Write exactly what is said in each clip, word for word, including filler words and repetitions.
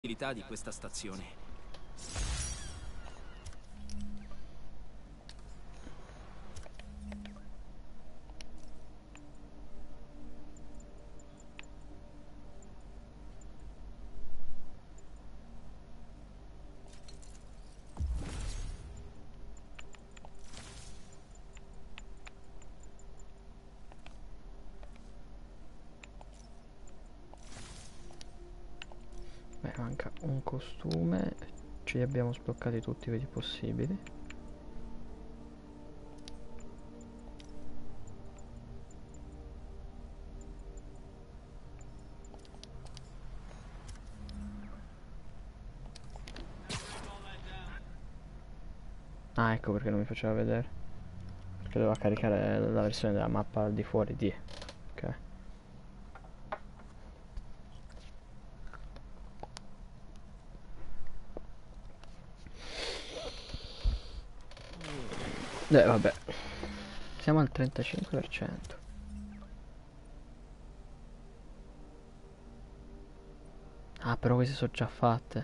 di questa stazione. Beh, manca un costume, ce li abbiamo sbloccati tutti quelli possibili. Ah, ecco perché non mi faceva vedere. Perché doveva caricare la versione della mappa al di fuori di. Ok. Eh, vabbè. Siamo al trentacinque per cento. Ah, però queste sono già fatte.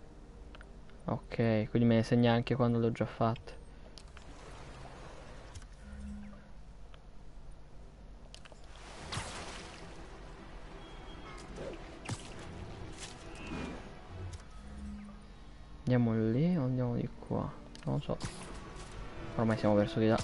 Ok, quindi me ne segna anche quando le ho già fatte. Andiamo lì o andiamo di qua? Non lo so. Ormai siamo verso di là.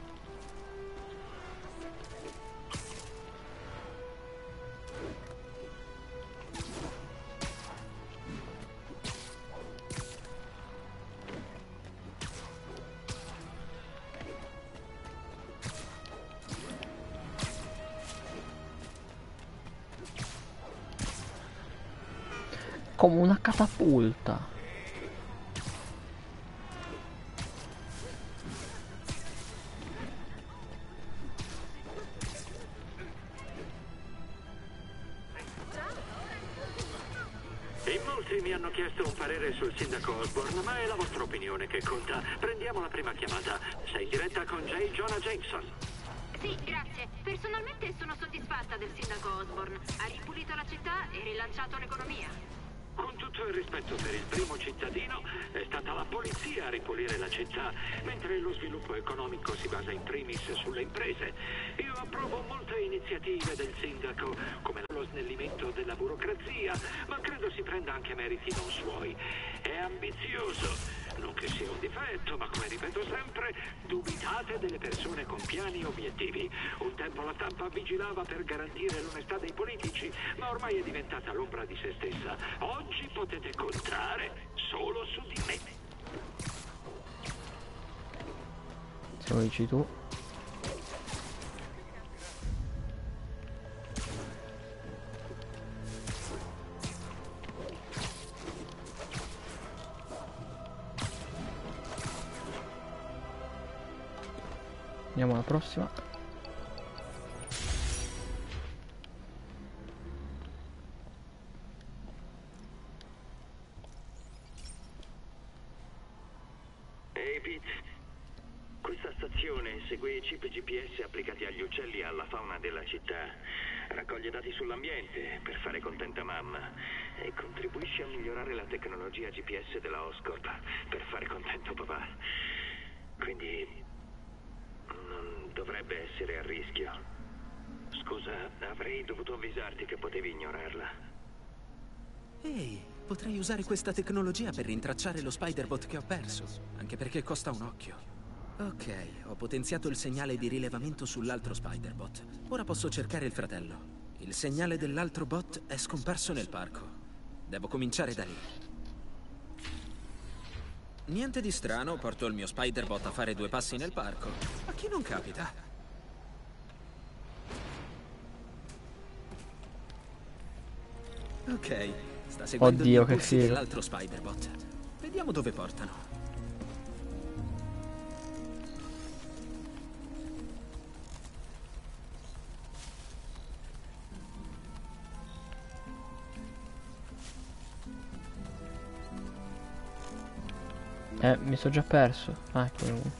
Come una catapulta. In molti mi hanno chiesto un parere sul sindaco Osborne, ma è la vostra opinione che conta. Prendiamo la prima chiamata. Sei in diretta con J. Jonah Jameson. Sì, grazie. Personalmente sono soddisfatta del sindaco Osborne. Ha ripulito la città e rilanciato l'economia. Con tutto il rispetto per il primo cittadino, è stata la polizia a ripulire la città, mentre lo sviluppo economico si basa in primis sulle imprese. Io approvo molte iniziative del sindaco, come lo snellimento della burocrazia, ma credo si prenda anche meriti non suoi. È ambizioso. Non che sia un difetto, ma come ripeto sempre, dubitate delle persone con piani e obiettivi. Un tempo la stampa vigilava per garantire l'onestà dei politici, ma ormai è diventata l'ombra di se stessa. Oggi potete contare solo su di me. Se lo dici tu. Andiamo alla prossima. Ehi Pete, questa stazione segue i chip G P S applicati agli uccelli e alla fauna della città. Raccoglie dati sull'ambiente per fare contenta mamma e contribuisce a migliorare la tecnologia G P S della Oscorp per fare contento papà. Quindi non dovrebbe essere a rischio. Scusa, avrei dovuto avvisarti che potevi ignorarla. Ehi, potrei usare questa tecnologia per rintracciare lo Spider-Bot che ho perso, anche perché costa un occhio. Ok, ho potenziato il segnale di rilevamento sull'altro Spider-Bot. Ora posso cercare il fratello. Il segnale dell'altro bot è scomparso nel parco. Devo cominciare da lì. Niente di strano, porto il mio Spider-Bot a fare due passi nel parco. A chi non capita? Ok, sta seguendo Oddio, gli che impulsi figo. dell'altro Spider-Bot. Vediamo dove portano. Eh, mi sono già perso. Ah, ecco uno.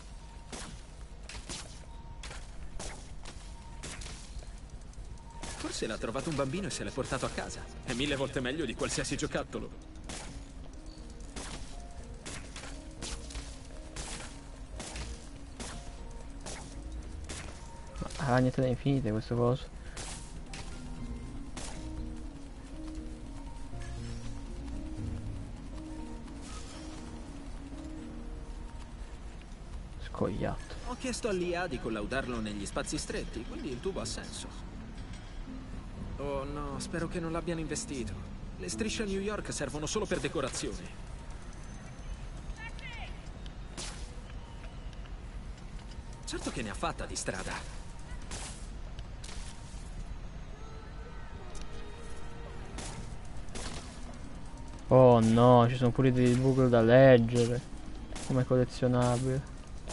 Forse Forse l'ha trovato un bambino e se l'è portato a casa. È mille volte meglio di qualsiasi giocattolo. Ma ragnate da infinite questo coso. Scoiato. Ho chiesto all'I A di collaudarlo negli spazi stretti, quindi il tubo ha senso. Oh no, spero che non l'abbiano investito. Le strisce a New York servono solo per decorazione. Certo che ne ha fatta di strada. Oh no, ci sono pure dei buchi da leggere. Come collezionabile.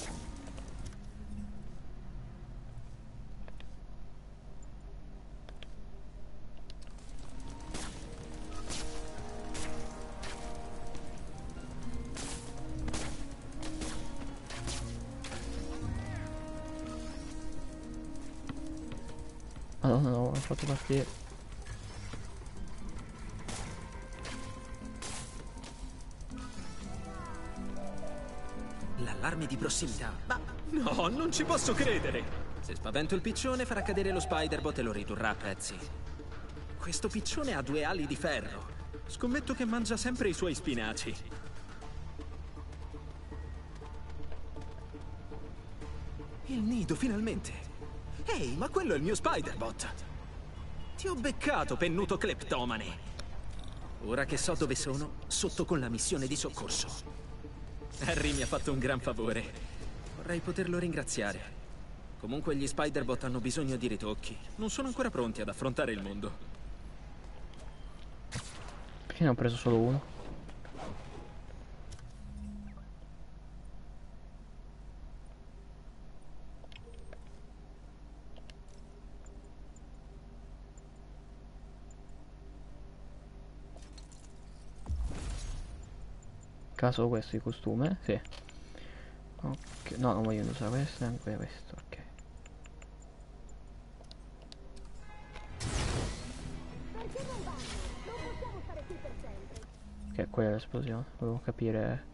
Madonna no, ho fatto partire. L'allarme di prossimità. Ma no, non ci posso credere! Se spavento il piccione farà cadere lo Spider-Bot e lo ridurrà a pezzi. Questo piccione ha due ali di ferro. Scommetto che mangia sempre i suoi spinaci. Il nido, finalmente! Ehi, ma quello è il mio Spider-Bot! Ti ho beccato, pennuto cleptomane! Ora che so dove sono, sotto con la missione di soccorso. Harry mi ha fatto un gran favore. Vorrei poterlo ringraziare. Comunque gli Spider-Bot hanno bisogno di ritocchi. Non sono ancora pronti ad affrontare il mondo. Perché ne ho preso solo uno? Caso questo di costume? Sì. Ok, no, non voglio usare questo, neanche questo, ok. Ok, quella è l'esplosione, volevo capire.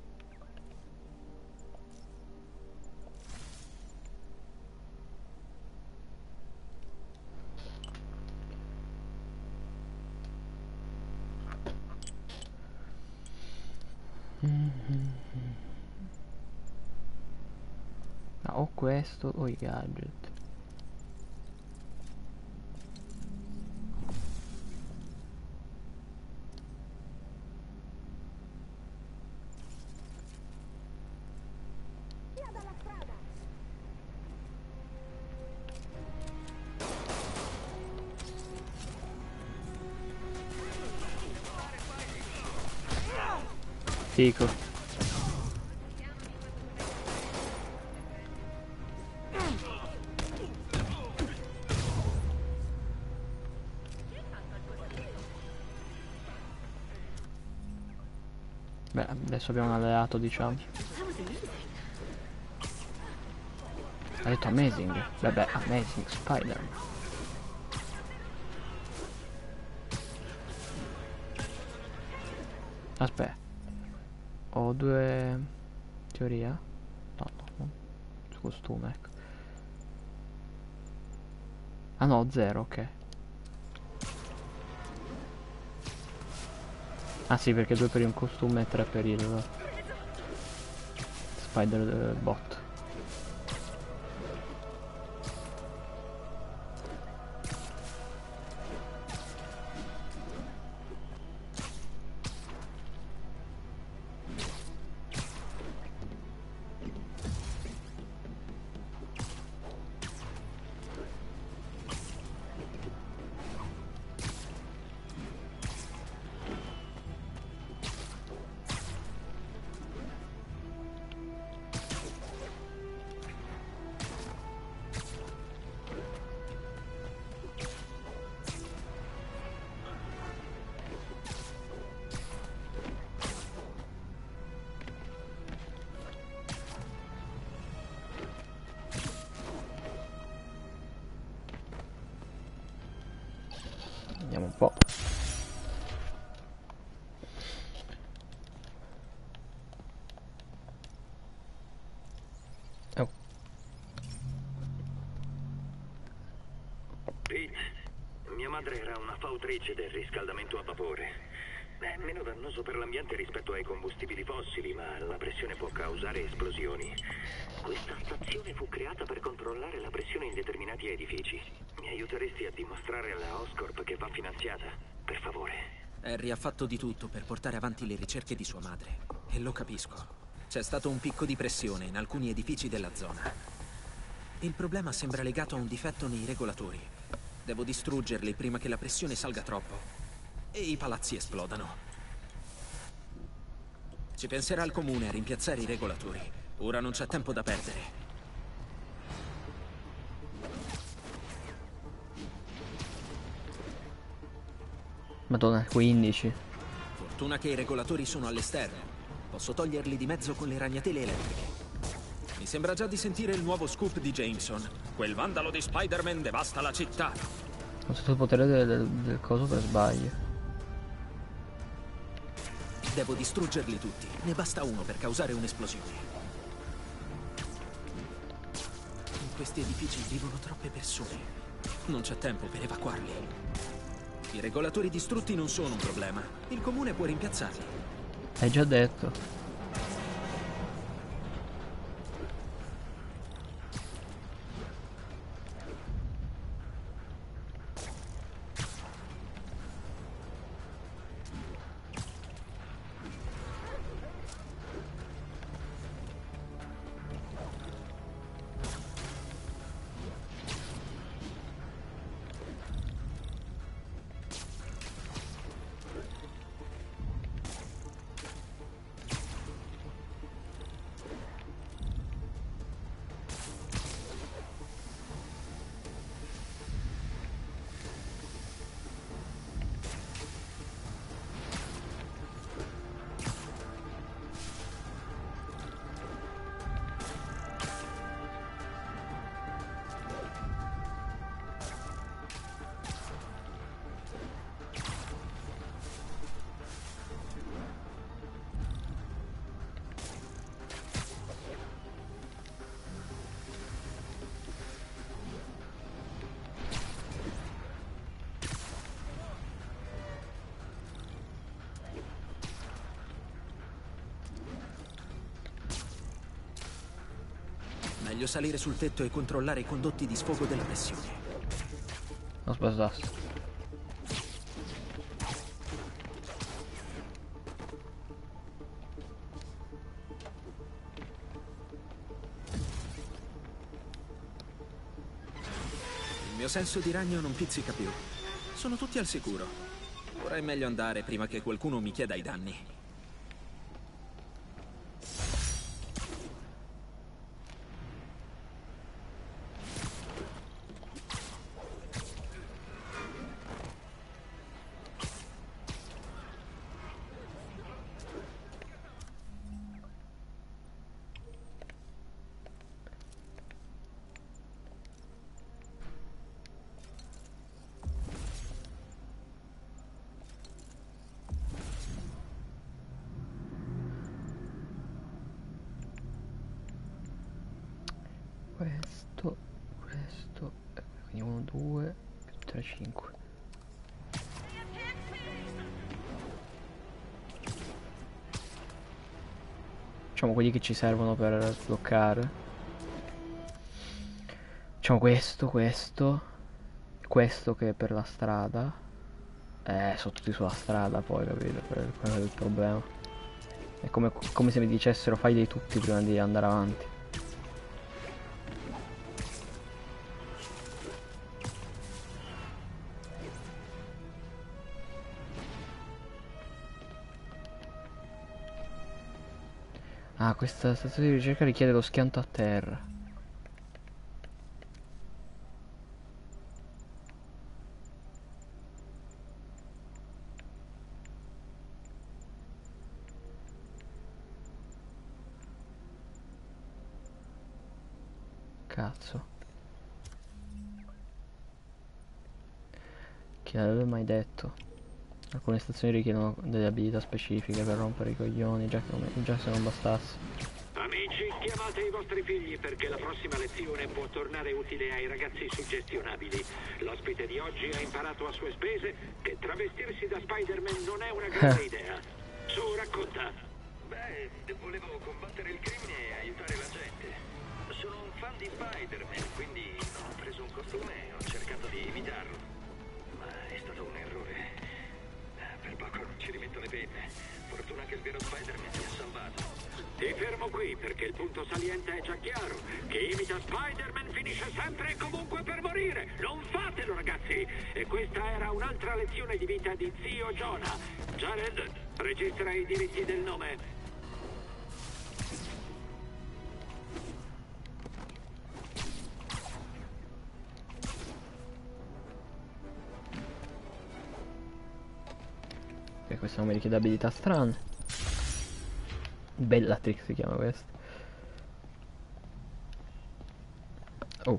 Ah, o questo o i gadget. Fico. Beh, adesso abbiamo un alleato, diciamo. Ha detto amazing. Vabbè, amazing Spider-Man. Aspetta. Ho due teoria. No, no, no. Su costume, ecco. Ah no, zero, ok. Ah sì, perché due per un costume e tre per il Spider Bot. Vediamo un po'. Oh. Pete, mia madre era una fautrice del riscaldamento a vapore. È meno dannoso per l'ambiente rispetto ai combustibili fossili, ma la pressione può causare esplosioni. Questa stazione fu creata per controllare la pressione in determinati edifici. Mi aiuteresti a dimostrare alla Oscorp che va finanziata? Per favore. Harry ha fatto di tutto per portare avanti le ricerche di sua madre. E lo capisco. C'è stato un picco di pressione in alcuni edifici della zona. Il problema sembra legato a un difetto nei regolatori. Devo distruggerli prima che la pressione salga troppo e i palazzi esplodano. Ci penserà il comune a rimpiazzare i regolatori. Ora non c'è tempo da perdere. Madonna, quindici. Fortuna che i regolatori sono all'esterno. Posso toglierli di mezzo con le ragnatele elettriche. Mi sembra già di sentire il nuovo scoop di Jameson. Quel vandalo di Spider-Man devasta la città. Ho usato il potere del, del, del coso per sbaglio. Devo distruggerli tutti. Ne basta uno per causare un'esplosione. In questi edifici vivono troppe persone. Non c'è tempo per evacuarli. I regolatori distrutti non sono un problema. Il comune può rimpiazzarli. Hai già detto. Meglio salire sul tetto e controllare i condotti di sfogo della pressione. Ho sbagliato. Il mio senso di ragno non pizzica più. Sono tutti al sicuro. Ora è meglio andare prima che qualcuno mi chieda i danni. Questo, questo, quindi uno, due, più tre, cinque. Facciamo quelli che ci servono per sbloccare. Facciamo questo, questo, questo che è per la strada. Eh, sono tutti sulla strada poi, capito? Quello è il problema. È come, come se mi dicessero fai dei tutti prima di andare avanti. Ah, questa stazione di ricerca richiede lo schianto a terra. Cazzo. Ok. Chi l'aveva mai detto? Alcune stazioni richiedono delle abilità specifiche per rompere i coglioni, già, che, già se non bastasse. Amici, chiamate i vostri figli perché la prossima lezione può tornare utile ai ragazzi suggestionabili. L'ospite di oggi ha imparato a sue spese che travestirsi da Spider-Man non è una grande idea. Su, racconta. Beh, volevo combattere il crimine e aiutare la gente. Sono un fan di Spider-Man, quindi ho preso un costume e ho cercato di imitarlo. Ma è stato un errore. Per poco non ci rimetto le penne. Fortuna che il vero Spider-Man mi ha salvato. Ti fermo qui perché il punto saliente è già chiaro. Chi imita Spider-Man finisce sempre e comunque per morire. Non fatelo, ragazzi. E questa era un'altra lezione di vita di zio Jonah. Jared, registra i diritti del nome. Ok, questo non mi richiede abilità strane. Bellatrix si chiama questo. Oh.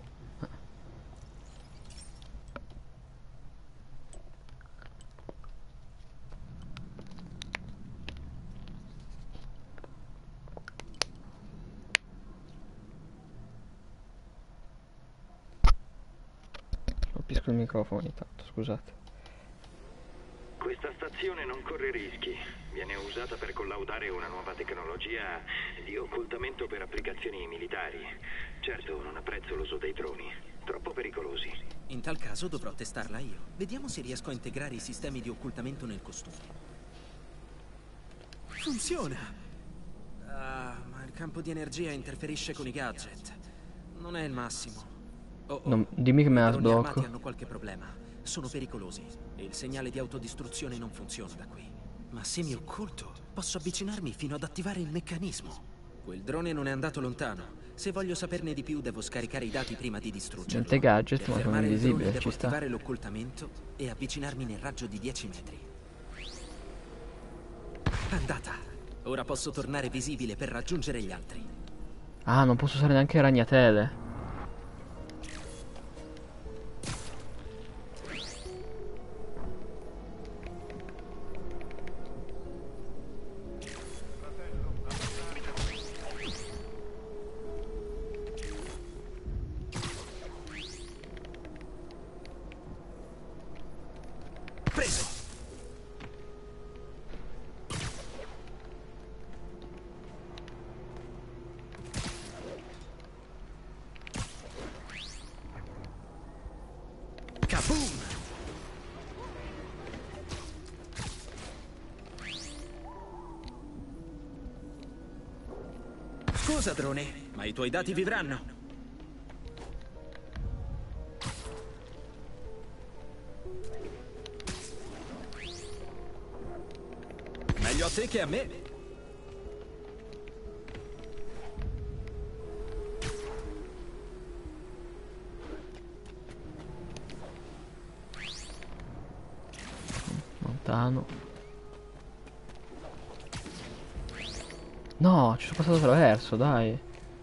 Colpisco il microfono ogni tanto, scusate. Questa stazione non corre rischi. Viene usata per collaudare una nuova tecnologia di occultamento per applicazioni militari. Certo, non apprezzo l'uso dei droni. Troppo pericolosi. In tal caso dovrò testarla io. Vediamo se riesco a integrare i sistemi di occultamento nel costume. Funziona! Ah, ma il campo di energia interferisce con i gadget. Non è il massimo. Oh, oh. Non, dimmi che me la I droni armati sblocco. hanno qualche problema. Sono pericolosi e il segnale di autodistruzione non funziona da qui. Ma se mi occulto, posso avvicinarmi fino ad attivare il meccanismo. Quel drone non è andato lontano. Se voglio saperne di più, devo scaricare i dati prima di distruggerlo. Niente gadget, Per ma sono fermare il drone, invisibile, devo ci sta. attivare l'occultamento e avvicinarmi nel raggio di dieci metri. Andata. Ora posso tornare visibile per raggiungere gli altri. Ah, non posso usare neanche ragnatele. Preso! Kaboom! Scusa, drone, ma i tuoi dati vivranno. Meglio a te che a me. Lontano. No, ci sono passato attraverso, dai.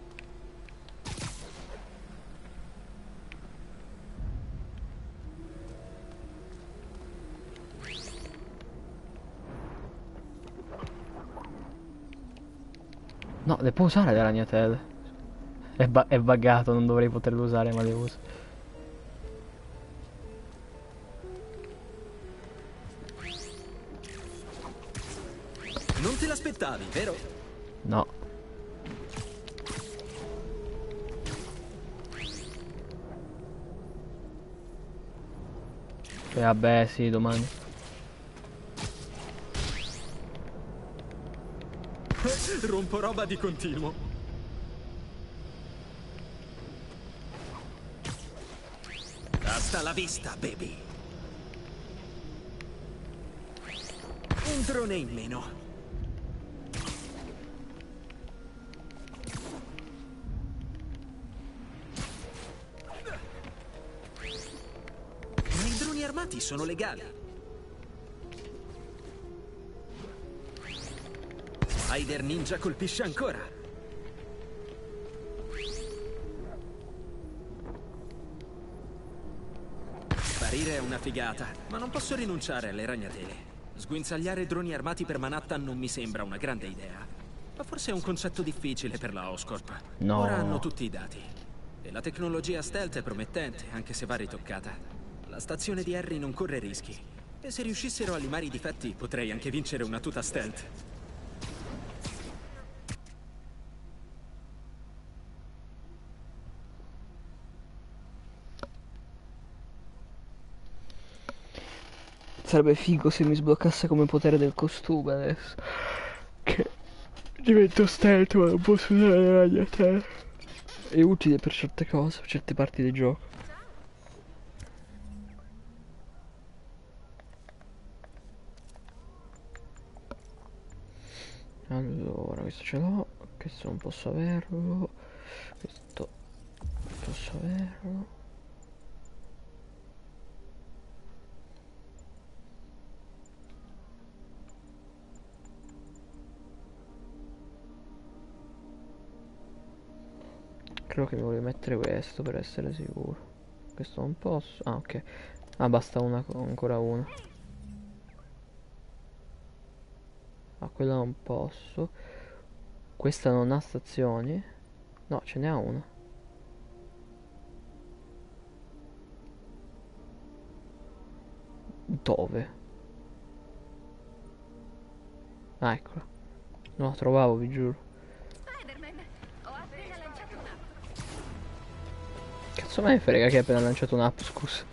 No, le può usare le ragnatele. È, ba è buggato, non dovrei poterle usare, ma le uso. Non te l'aspettavi, vero? No. E vabbè, sì, domani. Rompo roba di continuo. Hasta la vista, baby. Un drone in meno. Ma i droni armati sono legali. Spider Ninja colpisce ancora. Sparire è una figata, ma non posso rinunciare alle ragnatele. Sguinzagliare droni armati per Manhattan non mi sembra una grande idea. Ma forse è un concetto difficile per la Oscorp. No. Ora hanno tutti i dati. E la tecnologia stealth è promettente, anche se va ritoccata. La stazione di Harry non corre rischi. E se riuscissero a limare i difetti, potrei anche vincere una tuta stealth. Sarebbe figo se mi sbloccasse come potere del costume adesso. Che divento stealth ma non posso usare le ragnatele. È utile per certe cose, per certe parti del gioco. Allora, questo ce l'ho, questo non posso averlo, questo posso averlo. Credo che mi voglio mettere questo per essere sicuro. Questo non posso. Ah, ok. Ah, basta una, ancora una. Ah, quella non posso. Questa non ha stazioni. No, ce n'è una. Dove? Ah, eccola. Non la trovavo, vi giuro. Cazzo me ne frega che hai appena lanciato un'app, scusa.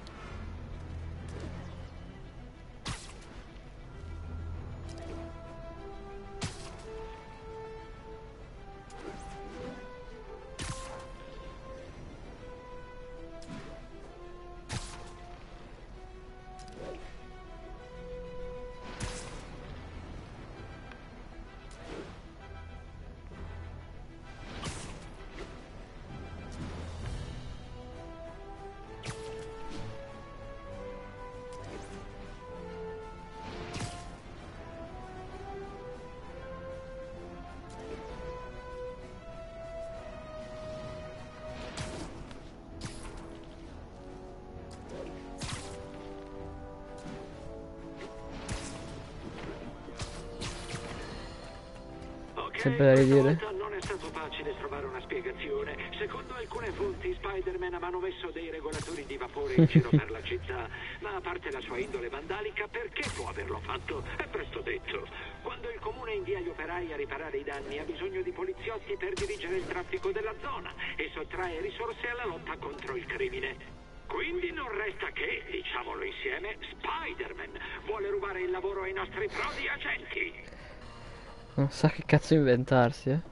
Sempre da ridire. Non è stato facile trovare una spiegazione. Secondo alcune fonti, Spider-Man ha manomesso dei regolatori di vapore in giro per la città. Ma a parte la sua indole vandalica, perché può averlo fatto? È presto detto. Quando il comune invia gli operai a riparare i danni, ha bisogno di poliziotti per dirigere il traffico della zona e sottrae risorse alla lotta contro il crimine. Quindi non resta che, diciamolo insieme, Spider-Man vuole rubare il lavoro ai nostri frodi agenti. Non sa che cazzo inventarsi, eh.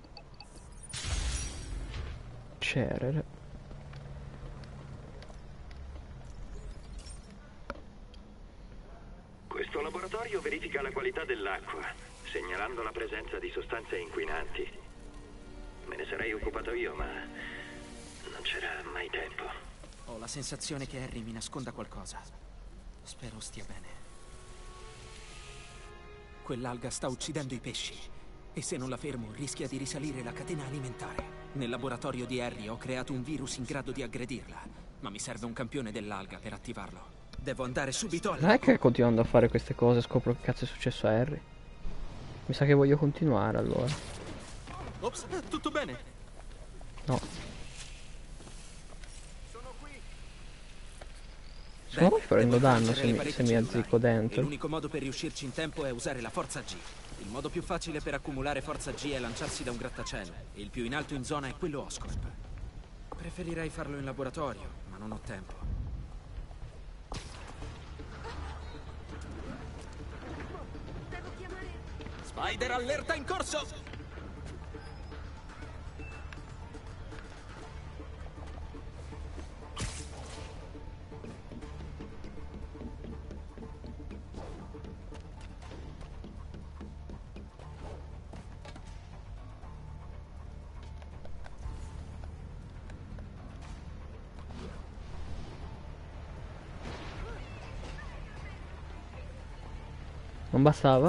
Cerere. Questo laboratorio verifica la qualità dell'acqua, segnalando la presenza di sostanze inquinanti. Me ne sarei occupato io, ma non c'era mai tempo. Ho la sensazione che Harry mi nasconda qualcosa. Spero stia bene. Quell'alga sta uccidendo i pesci e se non la fermo rischia di risalire la catena alimentare. Nel laboratorio di Harry ho creato un virus in grado di aggredirla, ma mi serve un campione dell'alga per attivarlo. Devo andare subito al... Non è che continuando a fare queste cose scopro che cazzo è successo a Harry. Mi sa che voglio continuare allora. Ops, tutto bene? No. Secondo me prendo danno se mi, se mi azzicco dentro. L'unico modo per riuscirci in tempo è usare la forza G. Il modo più facile per accumulare forza G è lanciarsi da un grattacielo. E il più in alto in zona è quello Oscorp. Preferirei farlo in laboratorio, ma non ho tempo. Spider, allerta in corso! Non bastava?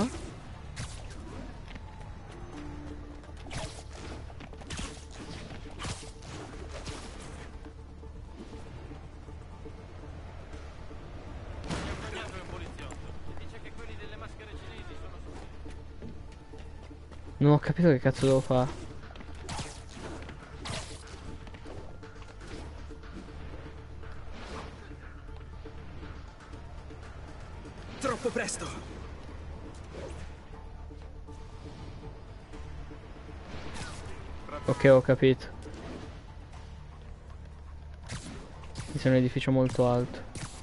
Non ho capito che cazzo devo fare. Troppo presto. Ok, ho capito. Mi sembra un edificio molto alto.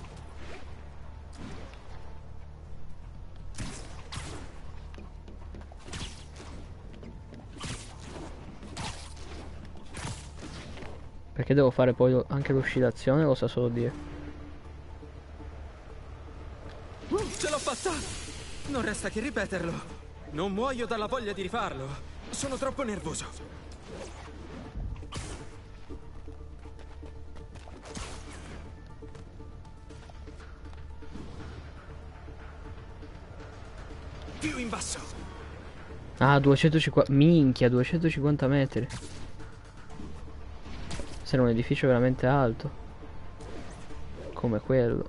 Perché devo fare poi lo- anche l'oscillazione, lo sa solo Dio. Uh, ce l'ho fatta! Non resta che ripeterlo. Non muoio dalla voglia di rifarlo. Sono troppo nervoso. Più in basso. Ah, duecentocinquanta... Minchia, duecentocinquanta metri. Sarà un edificio veramente alto. Come quello.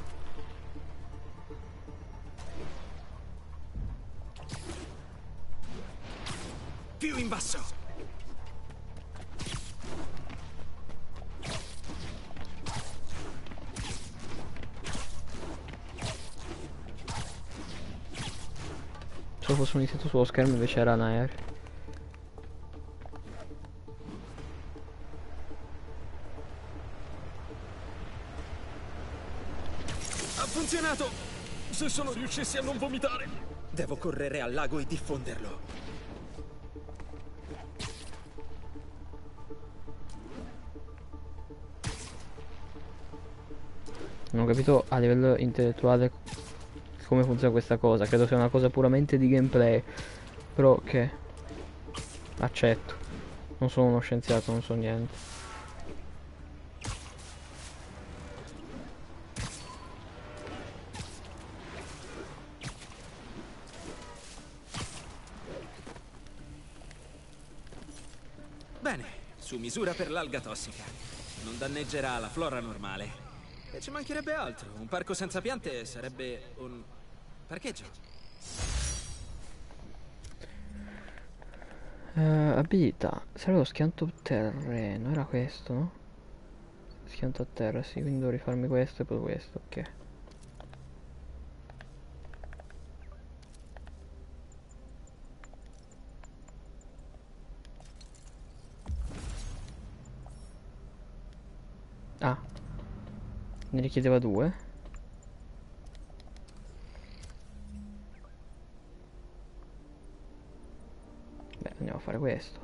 Più in basso. Se fosse iniziato sullo schermo invece era un aereo. Ha funzionato! Se solo riuscissi a non vomitare. Devo correre al lago e diffonderlo. Non ho capito a livello intellettuale come funziona questa cosa. Credo sia una cosa puramente di gameplay. Però che accetto. Non sono uno scienziato, non so niente. Bene, su misura per l'alga tossica. Non danneggerà la flora normale. E ci mancherebbe altro. Un parco senza piante sarebbe un parcheggio. Eh, abilità. Serve lo schianto terreno. Era questo, no? Schianto a terra, sì. Quindi devo rifarmi questo e poi questo. Ok. Ah. Ne richiedeva due. Beh, andiamo a fare questo.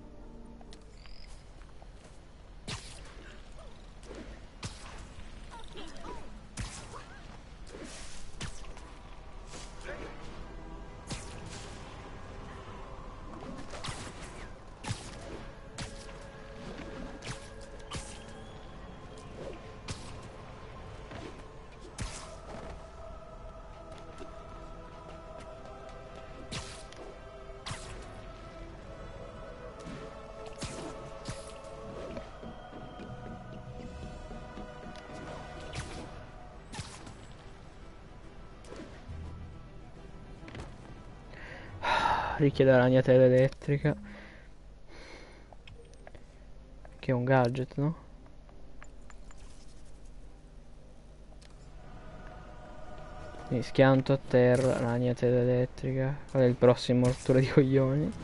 Richiede la ragnatela elettrica. Che è un gadget, no? Quindi schianto a terra, ragnatela elettrica. Qual è il prossimo rottura di coglioni?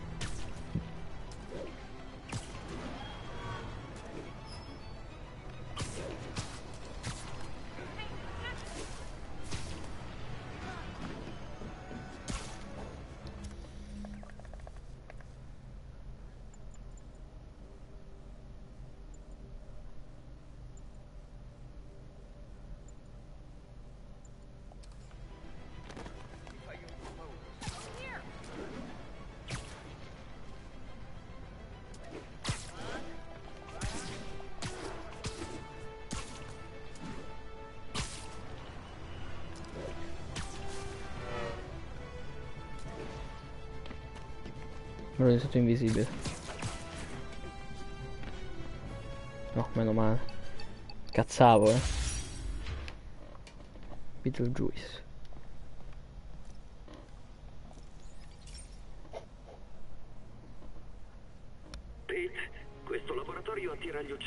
Me l'ho diventato invisibile. No, meno male. Cazzavo, eh. Beetlejuice.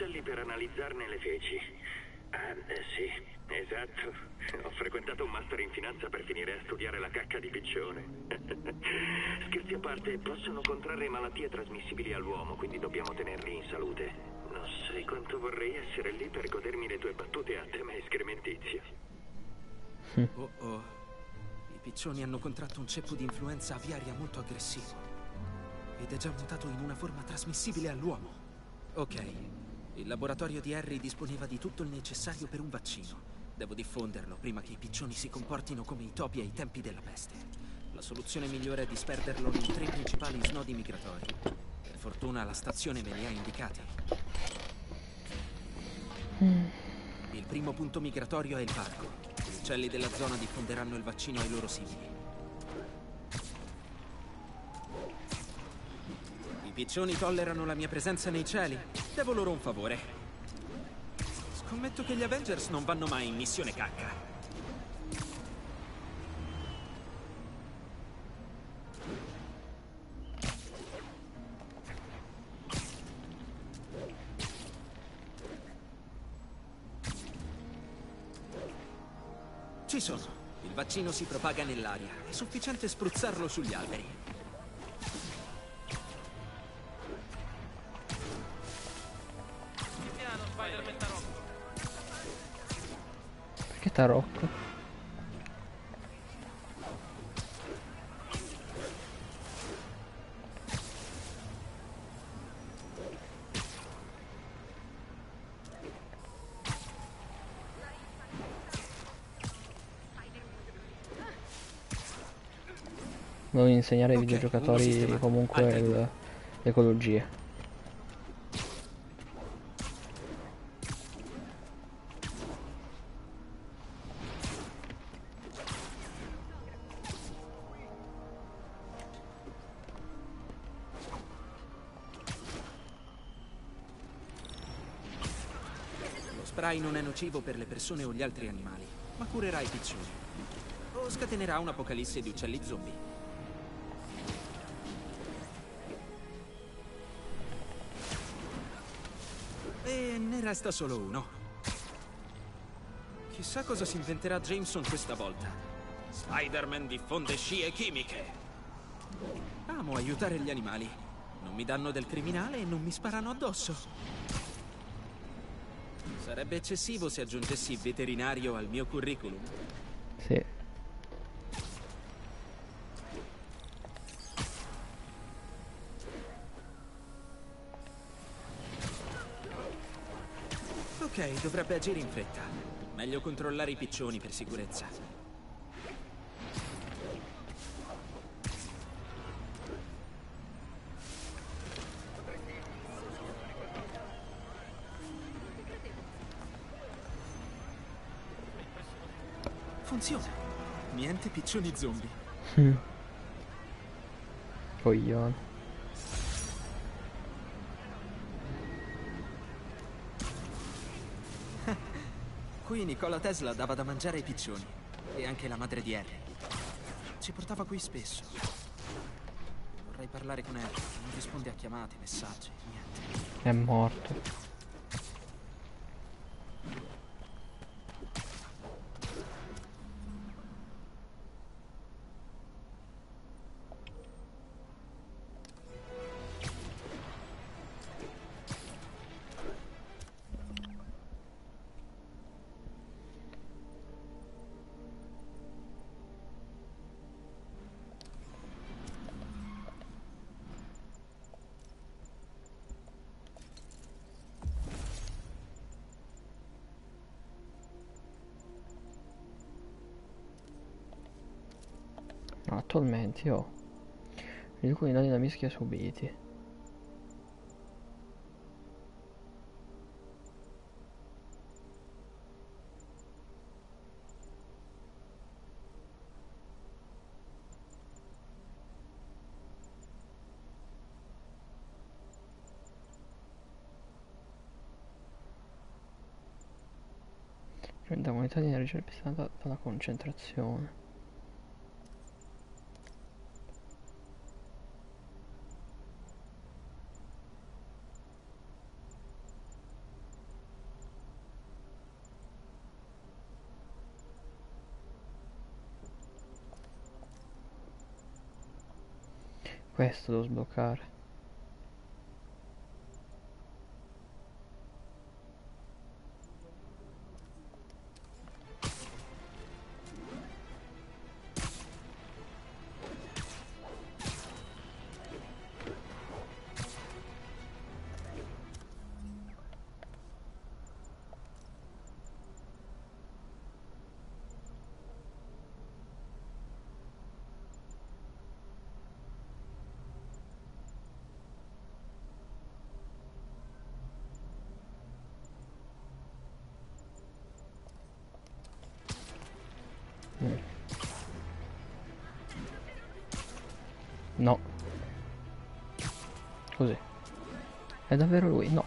uccelli per analizzarne le feci. Ah, eh, sì, esatto. Ho frequentato un master in finanza per finire a studiare la cacca di piccione. Scherzi a parte, possono contrarre malattie trasmissibili all'uomo, quindi dobbiamo tenerli in salute. Non sai quanto vorrei essere lì per godermi le tue battute a tema escrementizio. Oh oh. I piccioni hanno contratto un ceppo di influenza aviaria molto aggressivo. Ed è già mutato in una forma trasmissibile all'uomo. Ok. Il laboratorio di Harry disponeva di tutto il necessario per un vaccino. Devo diffonderlo prima che i piccioni si comportino come i topi ai tempi della peste. La soluzione migliore è disperderlo nei tre principali snodi migratori. Per fortuna la stazione me li ha indicati. Il primo punto migratorio è il parco. Gli uccelli della zona diffonderanno il vaccino ai loro simili. I piccioni tollerano la mia presenza nei cieli. Devo loro un favore. Scommetto che gli Avengers non vanno mai in missione cacca. Ci sono. Il vaccino si propaga nell'aria. È sufficiente spruzzarlo sugli alberi. Piano, Spider-Man tarocco. Perché tarocco? Devo insegnare ai Ok, videogiocatori uno sistemato. comunque Altri due. il- l'ecologia. Lo spray non è nocivo per le persone o gli altri animali, ma curerà i piccioni. O scatenerà un'apocalisse di uccelli zombie. E ne resta solo uno. Chissà cosa si inventerà Jameson questa volta. Spider-Man diffonde scie chimiche. Amo aiutare gli animali. Non mi danno del criminale e non mi sparano addosso. Sarebbe eccessivo se aggiungessi veterinario al mio curriculum. Sì. Ok, dovrebbe agire in fretta. Meglio controllare i piccioni per sicurezza. Funziona. Niente piccioni zombie. Mm. Coglione. Qui Nikola Tesla dava da mangiare ai piccioni. E anche la madre di Harry. Ci portava qui spesso. Vorrei parlare con Harry. Non risponde a chiamate, messaggi, niente. È morto. No, attualmente io riduco i danni da mischia subiti. Prende unità di energia ripristata dalla concentrazione. Questo devo sbloccare. Mm. No. Così. È davvero lui? No.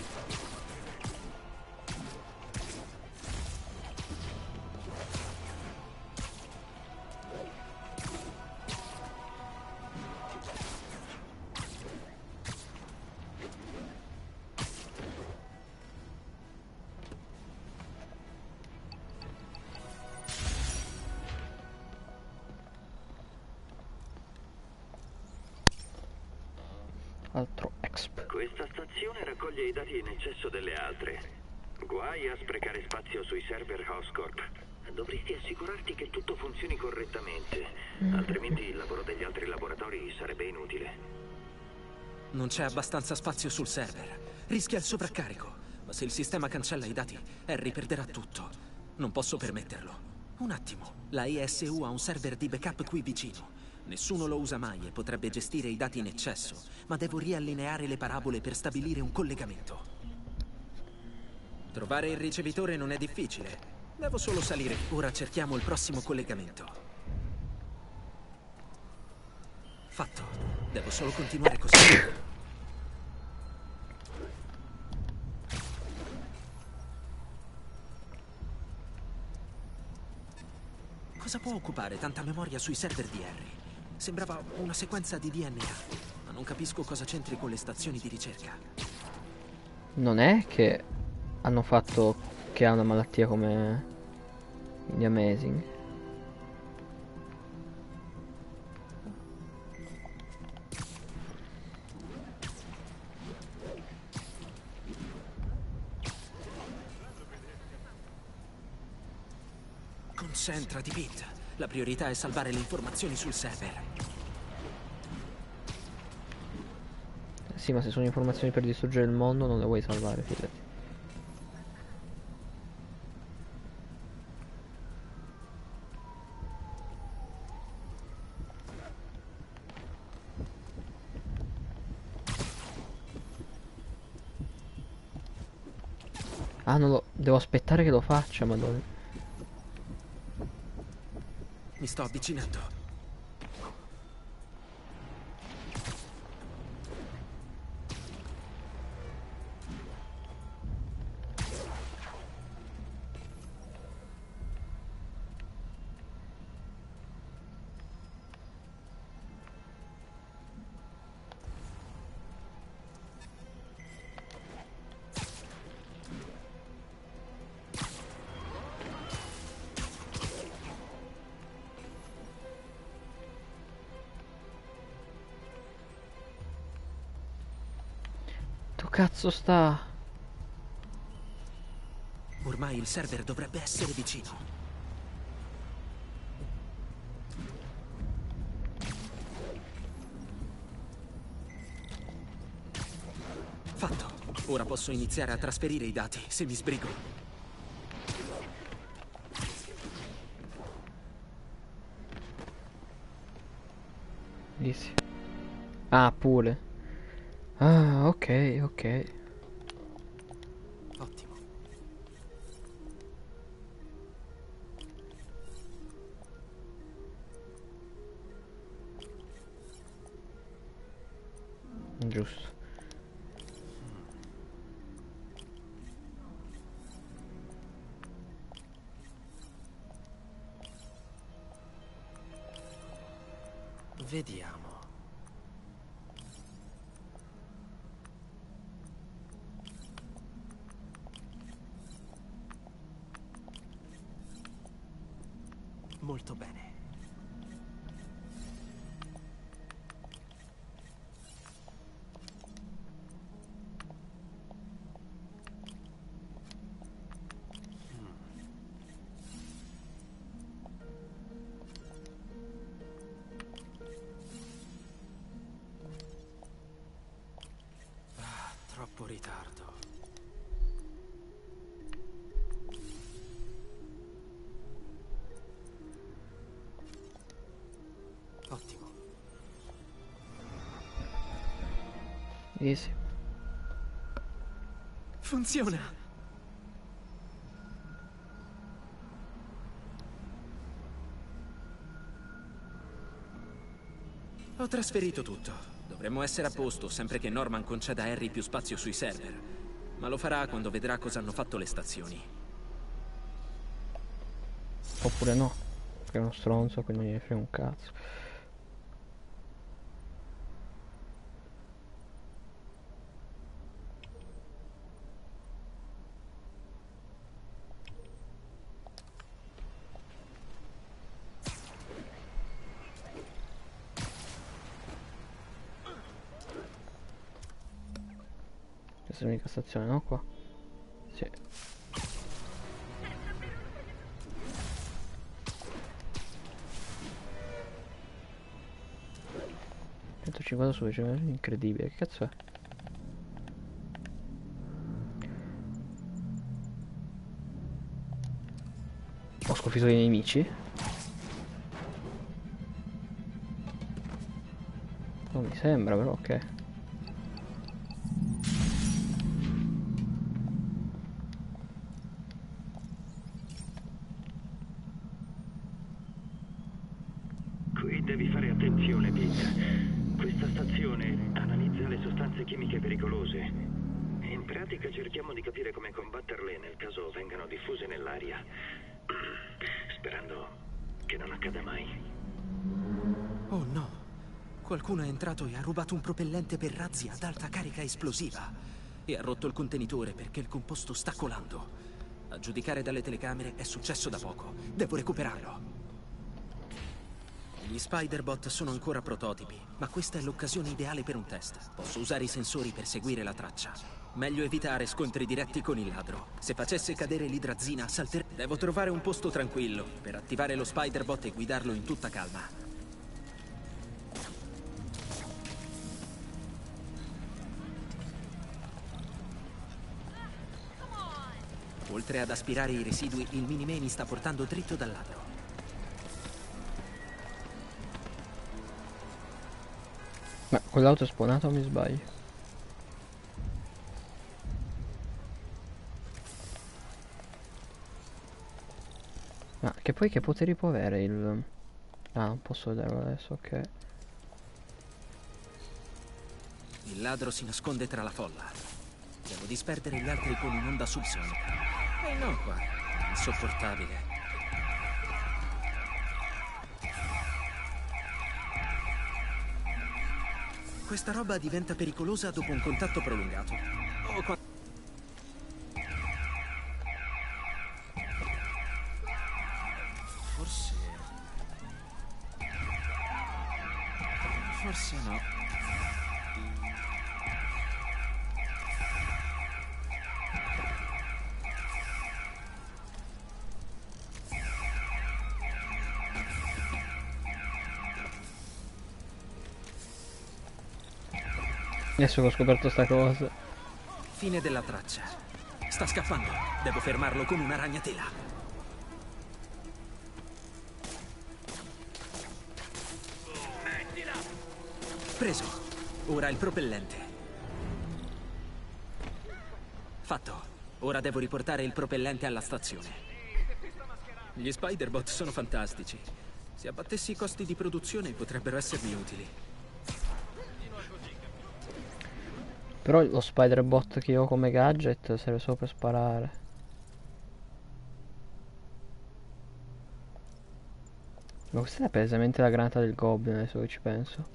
Altro exp. Questa stazione raccoglie i dati in eccesso delle altre. Guai a sprecare spazio sui server Oscorp. Dovresti assicurarti che tutto funzioni correttamente, altrimenti il lavoro degli altri laboratori sarebbe inutile. Non c'è abbastanza spazio sul server. Rischia il sovraccarico. Ma se il sistema cancella i dati, Harry perderà tutto. Non posso permetterlo. Un attimo. La E S U ha un server di backup qui vicino. Nessuno lo usa mai e potrebbe gestire i dati in eccesso, ma devo riallineare le parabole per stabilire un collegamento. Trovare il ricevitore non è difficile. Devo solo salire. Ora cerchiamo il prossimo collegamento. Fatto. Devo solo continuare così. Cosa può occupare tanta memoria sui server di Harry? Sembrava una sequenza di D N A, ma non capisco cosa c'entri con le stazioni di ricerca. Non è che hanno fatto che ha una malattia come The Amazing. Concentrati, Pete. La priorità è salvare le informazioni sul server. Sì, ma se sono informazioni per distruggere il mondo non le vuoi salvare, fidati. Ah, non lo... devo aspettare che lo faccia, madonna. Mi sto avvicinando. Cazzo sta? Ormai il server dovrebbe essere vicino. Fatto. Ora posso iniziare a trasferire i dati, se mi sbrigo. Easy. Ah, pure. Ah, ok, ok. Ottimo. Giusto. Vediamo. Molto bene. ritardo. Ottimo. Easy. Funziona! Ho trasferito tutto. Dovremmo essere a posto, sempre che Norman conceda a Harry più spazio sui server. Ma lo farà quando vedrà cosa hanno fatto le stazioni. Oppure no, perché è uno stronzo, quindi non gli frega un cazzo. Questa è l'unica stazione, no? Qua? Sì. centocinquanta su dieci, incredibile, che cazzo è? Ho sconfitto dei nemici? Non mi sembra, però ok. Qui devi fare attenzione, Pete. Questa stazione analizza le sostanze chimiche pericolose. In pratica cerchiamo di capire come combatterle nel caso vengano diffuse nell'aria. Sperando che non accada mai. Oh no! Qualcuno è entrato e ha rubato un propellente per razzi ad alta carica esplosiva. E ha rotto il contenitore perché il composto sta colando. A giudicare dalle telecamere è successo da poco. Devo recuperarlo. Gli Spider-Bot sono ancora prototipi, ma questa è l'occasione ideale per un test. Posso usare i sensori per seguire la traccia. Meglio evitare scontri diretti con il ladro. Se facesse cadere l'idrazina, salterebbe. Devo trovare un posto tranquillo per attivare lo Spider-Bot e guidarlo in tutta calma. Oltre ad aspirare i residui, il Mini-Me mi sta portando dritto dal ladro. Ma quell'auto è spawnato o mi sbaglio? Ma che poi che poteri può avere il... Ah, non posso vederlo adesso, ok. Il ladro si nasconde tra la folla. Devo disperdere gli altri con un'onda subsonica. E no qua, insopportabile. Questa roba diventa pericolosa dopo un contatto prolungato. O qua... Forse... Forse no. Adesso che ho scoperto sta cosa. Fine della traccia. Sta scappando. Devo fermarlo con una ragnatela. Preso. Ora il propellente. Fatto. Ora devo riportare il propellente alla stazione. Gli Spider-Bot sono fantastici. Se abbattessi i costi di produzione potrebbero essermi utili. Però lo Spider-Bot che ho come gadget serve solo per sparare. Ma questa è palesemente la granata del Goblin, adesso che ci penso.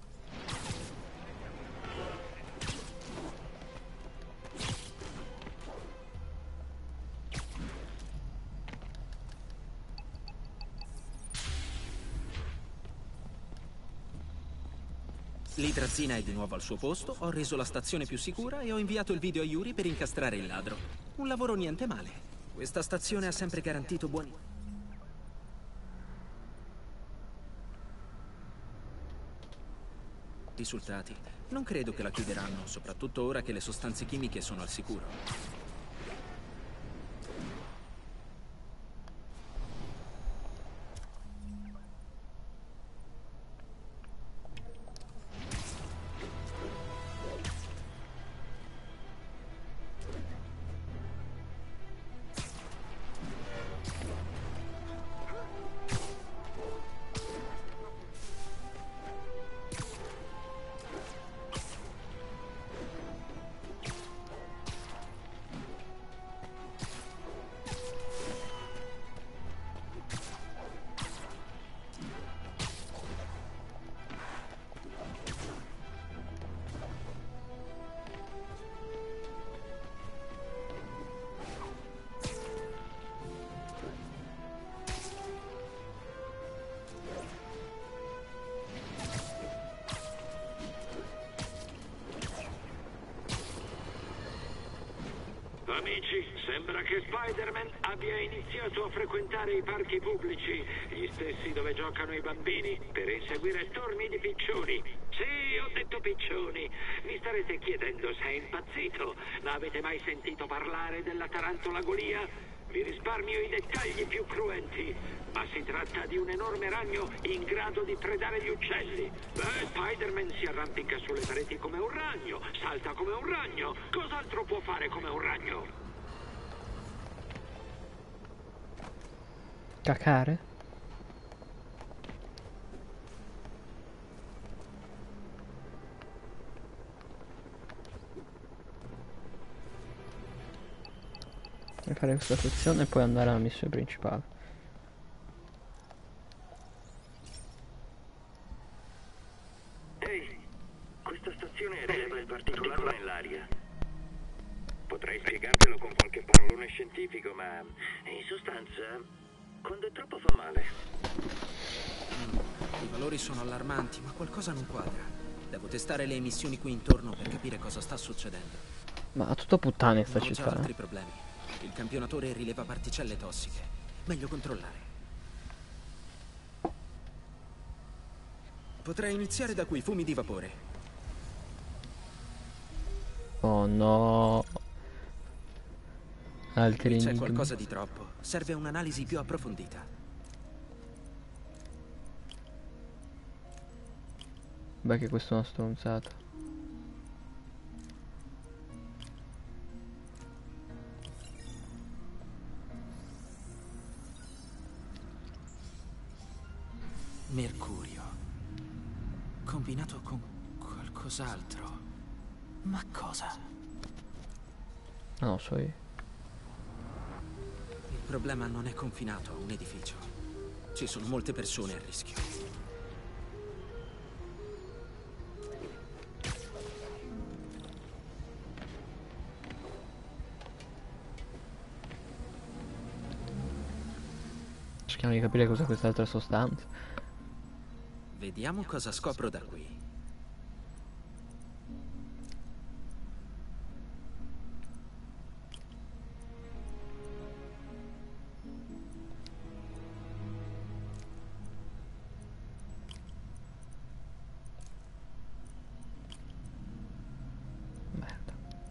L'idrazina è di nuovo al suo posto, ho reso la stazione più sicura e ho inviato il video a Yuri per incastrare il ladro. Un lavoro niente male. Questa stazione ha sempre garantito buoni... Risultati. Non credo che la chiuderanno, soprattutto ora che le sostanze chimiche sono al sicuro. Amici, sembra che Spider-Man abbia iniziato a frequentare i parchi pubblici, gli stessi dove giocano i bambini, per inseguire torni di piccioni. Sì, ho detto piccioni. Mi starete chiedendo se è impazzito. Ma avete mai sentito parlare della tarantola Golia? Vi risparmio i dettagli più cruenti, ma si tratta di un enorme ragno in grado di predare gli uccelli. Beh, Spider-Man si arrampica sulle pareti come un ragno, salta come un ragno. Cos'altro può fare come un ragno? Cacare? E fare questa sezione e poi andare alla missione principale. Ehi, questa stazione rileva il particolare nell'aria. Potrei spiegartelo con qualche parolone scientifico, ma in sostanza, quando è troppo fa male. Mm, I valori sono allarmanti, ma qualcosa non quadra. Devo testare le emissioni qui intorno per capire cosa sta succedendo. Ma ha tutto puttane sta Ho già città. altri problemi. Il campionatore rileva particelle tossiche. Meglio controllare. Potrei iniziare da qui, fumi di vapore. Oh no. Altri Qui c'è enigmi. qualcosa di troppo. Serve un'analisi più approfondita. Beh, che questo è una stronzata. Mercurio. Combinato con qualcos'altro. Ma cosa? Non lo so io. Il problema non è confinato a un edificio. Ci sono molte persone a rischio. Cerchiamo di capire cos'è quest'altra sostanza. Vediamo cosa scopro da qui. Merda.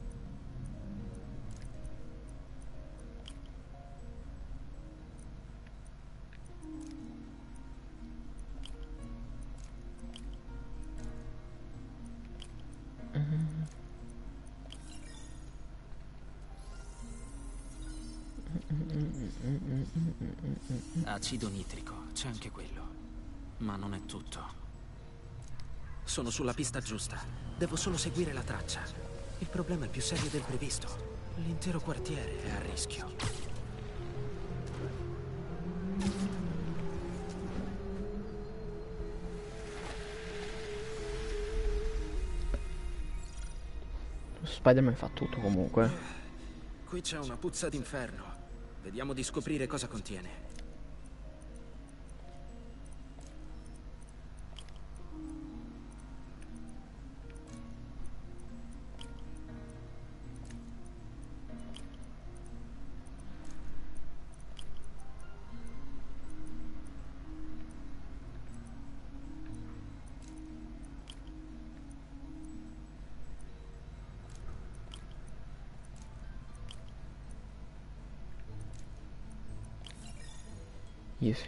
Acido nitrico, c'è anche quello. Ma non è tutto. Sono sulla pista giusta. Devo solo seguire la traccia. Il problema è più serio del previsto. L'intero quartiere è a rischio. Spider-Man fa tutto comunque. Qui c'è una puzza d'inferno. Vediamo di scoprire cosa contiene. Easy.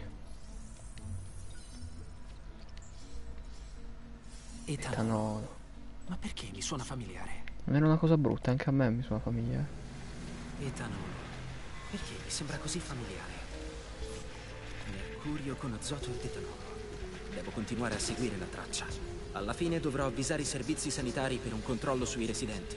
Etanolo. Etanolo. Ma perché mi suona familiare? Non era una cosa brutta, anche a me mi suona familiare. Etanolo. Perché mi sembra così familiare? Mercurio con azoto ed etanolo. Devo continuare a seguire la traccia. Alla fine dovrò avvisare i servizi sanitari per un controllo sui residenti.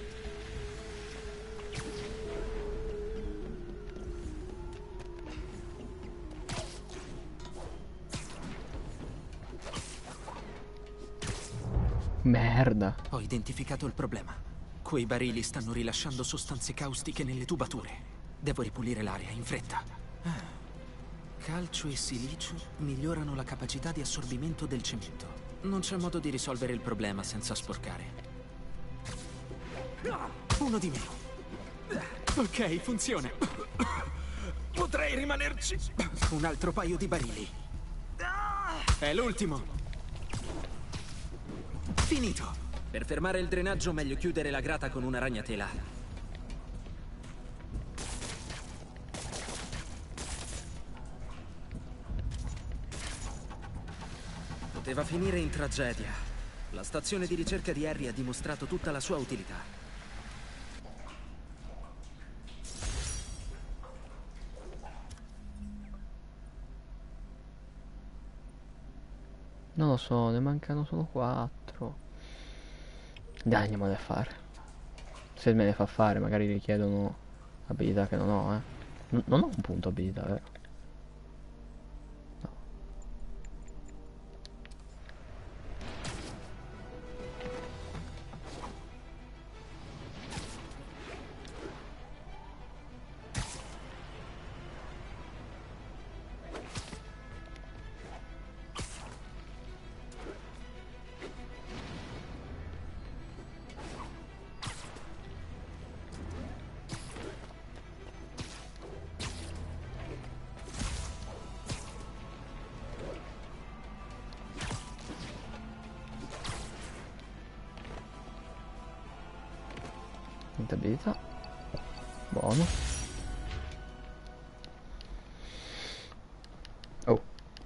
Merda. Ho identificato il problema. Quei barili stanno rilasciando sostanze caustiche nelle tubature. Devo ripulire l'area in fretta. Ah. Calcio e silicio migliorano la capacità di assorbimento del cemento. Non c'è modo di risolvere il problema senza sporcare. Uno di meno. Ok, funziona. Potrei rimanerci. Un altro paio di barili. È l'ultimo. Finito. Per fermare il drenaggio meglio chiudere la grata con una ragnatela. Poteva finire in tragedia. La stazione di ricerca di Harry ha dimostrato tutta la sua utilità. Non lo so, ne mancano solo quattro. Dai, andiamole a fare. Se me ne fa fare, magari richiedono abilità che non ho, eh. N- non ho un punto abilità, vero? No. Abilità. Buono. Oh.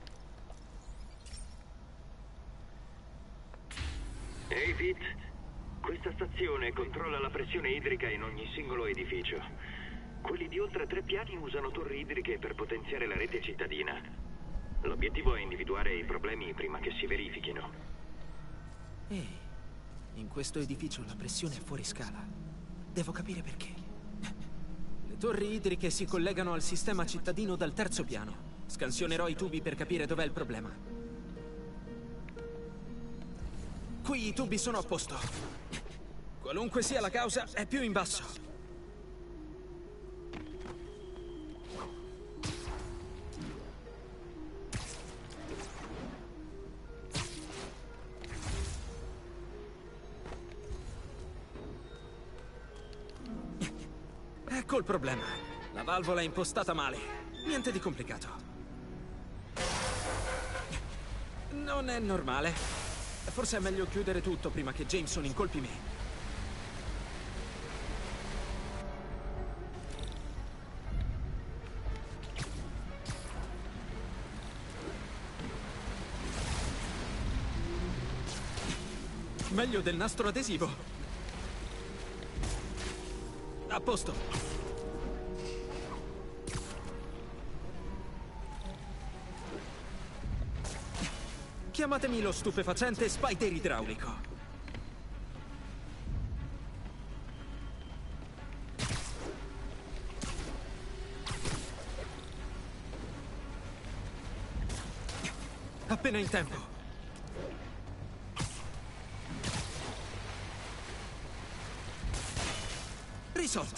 Ehi, Pete. Questa stazione controlla la pressione idrica in ogni singolo edificio. Quelli di oltre tre piani usano torri idriche per potenziare la rete cittadina. L'obiettivo è individuare i problemi prima che si verifichino. Ehi, in questo edificio la pressione è fuori scala. Devo capire perché. Le torri idriche si collegano al sistema cittadino dal terzo piano. Scansionerò i tubi per capire dov'è il problema. Qui i tubi sono a posto. Qualunque sia la causa, è più in basso. Ecco il problema. La valvola è impostata male. Niente di complicato. Non è normale. Forse è meglio chiudere tutto prima che Jameson incolpi me. Meglio del nastro adesivo. A posto. Chiamatemi lo stupefacente Spider idraulico. Appena in tempo. Risolto.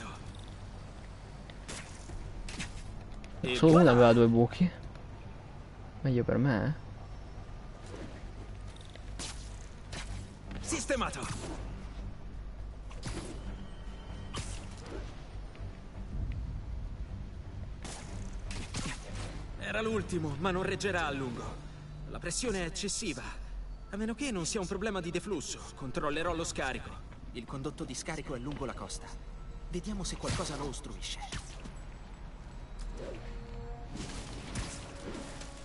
E Solo voilà. una aveva due buchi. Meglio per me, eh. Sistemato. Era l'ultimo, ma non reggerà a lungo. La pressione è eccessiva. A meno che non sia un problema di deflusso. Controllerò lo scarico. Il condotto di scarico è lungo la costa. Vediamo se qualcosa lo ostruisce.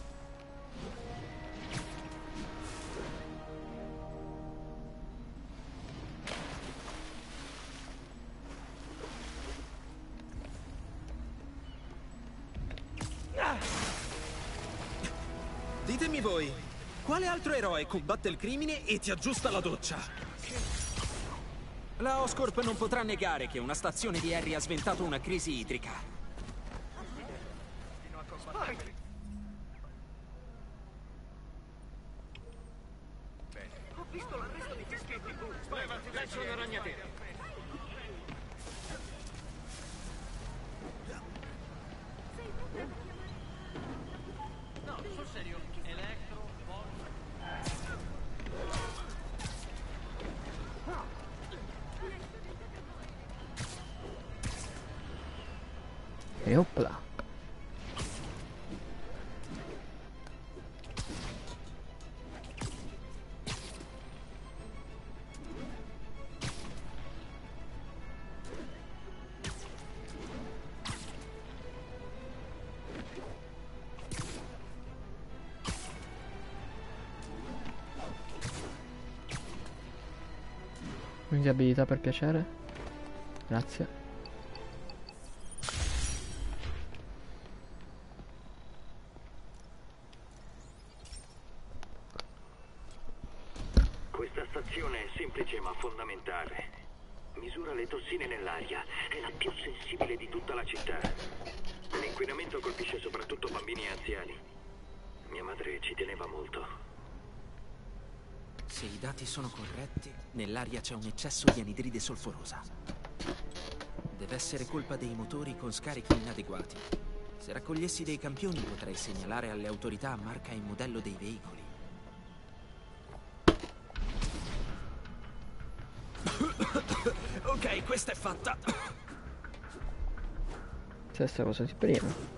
Ditemi voi, quale altro eroe combatte il crimine e ti aggiusta la doccia? La Oscorp non potrà negare che una stazione di Harry ha sventato una crisi idrica. Ho visto l'arresto di Fischetti. Levati dal suono ragnatela. No, sul serio. Electro, E opla. Quindi abilità per piacere. Grazie. Questa stazione è semplice ma fondamentale. Misura le tossine nell'aria. È la più sensibile di tutta la città. L'inquinamento colpisce soprattutto bambini e anziani. Mia madre ci teneva molto. Se i dati sono corretti, nell'aria c'è un eccesso di anidride solforosa. Deve essere colpa dei motori con scarichi inadeguati. Se raccogliessi dei campioni potrei segnalare alle autorità marca e modello dei veicoli. Ok, questa è fatta. Stessa cosa di prima.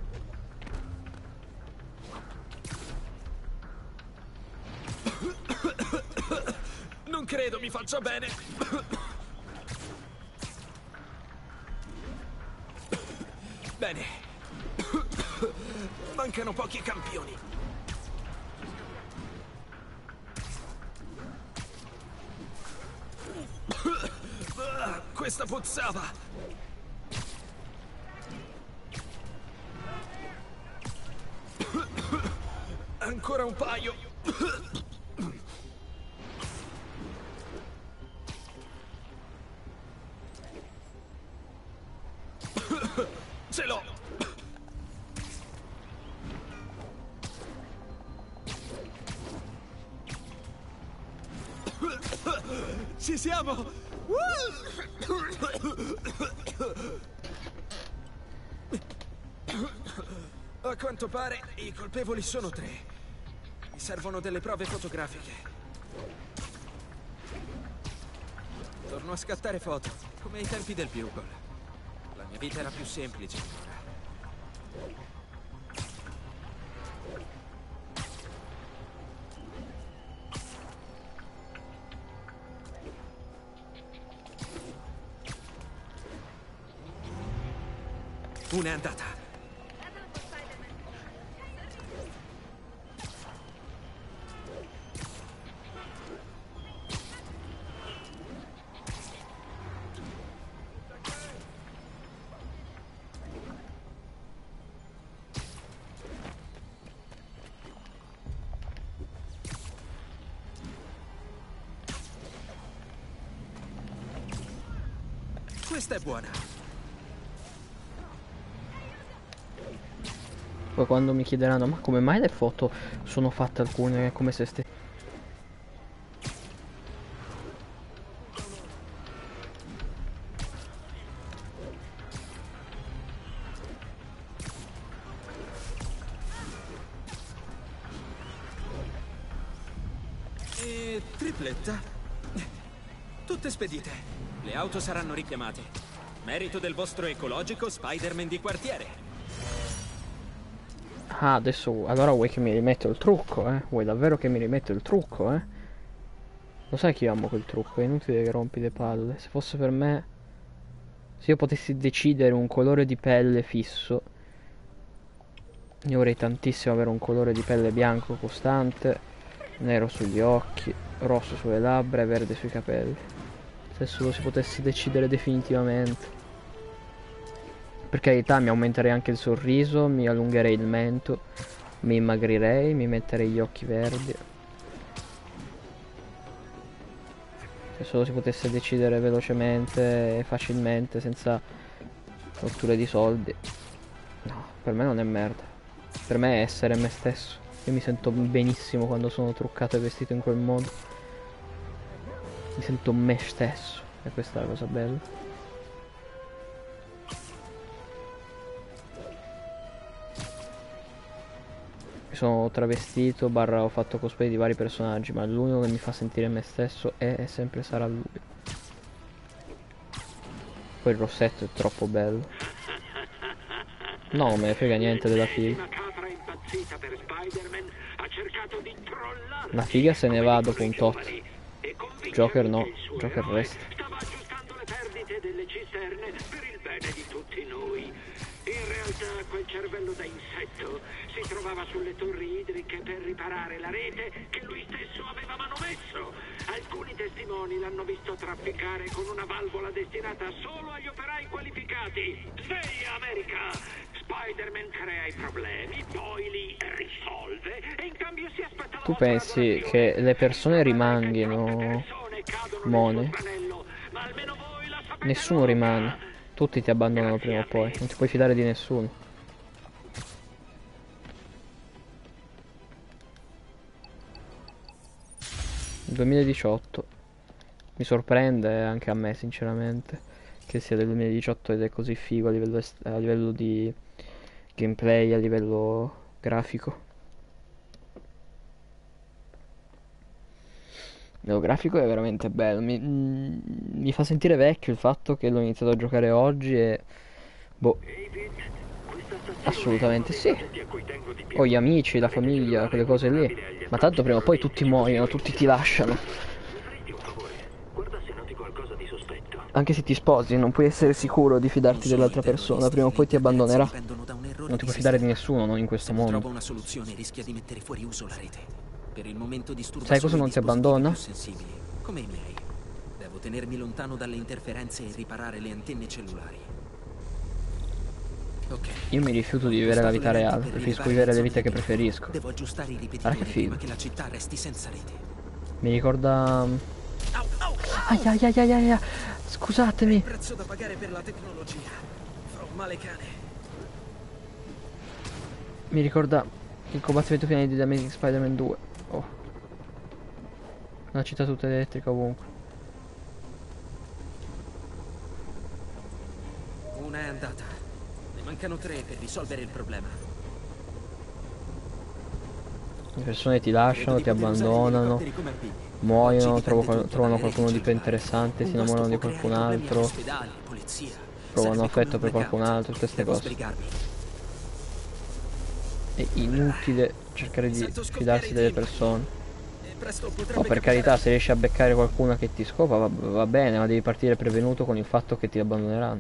Non credo mi faccia bene. Bene. Mancano pochi campioni. Questa puzzava. Ancora un paio. Ce l'ho. Ci siamo. A quanto pare i colpevoli sono tre. Mi servono delle prove fotografiche. Torno a scattare foto, come ai tempi del Bugle. La mia vita era più semplice allora. Una è andata. Questa è buona. Poi quando mi chiederanno ma come mai le foto sono fatte alcune come se stesse... E tripletta. Tutte spedite. Le auto saranno richiamate. Merito del vostro ecologico Spider-Man di quartiere. Ah, adesso allora vuoi che mi rimetto il trucco, eh? Vuoi davvero che mi rimetto il trucco, eh? Lo sai che io amo quel trucco, è inutile che rompi le palle. Se fosse per me, se io potessi decidere un colore di pelle fisso, io vorrei tantissimo avere un colore di pelle bianco costante, nero sugli occhi, rosso sulle labbra e verde sui capelli. Se solo si potesse decidere definitivamente. Per carità, mi aumenterei anche il sorriso, mi allungherei il mento, Mi imagrirei, mi metterei gli occhi verdi. Se solo si potesse decidere velocemente e facilmente, senza rotture di soldi. No, per me non è merda. Per me è essere me stesso. Io mi sento benissimo quando sono truccato e vestito in quel modo. Mi sento me stesso. E questa è la cosa bella. Mi sono travestito, barra ho fatto cosplay di vari personaggi, ma l'unico che mi fa sentire me stesso è e sempre sarà lui. Poi il rossetto è troppo bello. No, non me ne frega niente della figa. La figa se ne va dopo un tot. Joker no, Joker resta. Stava aggiustando le perdite delle cisterne per il bene di tutti noi. In realtà quel cervello da insetto si trovava sulle torri idriche per riparare la rete che lui stesso aveva manomesso. Alcuni testimoni l'hanno visto trafficare con una valvola destinata solo agli operai qualificati. Sveglia America! Spider-Man crea i problemi, poi li risolve e in cambio si aspetta la Tu vostra pensi adorazione. che le persone rimangano Persone cadono nel mone? suo tranello, ma almeno voi la sapete Nessuno lunga. rimane. Tutti ti abbandonano prima o poi. Non ti puoi fidare di nessuno. duemiladiciotto. Mi sorprende anche a me sinceramente che sia del duemiladiciotto ed è così figo a livello, est- a livello di gameplay, a livello grafico. A livello grafico è veramente bello. Mi, mm, mi fa sentire vecchio il fatto che l'ho iniziato a giocare oggi e... Boh, assolutamente sì. Ho gli amici, la famiglia, quelle cose lì. Ma tanto prima o poi tutti muoiono, tutti ti lasciano. Anche se ti sposi, non puoi essere sicuro di fidarti dell'altra persona. Prima o poi ti abbandonerà. Non ti puoi fidare di nessuno, non in questo Se non trova mondo. una soluzione rischia di mettere fuori uso la rete. Per il momento disturba Sai solo cosa i non ti dispositivi abbandona? più sensibili, come i miei. Devo tenermi lontano dalle interferenze e riparare le antenne cellulari. Ok. Io mi rifiuto di vivere la vita reale. Preferisco vivere le vite che preferisco. Devo aggiustare i Guarda che ripetitori figo. prima che la città resti senza rete. Mi ricorda... Au, au, Ai ai ai ai ai ai. Scusatemi. Il prezzo da pagare per la tecnologia. Farò male cane. Mi ricorda il combattimento finale di The Amazing Spider-Man due. Oh. Una città tutta elettrica ovunque. Una è andata. Ne mancano tre per risolvere il problema. Le persone ti lasciano, ti abbandonano, muoiono, trovo- trovano qualcuno di più interessante, si innamorano di qualcun altro, provano affetto per qualcun altro, tutte queste cose. È inutile cercare di fidarsi delle persone. Oh, per carità, se riesci a beccare qualcuno che ti scopa va, va bene, ma devi partire prevenuto con il fatto che ti abbandoneranno.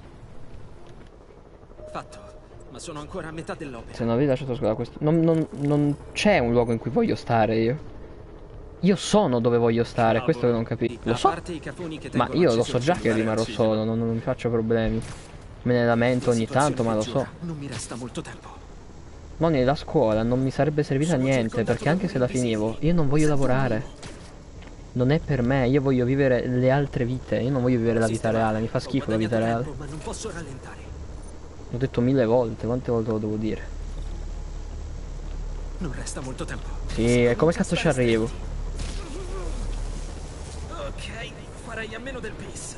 Fatto, ma sono ancora a metà dell'opera. Se non avevi lasciato scuola questo... Non, non, non c'è un luogo in cui voglio stare io. Io sono dove voglio stare, questo che non capisco. Lo so, ma io lo so già che rimarrò solo, non, non mi faccio problemi. Me ne lamento ogni tanto, ma lo so. Non mi resta molto tempo. Non, la scuola non mi sarebbe servita a niente, perché anche se la finivo, io non voglio lavorare. Non è per me, io voglio vivere le altre vite, io non voglio vivere la vita reale, mi fa schifo la vita reale. Ma non posso rallentare. L'ho detto mille volte, quante volte lo devo dire? Non resta molto tempo. Sì, e come cazzo ci arrivo? Ok, farei a meno del bis.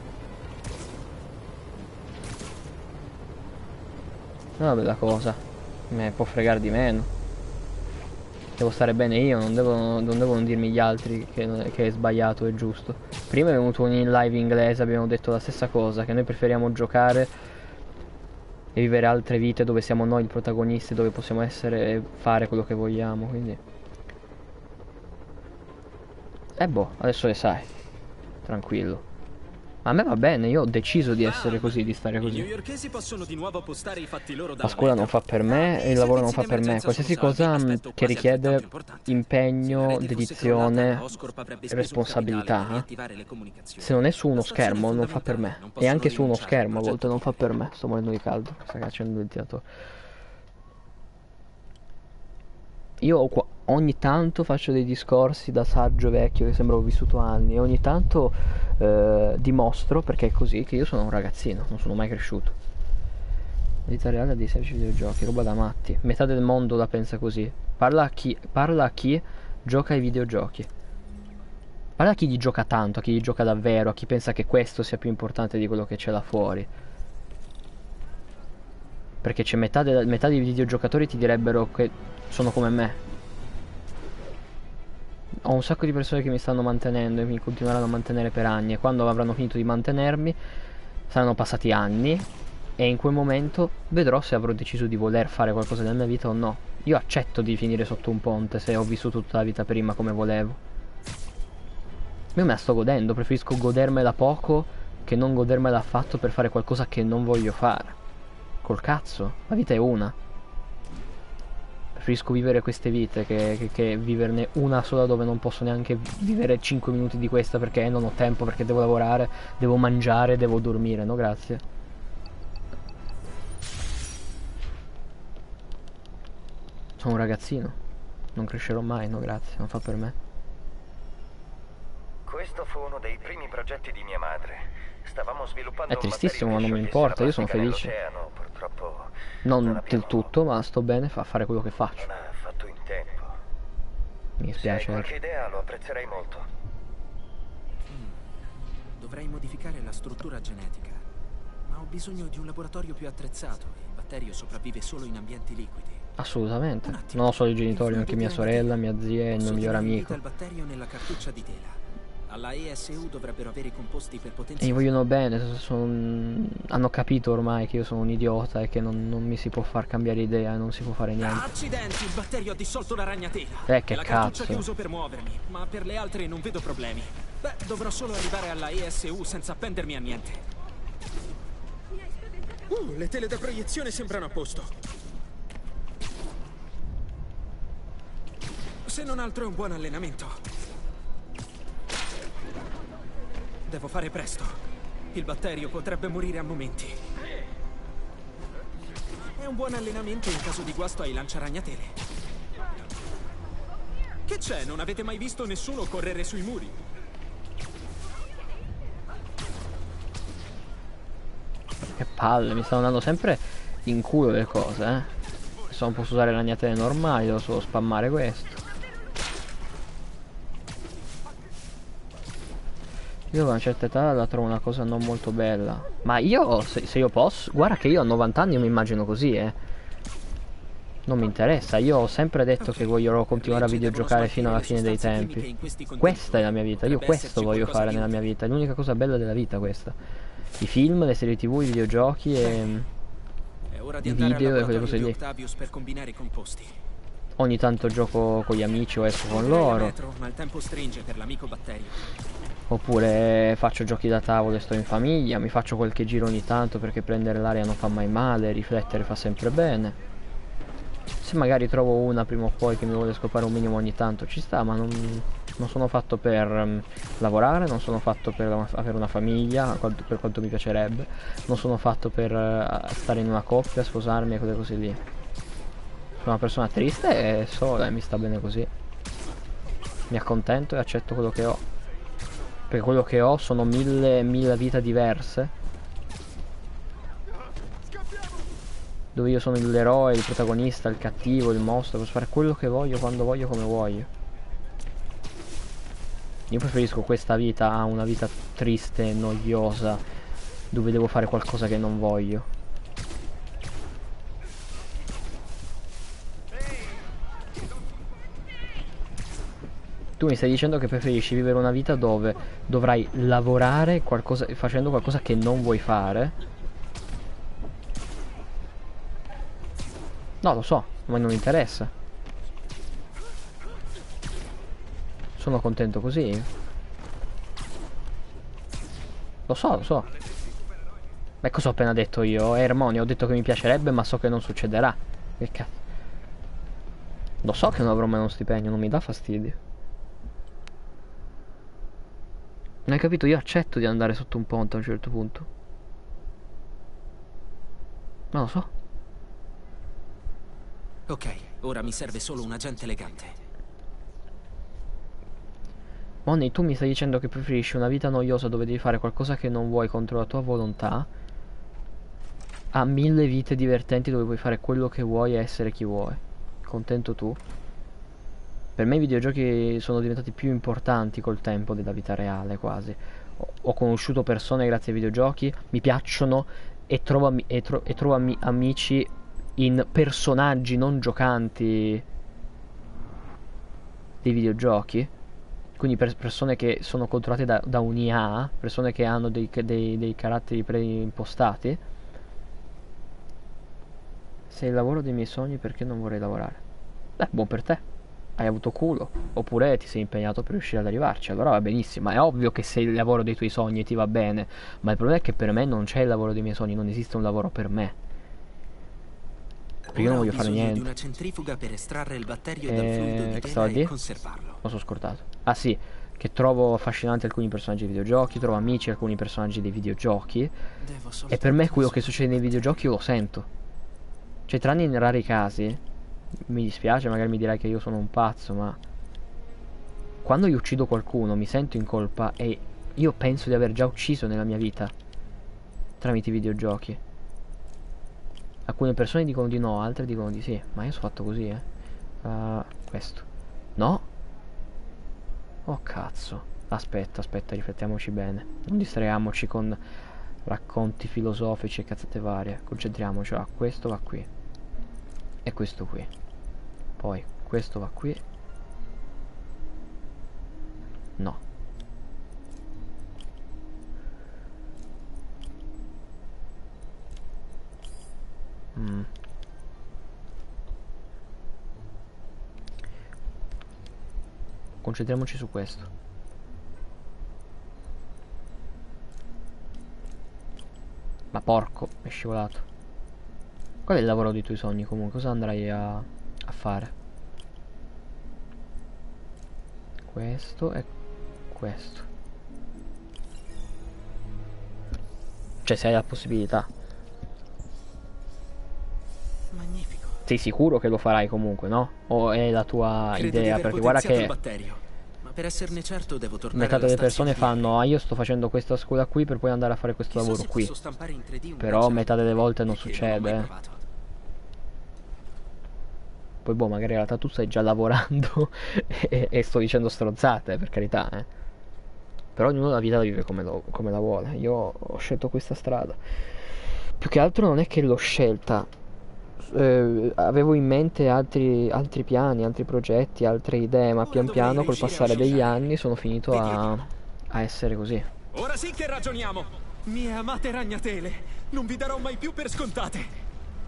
È una bella cosa. Me può fregare di meno. Devo stare bene io, non devono, non devono dirmi gli altri che, che è sbagliato e giusto. Prima è venuto un in live inglese, abbiamo detto la stessa cosa, che noi preferiamo giocare e vivere altre vite dove siamo noi i protagonisti, dove possiamo essere e fare quello che vogliamo, quindi... E boh, adesso le sai. Tranquillo. Ma a me va bene, io ho deciso di essere così, di stare I così. newyorkesi possono di nuovo postare i fatti loro da La scuola non fa per me e il lavoro non fa per me. Qualsiasi cosa mh, che richiede impegno, dedizione e responsabilità, eh, se non è su uno schermo non fa per me. E anche su uno schermo a volte non fa per me. Sto morendo di caldo, sta cacciando il ventilatore. io qua- ogni tanto faccio dei discorsi da saggio vecchio che sembra ho vissuto anni e ogni tanto eh, dimostro, perché è così, che io sono un ragazzino, non sono mai cresciuto. Vita reale dei semplici videogiochi, roba da matti. Metà del mondo la pensa così. Parla a chi, parla a chi gioca ai videogiochi. Parla a chi gli gioca tanto, a chi gli gioca davvero, a chi pensa che questo sia più importante di quello che c'è là fuori. Perché c'è metà, de- metà dei videogiocatori ti direbbero che sono come me. Ho un sacco di persone che mi stanno mantenendo e mi continueranno a mantenere per anni, e quando avranno finito di mantenermi saranno passati anni e in quel momento vedrò se avrò deciso di voler fare qualcosa nella mia vita o no. Io accetto di finire sotto un ponte se ho vissuto tutta la vita prima come volevo. Io me la sto godendo, preferisco godermela poco che non godermela affatto per fare qualcosa che non voglio fare. Col cazzo, la vita è una. Preferisco vivere queste vite che, che, che viverne una sola dove non posso neanche vivere cinque minuti di questa perché non ho tempo, perché devo lavorare, devo mangiare, devo dormire, no grazie. Sono un ragazzino, non crescerò mai, no grazie, non fa per me. Questo fu uno dei primi progetti di mia madre. Stavamo sviluppando È un tristissimo, ma materiale non mi che importa, io sono sciogliesse la felice. plastica nell'oceano. Purtroppo Non non del abbiamo- tutto, ma sto bene a fare quello che faccio. non ha fatto in tempo. Mi Se hai dispiace. qualche idea lo apprezzerei molto. Dovrei modificare la struttura genetica, ma ho bisogno di un laboratorio più attrezzato. Il batterio sopravvive solo in ambienti liquidi. Assolutamente. Un attimo. Non ho solo i genitori, Il anche fluido mia di sorella, ragnatina. mia zia e il mio Posso migliore tenere in amico. vita il batterio nella cartuccia di tela. Alla E S U dovrebbero avere i composti per E mi potenziare. vogliono bene, sono- hanno capito ormai che io sono un idiota e che non, non mi si può far cambiare idea e non si può fare Ah, niente. accidenti, il batterio ha dissolto la ragnatela. Eh, che È la cartuccia cazzo. che uso per muovermi, ma per le altre non vedo problemi. Beh, dovrò solo arrivare alla E S U senza appendermi a niente. Uh, le tele da proiezione sembrano a posto. Se non altro è un buon allenamento. Devo fare presto. Il batterio potrebbe morire a momenti. È un buon allenamento in caso di guasto ai lanciaragnatele. Che c'è? Non avete mai visto nessuno correre sui muri? Che palle, mi stanno dando sempre in culo le cose, eh. Se non posso usare ragnatele normali, devo solo spammare questo. Io a una certa età la trovo una cosa non molto bella. Ma io, se, se io posso, guarda che io a novanta anni mi immagino così, eh. Non mi interessa, io ho sempre detto che voglio continuare a videogiocare fino alla fine dei tempi. Questa è la mia vita, io questo voglio fare nella mia vita, è l'unica cosa bella della vita questa. I film, le serie tv, i videogiochi e È ora di i andare al video e quelle laboratorio cose di lì. Octavius per combinare i composti. Ogni tanto gioco con gli amici o esco con Potrei la loro. metro, ma il tempo stringe per l'amico batterio. Oppure faccio giochi da tavolo e sto in famiglia, mi faccio qualche giro ogni tanto perché prendere l'aria non fa mai male, riflettere fa sempre bene. Se magari trovo una prima o poi che mi vuole scopare un minimo ogni tanto ci sta, ma non, non sono fatto per um, lavorare, non sono fatto per una- avere una famiglia, quanto- per quanto mi piacerebbe, non sono fatto per uh, stare in una coppia, sposarmi e quelle cose lì. Sono una persona triste e sola e mi sta bene così. Mi accontento e accetto quello che ho. Perché quello che ho sono mille, mille vite diverse. Dove io sono l'eroe, il protagonista, il cattivo, il mostro. Posso fare quello che voglio, quando voglio, come voglio. Io preferisco questa vita a una vita triste, noiosa, dove devo fare qualcosa che non voglio. Tu mi stai dicendo che preferisci vivere una vita dove dovrai lavorare qualcosa, facendo qualcosa che non vuoi fare? No, lo so, ma non mi interessa. Sono contento così. Lo so, lo so. Beh, cosa ho appena detto io? Ermonio, ho detto che mi piacerebbe, ma so che non succederà. Che cazzo? Lo so che non avrò mai uno stipendio, non mi dà fastidio. Non hai capito? Io accetto di andare sotto un ponte a un certo punto. Non lo so. Ok, ora mi serve solo un agente elegante. Money, tu mi stai dicendo che preferisci una vita noiosa dove devi fare qualcosa che non vuoi contro la tua volontà a mille vite divertenti dove puoi fare quello che vuoi e essere chi vuoi. Contento tu? Per me i videogiochi sono diventati più importanti col tempo della vita reale, quasi. Ho, ho conosciuto persone grazie ai videogiochi, mi piacciono e trovo, ami- e tro- e trovo ami- amici in personaggi non giocanti dei videogiochi. Quindi per persone che sono controllate da, da un'I A, persone che hanno dei, dei, dei caratteri preimpostati. Se è il lavoro dei miei sogni, perché non vorrei lavorare? Beh, buon per te. Hai avuto culo. Oppure ti sei impegnato per riuscire ad arrivarci. Allora va benissimo. È ovvio che se il lavoro dei tuoi sogni ti va bene. Ma il problema è che per me non c'è il lavoro dei miei sogni. Non esiste un lavoro per me. Perché io non voglio fare niente. Di una centrifuga per estrarre il batterio dal Eh, fluido di che tela stavo a e dire? conservarlo. Lo so scordato. Ah sì, che trovo affascinanti alcuni personaggi dei videogiochi, trovo amici alcuni personaggi dei videogiochi. E per me quello che succede nei videogiochi io lo sento. Cioè, tranne in rari casi, mi dispiace, magari mi dirai che io sono un pazzo, ma quando io uccido qualcuno mi sento in colpa e io penso di aver già ucciso nella mia vita tramite i videogiochi. Alcune persone dicono di no, altre dicono di sì, ma io sono fatto così, eh. Uh, questo. No? Oh cazzo. Aspetta, aspetta, riflettiamoci bene. Non distraiamoci con racconti filosofici e cazzate varie. Concentriamoci. Ah, questo va qui. E questo qui. Poi, questo va qui. No. Mm. Concentriamoci su questo. Ma porco, è scivolato. Qual è il lavoro dei tuoi sogni comunque? Cosa andrai a, a fare? Questo e questo. Cioè, se hai la possibilità. Magnifico. Sei sicuro che lo farai comunque, no? O è la tua Credo di idea? aver Perché guarda potenziato che il batterio, ma per esserne certo devo tornare metà alla delle stazione persone di fanno: ah, io sto facendo questa scuola qui per poi andare a fare questo Chissà lavoro se qui. posso stampare in tre D un Però bracciale metà delle volte non perché non l'ho mai succede, eh. provato. Poi boh, magari in realtà tu stai già lavorando e, e sto dicendo stronzate, per carità, eh. Però ognuno la vita la vive come, lo, come la vuole. Io ho scelto questa strada. Più che altro non è che l'ho scelta. Eh, avevo in mente altri, altri piani, altri progetti, altre idee, ma Ora pian dovrei piano col riuscire a passare degli sciogliere. anni sono finito a, a essere così. Ora sì che ragioniamo. Mie amate ragnatele, non vi darò mai più per scontate.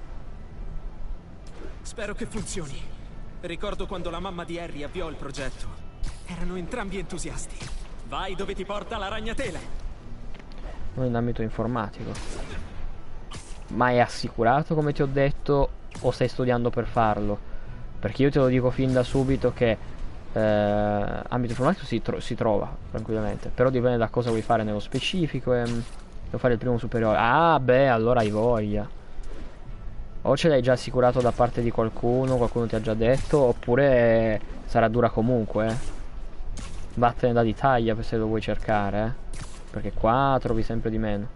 Spero che funzioni. Ricordo quando la mamma di Harry avviò il progetto. Erano entrambi entusiasti. Vai dove ti porta la ragnatela. Non in ambito informatico. Ma è assicurato, come ti ho detto, o stai studiando per farlo? Perché io te lo dico fin da subito che eh, ambito informatico si, tro si trova tranquillamente. Però dipende da cosa vuoi fare nello specifico. E, devo fare il primo superiore. Ah beh, allora hai voglia. O ce l'hai già assicurato da parte di qualcuno, qualcuno ti ha già detto, oppure sarà dura comunque, eh. Vattene dall'Italia se lo vuoi cercare, eh. Perché qua trovi sempre di meno.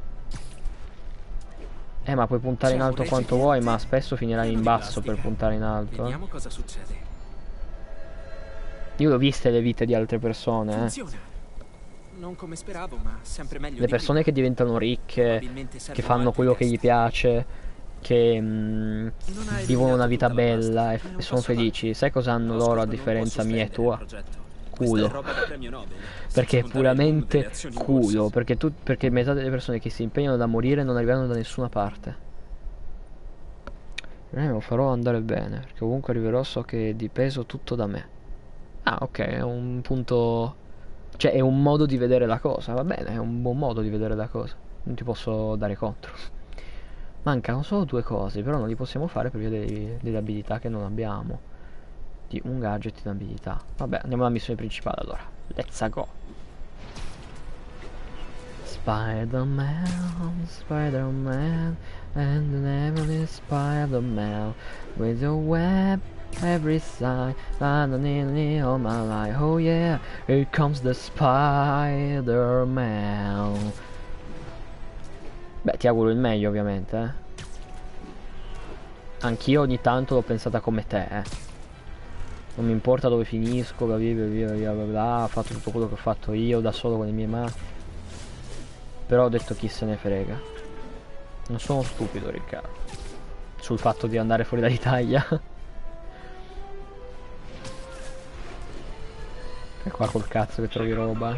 Eh, ma puoi puntare in alto quanto vuoi, ma spesso finirai in basso per puntare in alto, eh. Vediamo cosa succede. Io le ho viste le vite di altre persone, eh. Funziona. Non come speravo, ma sempre meglio Le di persone prima. che diventano ricche, Probabilmente che servono fanno altri quello che test. gli piace, che mh, Non hai vivono una eliminato vita tutta la pasta, bella e, e f- non e sono posso felici. Sai cosa hanno No, loro scusa, a non differenza posso mia e spendere il tua? progetto. Questa è Culo. roba da premio Nobel, senza Perché è contare il boom puramente delle azioni in culo. borsa. Perché, tu, perché metà delle persone che si impegnano da morire non arriveranno da nessuna parte. Eh, lo farò andare bene. Perché comunque arriverò, so che è dipeso tutto da me. Ah, ok, è un punto. Cioè, è un modo di vedere la cosa. Va bene, è un buon modo di vedere la cosa. Non ti posso dare contro. Mancano solo due cose, però non li possiamo fare per via dei, delle abilità che non abbiamo. Di un gadget in abilità. Vabbè, andiamo alla missione principale allora. Let's go. Spider-Man, Spider-Man, and the name is Spider-Man, with your web every side, and all my life, oh yeah, here comes the Spider-Man. Beh, ti auguro il meglio ovviamente, eh. Anch'io ogni tanto l'ho pensata come te, eh. Non mi importa dove finisco, bla bla bla bla bla bla, ho fatto tutto quello che ho fatto io da solo con le mie mani. Però ho detto chi se ne frega. Non sono stupido, Riccardo, sul fatto di andare fuori dall'Italia. E qua col cazzo che trovi roba.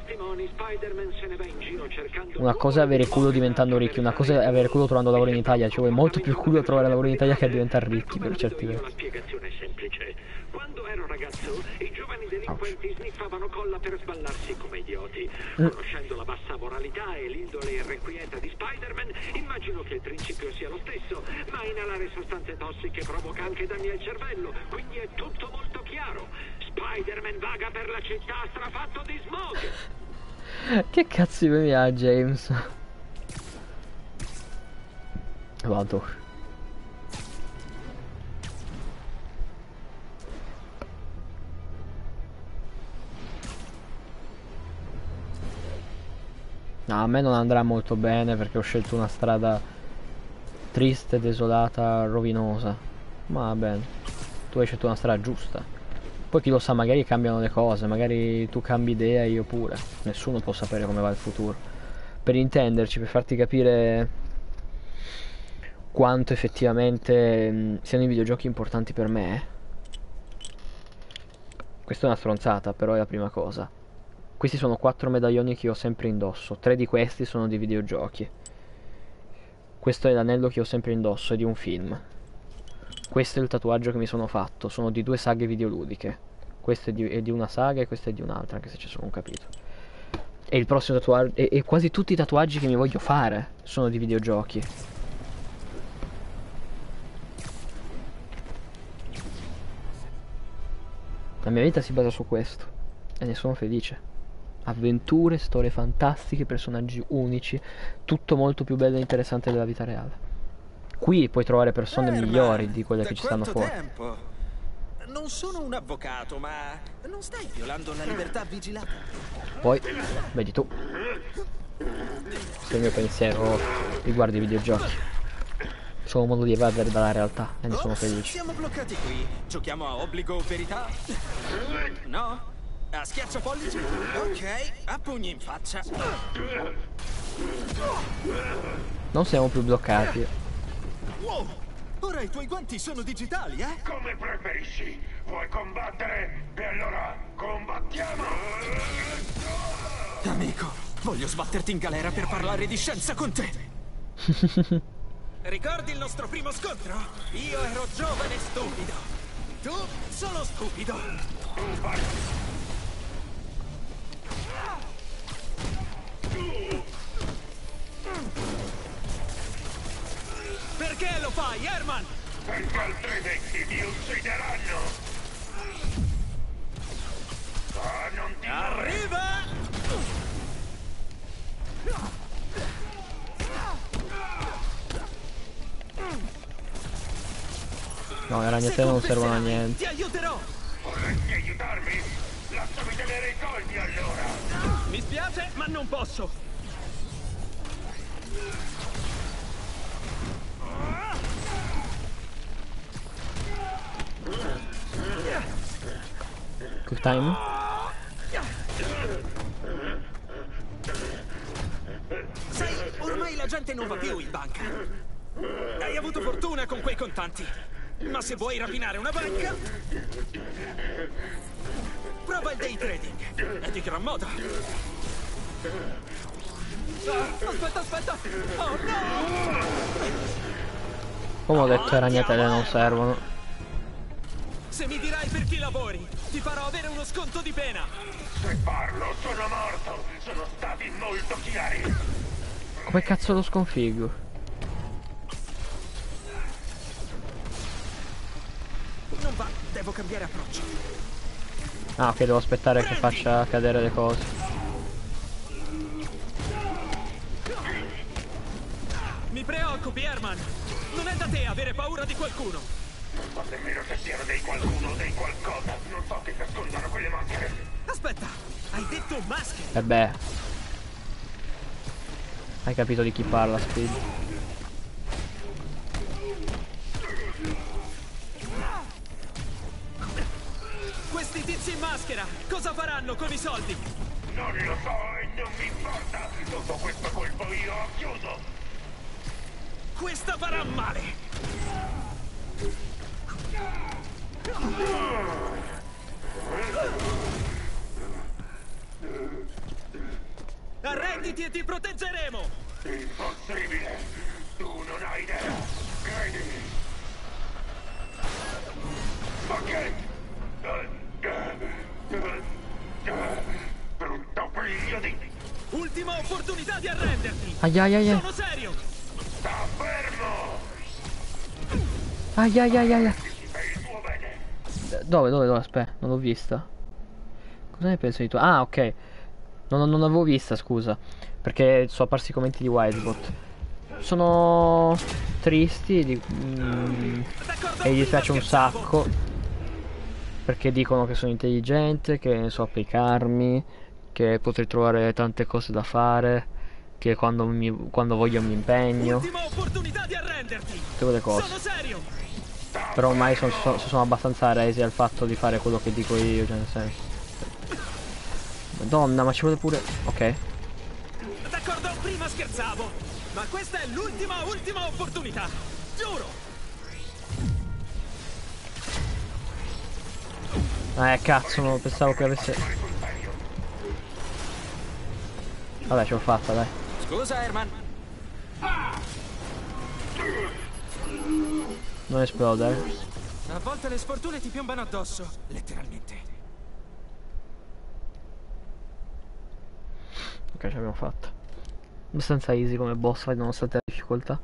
Una cosa è avere culo diventando ricchi, una cosa è avere culo trovando lavoro in Italia. Ci vuole molto più culo a trovare lavoro in Italia che a diventare ricchi per certi versi. La spiegazione è semplice. Quando ero ragazzo, i giovani delinquenti sniffavano colla per sballarsi come idioti. Mm. Conoscendo la bassa moralità e l'indole irrequieta di Spider-Man, immagino che il principio sia lo stesso, ma inalare sostanze tossiche provoca anche danni al cervello, quindi è tutto molto chiaro. Spider-Man vaga per la città strafatto di smog. Che cazzo di meme ha James? Vado. No, a me non andrà molto bene perché ho scelto una strada triste, desolata, rovinosa. Ma va bene, tu hai scelto una strada giusta. Poi chi lo sa, magari cambiano le cose, magari tu cambi idea e io pure. Nessuno può sapere come va il futuro. Per intenderci, per farti capire quanto effettivamente mh, siano i videogiochi importanti per me. Questa è una stronzata, però è la prima cosa. Questi sono quattro medaglioni che ho sempre indosso. Tre di questi sono di videogiochi. Questo è l'anello che ho sempre indosso, è di un film. Questo è il tatuaggio che mi sono fatto, sono di due saghe videoludiche. Questo è di, è di una saga e questo è di un'altra, anche se c'è solo un capitolo. E il prossimo tatuaggio, e, e quasi tutti i tatuaggi che mi voglio fare sono di videogiochi. La mia vita si basa su questo e ne sono felice. Avventure, storie fantastiche, personaggi unici, tutto molto più bello e interessante della vita reale. Qui puoi trovare persone Herman, migliori di quelle che ci stanno fuori. Tempo? Non sono un avvocato, ma non stai violando la libertà vigilata? Poi, vedi tu. Questo è il mio pensiero riguardo i videogiochi. Sono un modo di evadere dalla realtà e ne sono felice. Siamo bloccati qui. Giochiamo a obbligo o verità? No? A schiacciapollici? Ok, a pugni in faccia. Non siamo più bloccati. Wow! Ora i tuoi guanti sono digitali, eh? Come preferisci? Vuoi combattere? E allora combattiamo! Amico, voglio sbatterti in galera per parlare di scienza con te. Ricordi il nostro primo scontro? Io ero giovane e stupido. Tu solo stupido. Perché lo fai, Herman? Perché altrimenti mi uccideranno! Ah, non ti Arriva! No, le ragnatele non servono a niente. Ti aiuterò! vorresti aiutarmi? Lasciami tenere i colpi allora! Mi spiace, ma non posso! Quick time? Sai, ormai la gente non va più in banca. Hai avuto fortuna con quei contanti. Ma se vuoi rapinare una banca, prova il day trading. È di gran moda. Ah, aspetta, aspetta. Oh no! Come ho detto, le ragnatele non servono. Se mi dirai per chi lavori, ti farò avere uno sconto di pena. Se parlo, sono morto. Sono stati molto chiari. Come cazzo lo sconfiggo? Non va, devo cambiare approccio. Ah, ok, devo aspettare che faccia cadere le cose. preoccupi, Herman. Non è da te avere paura di qualcuno. Non so nemmeno se siano dei qualcuno o dei qualcosa. Non so che nascondono quelle maschere. Aspetta, hai detto maschere? E beh. Hai capito di chi parla, Speed. Questi tizi in maschera, cosa faranno con i soldi? Non lo so e non mi importa. Dopo questo colpo io ho chiuso. Questa farà male. Arrenditi e ti proteggeremo. Impossibile. Tu non hai idea. Credimi. Ok. Brutto figlio di... Ultima opportunità di arrenderti. Ai ai ai ai. Sono serio. Sta fermo. Ai ai ai ai. Per il tuo bene. Dove, dove, dove? Aspetta, non l'ho vista. Cosa ne penso di tu? Ah, ok. Non, non l'avevo vista, scusa. Perché sono apparsi i commenti di Wisebot. Sono tristi di, mm, e gli dispiace un sacco. Perché dicono che sono intelligente, che so applicarmi, che potrei trovare tante cose da fare, che quando, mi, quando voglio mi impegno. Ultima opportunità di arrenderti. Tutte quelle cose. Sono serio. Però ormai sono, sono, sono abbastanza resi al fatto di fare quello che dico io, cioè nel senso. Madonna, ma ci vuole pure... Ok. D'accordo, prima scherzavo, ma questa è l'ultima, ultima opportunità. Giuro. Eh, cazzo, non pensavo che avesse... Vabbè, ce l'ho fatta, dai. Scusa, Herman. Non esplodere. A volte le sfortune ti piombano addosso, letteralmente. Ok, ce l'abbiamo fatta. Abbastanza easy come boss fight nonostante la difficoltà.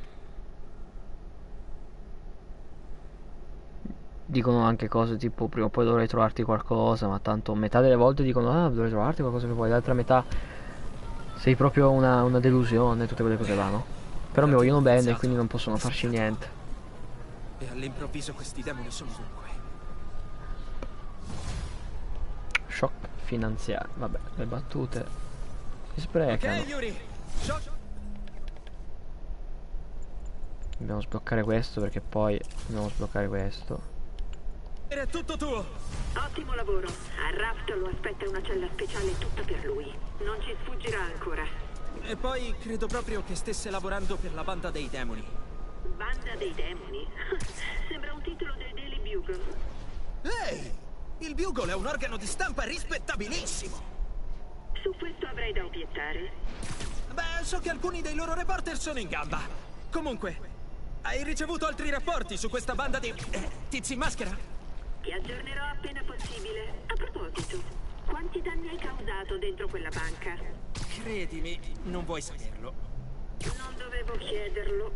Dicono anche cose tipo prima o poi dovrai trovarti qualcosa, ma tanto metà delle volte dicono ah dovrai trovarti qualcosa che vuoi, l'altra metà sei proprio una, una delusione, tutte quelle cose là, no? Però mi vogliono bene e quindi non possono farci niente. E all'improvviso questi demoni sono ovunque. Shock finanziario, vabbè, le battute si sprecano. Ok, Yuri. Shock. Dobbiamo sbloccare questo perché poi dobbiamo sbloccare questo. È tutto tuo. Ottimo lavoro. A Raft lo aspetta una cella speciale tutta per lui. Non ci sfuggirà ancora. E poi credo proprio che stesse lavorando per la banda dei demoni. Banda dei demoni? Sembra un titolo del Daily Bugle. Ehi! Il Bugle è un organo di stampa rispettabilissimo. Su questo avrei da obiettare. Beh, so che alcuni dei loro reporter sono in gamba. Comunque, hai ricevuto altri rapporti su questa banda di... Eh, tizi in maschera? Ti aggiornerò appena possibile. A proposito, quanti danni hai causato dentro quella banca? Credimi, non vuoi saperlo. Non dovevo chiederlo.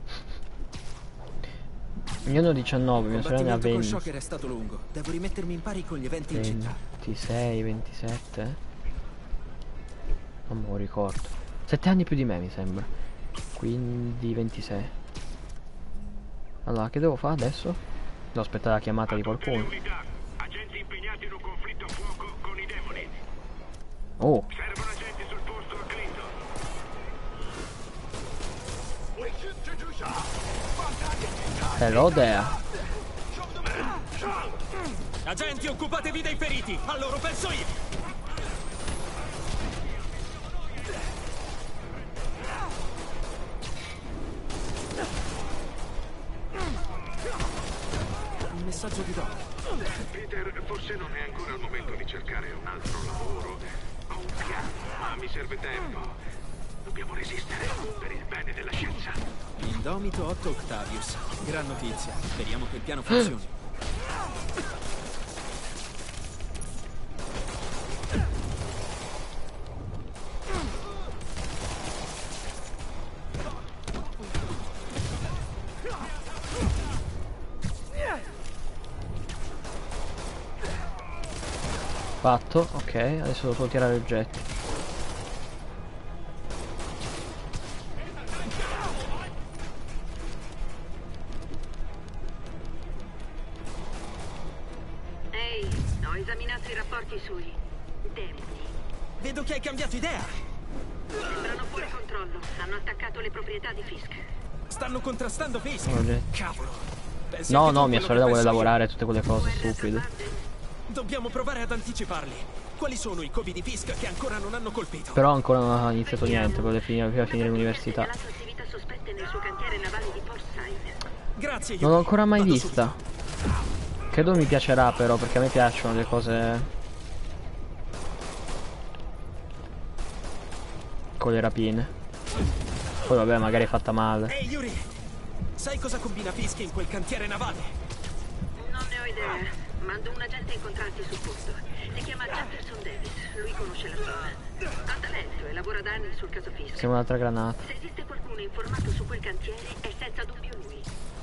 Io ne ho diciannove, mia Il sorella ne ha combattimento con venti. Shocker è stato lungo. Devo rimettermi in pari con gli eventi in città. ventisei, ventisette. Non me lo ricordo. sette anni più di me mi sembra. Quindi ventisei. Allora, che devo fare adesso? Devo aspettare la chiamata di qualcuno. Agenti impegnati in un conflitto a fuoco con i demoni. Oh, Servono agenti sul posto a Clinton. hello there. Agenti, occupatevi dei feriti. A loro penso io. Un messaggio di Doc. Peter, forse non è ancora il momento di cercare un altro lavoro. Ho un piano, ma mi serve tempo. Dobbiamo resistere per il bene della scienza. Indomito Otto Octavius. Gran notizia. Speriamo che il piano funzioni. Fatto, ok, adesso devo solo tirare il jet. i rapporti sui demoni. Vedo che hai cambiato idea. Sembrano fuori controllo. Hanno attaccato le proprietà di Fisk. Stanno contrastando Fisk. Oggi. Cavolo. Pensi No, anche tu no, a mia quello sorella che vuole penso io? lavorare, tutte quelle cose stupide. Dobbiamo provare ad anticiparli. Quali sono i covi di Fisk che ancora non hanno colpito? Però ancora non ha iniziato niente, per finire, per finire l'università. Segnalato attività sospette nel suo cantiere navale di Port Said. Grazie, Non l'ho Yuri. ancora mai Vado vista. subito. Credo mi piacerà però, perché a me piacciono le cose con le rapine. Poi vabbè, magari è fatta male. Ehi, Yuri. Sai cosa combina Fisk in quel cantiere navale? Non ne ho idea. Mando un agente in contratti sul posto. Si chiama Jefferson Davis. Lui conosce la zona. Ha talento e lavora da anni sul caso Fisk. Siamo un'altra granata. Se esiste qualcuno informato su quel cantiere, è senza dubbio lui.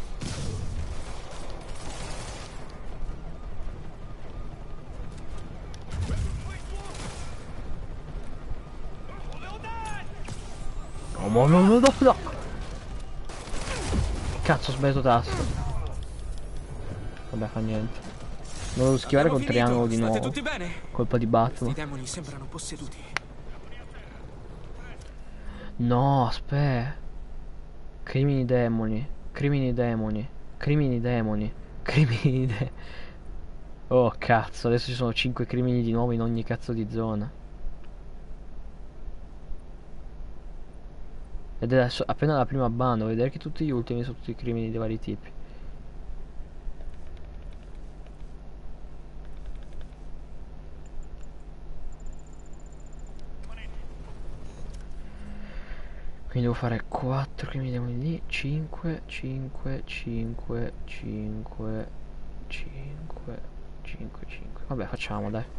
No, no, no, no, no. Cazzo, ho sbagliato tasto. Vabbè, fa niente. Dovevo schivare Abbiamo col finito. triangolo di State nuovo. tutti bene? Colpa di I Batman. demoni sembrano posseduti. No, aspetta. Crimini demoni. Crimini demoni. Crimini demoni. Crimini de... Oh cazzo, adesso ci sono cinque crimini di nuovo in ogni cazzo di zona. Ed è adesso appena la prima banda, vuol vedere che tutti gli ultimi sono tutti crimini di vari tipi. Quindi devo fare quattro crimini demoni lì, cinque, cinque, cinque, cinque, cinque, cinque, cinque. Vabbè, facciamo, dai.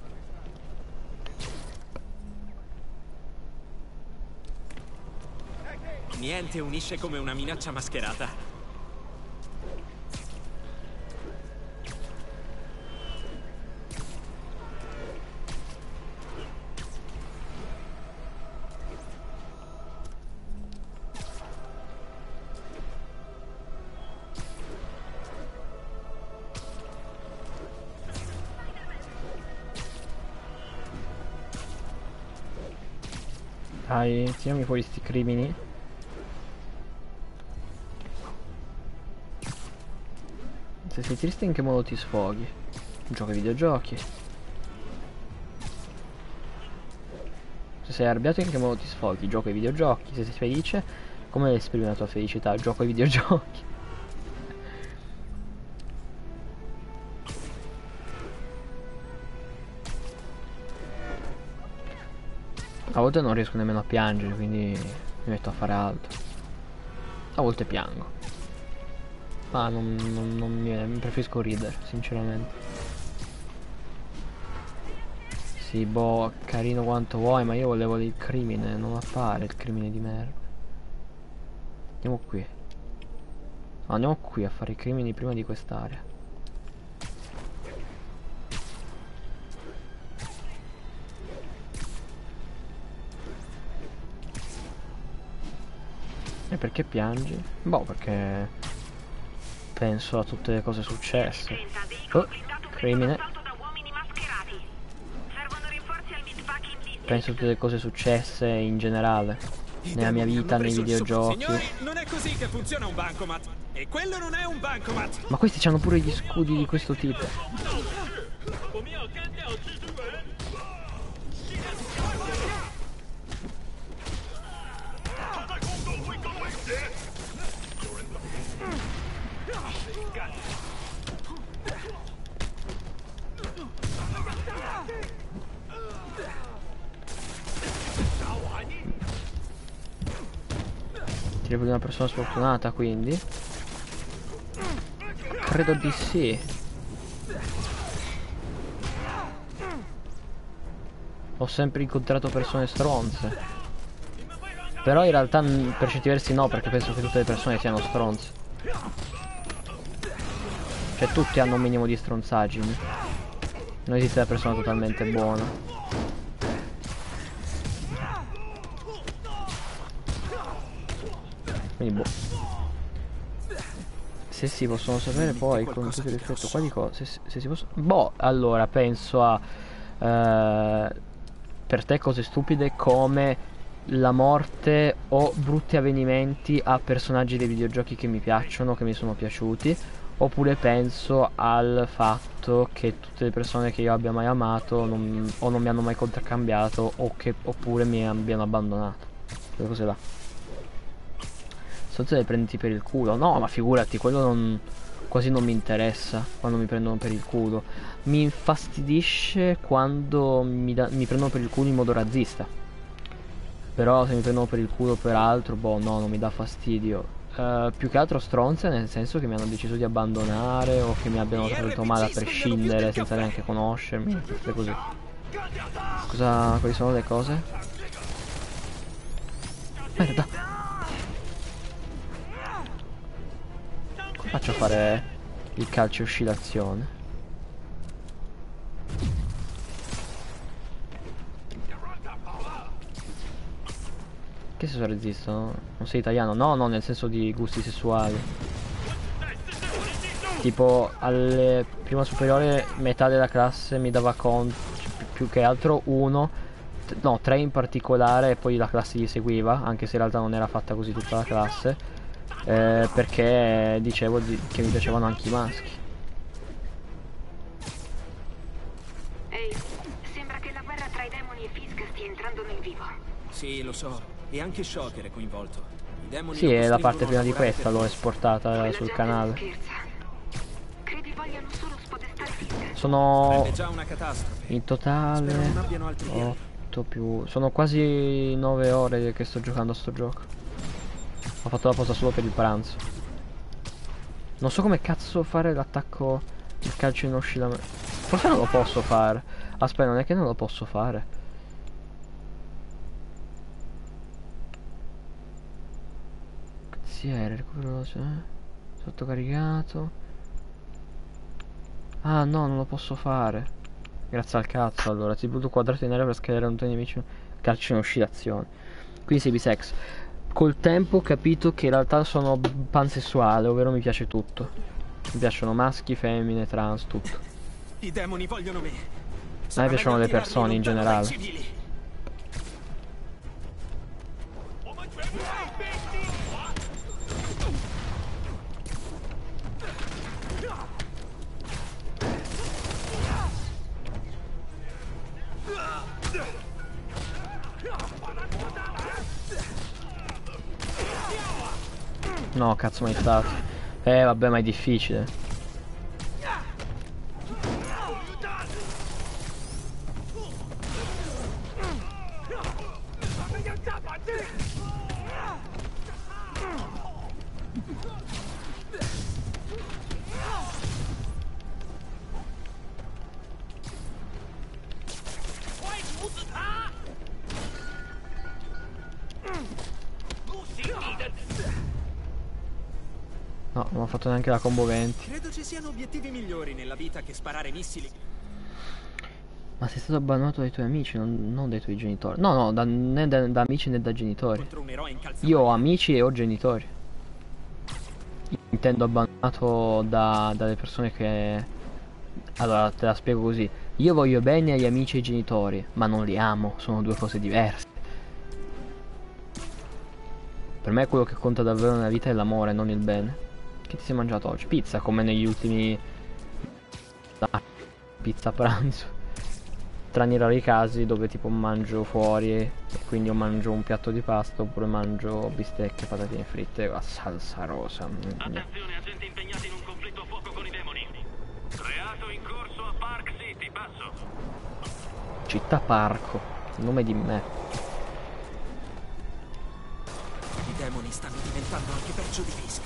Niente unisce come una minaccia mascherata. Dai, tiriamo fuori sti crimini. Se sei triste in che modo ti sfoghi? Gioca ai videogiochi. Se sei arrabbiato in che modo ti sfoghi? Gioca ai videogiochi. Se sei felice, come esprimi la tua felicità? Gioco ai videogiochi. A volte non riesco nemmeno a piangere, quindi mi metto a fare altro. A volte piango. Ma non, non, non mi viene, preferisco ridere, sinceramente. Sì, boh, carino quanto vuoi, ma io volevo il crimine, non appare il crimine di merda. Andiamo qui. No, andiamo qui a fare i crimini prima di quest'area. E perché piangi? Boh, perché penso a tutte le cose successe. Oh, crimine. Penso a tutte le cose successe in generale. Nella mia vita, nei videogiochi. Signori, non è così che funziona un bancomat. E quello non è un bancomat. Ma questi hanno pure gli scudi di questo tipo. Di una persona sfortunata, quindi credo di sì. Ho sempre incontrato persone stronze, però in realtà per certi versi no, perché penso che tutte le persone siano stronze. Cioè tutti hanno un minimo di stronzaggine. Non esiste la persona totalmente buona. Quindi boh. Se si possono sapere poi con tutto il rispetto qua di cose. Se, se si possono. Boh, allora penso a eh, per te cose stupide come la morte o brutti avvenimenti a personaggi dei videogiochi che mi piacciono, che mi sono piaciuti, oppure penso al fatto che tutte le persone che io abbia mai amato non, o non mi hanno mai contraccambiato o che, oppure mi abbiano abbandonato. Quelle cose là. Sotto le prendi per il culo. No, ma figurati, quello non, quasi non mi interessa quando mi prendono per il culo. Mi infastidisce quando mi, da, mi prendono per il culo in modo razzista. Però se mi prendono per il culo per altro, boh, no, non mi dà fastidio. Uh, più che altro stronze, nel senso che mi hanno deciso di abbandonare o che mi abbiano trattato male a prescindere senza neanche conoscermi, tutte così. Cosa, quali sono le cose? Merda. Come faccio a fare il calcio oscillazione? Che senso resisto? Non sei italiano? No, no, nel senso di gusti sessuali. Tipo, alle prima superiore metà della classe mi dava conto, più che altro uno, no, tre in particolare, e poi la classe gli seguiva, anche se in realtà non era fatta così tutta la classe, eh, perché dicevo di, che mi piacevano anche i maschi. Ehi, sembra che la guerra tra i demoni e Fisk stia entrando nel vivo. Sì, lo so. E anche Shocker è coinvolto. I demoni sì, è la parte prima di questa, l'ho esportata Quella sul gente canale. scherza. Credi vogliano solo spodestare Fisk? Sono È già una catastrofe. in totale Spero non abbiano altri piani. otto più... Sono quasi nove ore che sto giocando a sto gioco. Ho fatto la pausa solo per il pranzo. Non so come cazzo fare l'attacco, il calcio in oscillamento. Forse non lo posso fare. Aspetta, non è che non lo posso fare. Cazziere, recupero eh? Sottocaricato. Ah no, non lo posso fare. Grazie al cazzo. Allora, ti butto quadrato in aria per scalare un tuo nemico. Calcio in oscillazione. Quindi sei bisex. Col tempo ho capito che in realtà sono pansessuale, ovvero mi piace tutto. Mi piacciono maschi, femmine, trans, tutto. I demoni vogliono me. A me piacciono le persone in generale. No, cazzo, mai stato. Eh, vabbè, ma è difficile. No, non ho fatto neanche la combo venti. Credo ci siano obiettivi migliori nella vita che sparare missili. Ma sei stato abbandonato dai tuoi amici, non, non dai tuoi genitori. No, no, da, né da, da amici né da genitori. Contro un eroe in calzamaglia. Io ho amici e ho genitori. Io intendo abbandonato da, dalle persone che... Allora, te la spiego così. Io voglio bene agli amici e ai genitori, ma non li amo, sono due cose diverse. Per me quello che conta davvero nella vita è l'amore, non il bene. Che ti sei mangiato oggi? Pizza, come negli ultimi... Pizza a pranzo. Tranne i rari casi dove tipo mangio fuori e quindi o mangio un piatto di pasta oppure mangio bistecche, patatine fritte a salsa rosa. Attenzione, agenti impegnati in un conflitto a fuoco con i demoni. Reato in corso a Park City, passo. Città Parco, nome di me. I demoni stanno diventando anche peggio di Fisk.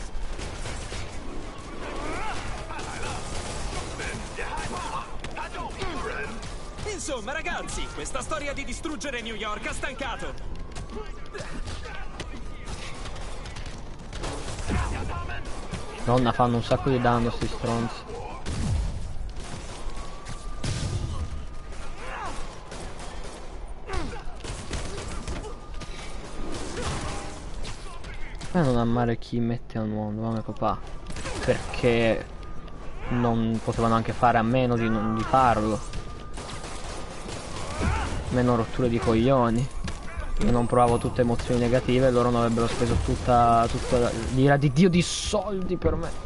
Insomma, ragazzi, questa storia di distruggere New York ha stancato. Nonna, fanno un sacco di danno sti stronzi. Come non amare chi mette al mondo, mamma e papà? Perché non potevano anche fare a meno di, non, di farlo. meno rotture di coglioni. Io non provavo tutte emozioni negative, loro non avrebbero speso tutta, tutta l'ira di Dio di soldi per me.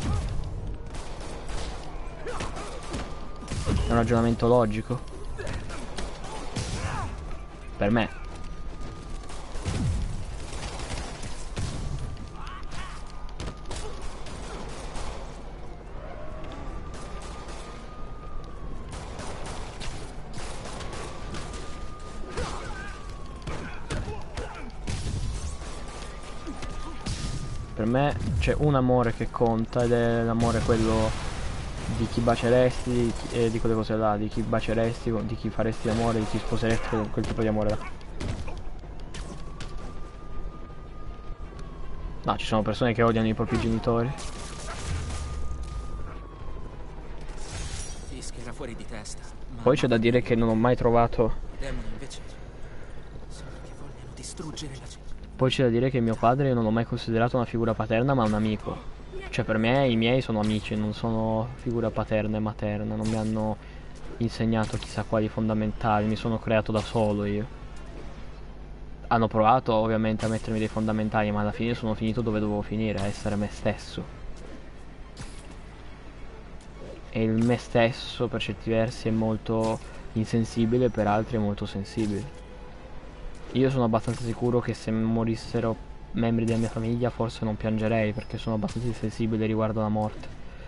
È un ragionamento logico. Per me. Per me c'è un amore che conta ed è l'amore quello di chi baceresti di, chi, eh, di quelle cose là, di chi baceresti, di chi faresti amore, di chi sposeresti, con quel tipo di amore là. No, ci sono persone che odiano i propri genitori. Era fuori di testa. Poi c'è da dire che non ho mai trovato. Demoni invece sembra che vogliano distruggere la città. Poi c'è da dire che mio padre io non l'ho mai considerato una figura paterna, ma un amico. Cioè per me i miei sono amici, non sono figura paterna e materna, non mi hanno insegnato chissà quali fondamentali, mi sono creato da solo io. Hanno provato ovviamente a mettermi dei fondamentali, ma alla fine sono finito dove dovevo finire, a essere me stesso. E il me stesso per certi versi è molto insensibile, per altri è molto sensibile. Io sono abbastanza sicuro che se morissero membri della mia famiglia forse non piangerei, perché sono abbastanza sensibile riguardo alla morte.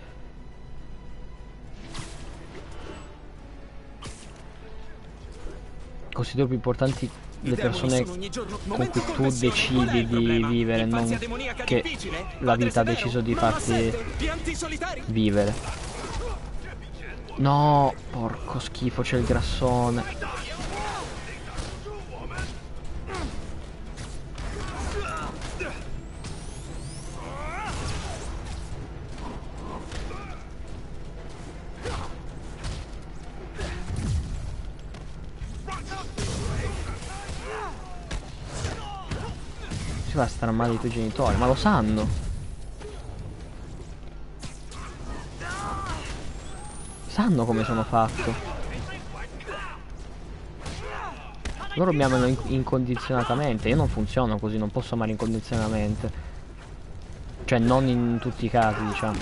Considero più importanti le persone con cui tu decidi di vivere, non che la vita ha deciso di farti vivere. No, porco schifo, c'è il grassone. Si va a stare male i tuoi genitori, ma lo sanno. Sanno come sono fatto. Loro mi amano in incondizionatamente. Io non funziono così, non posso amare incondizionatamente. Cioè non in tutti i casi, diciamo.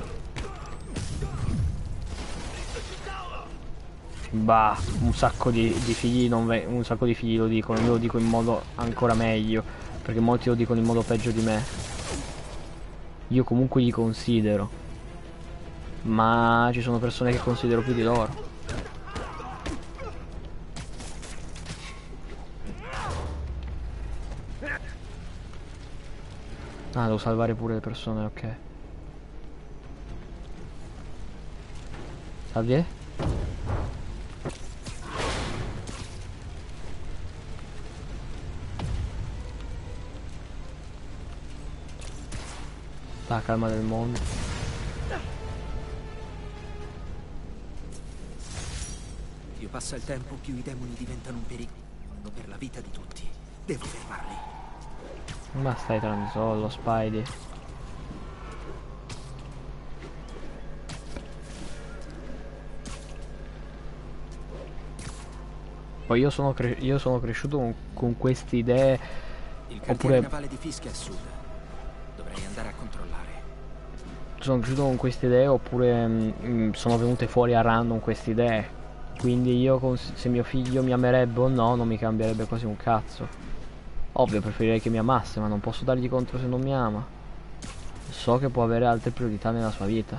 Bah, un sacco di, di figli non ve un sacco di figli lo dicono. Io lo dico in modo ancora meglio, perché molti lo dicono in modo peggio di me. Io comunque li considero, ma ci sono persone che considero più di loro. Ah, devo salvare pure le persone, ok. Salvi? La calma del mondo. Più passa il tempo, più i demoni diventano un pericolo per la vita di tutti. Devo fermarli. Ma stai tranquillo, Spidey. Poi io sono, cre io sono cresciuto con, con queste idee. Il cantiere oppure navale di Fisk è a sud. Dovrei andare a controllare. Sono cresciuto con queste idee, oppure mh, sono venute fuori a random queste idee. Quindi io, con, se mio figlio mi amerebbe o no, non mi cambierebbe quasi un cazzo. Ovvio, preferirei che mi amasse, ma non posso dargli contro se non mi ama. So che può avere altre priorità nella sua vita.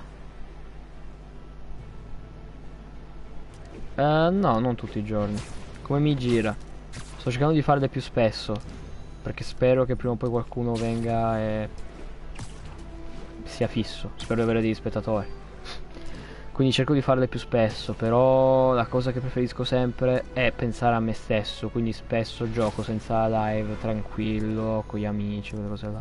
Eh, no, non tutti i giorni. Come mi gira. Sto cercando di farle più spesso, perché spero che prima o poi qualcuno venga e sia fisso. Spero di avere degli spettatori. Quindi cerco di farle più spesso, però la cosa che preferisco sempre è pensare a me stesso. Quindi spesso gioco senza live, tranquillo, con gli amici, quelle cose là.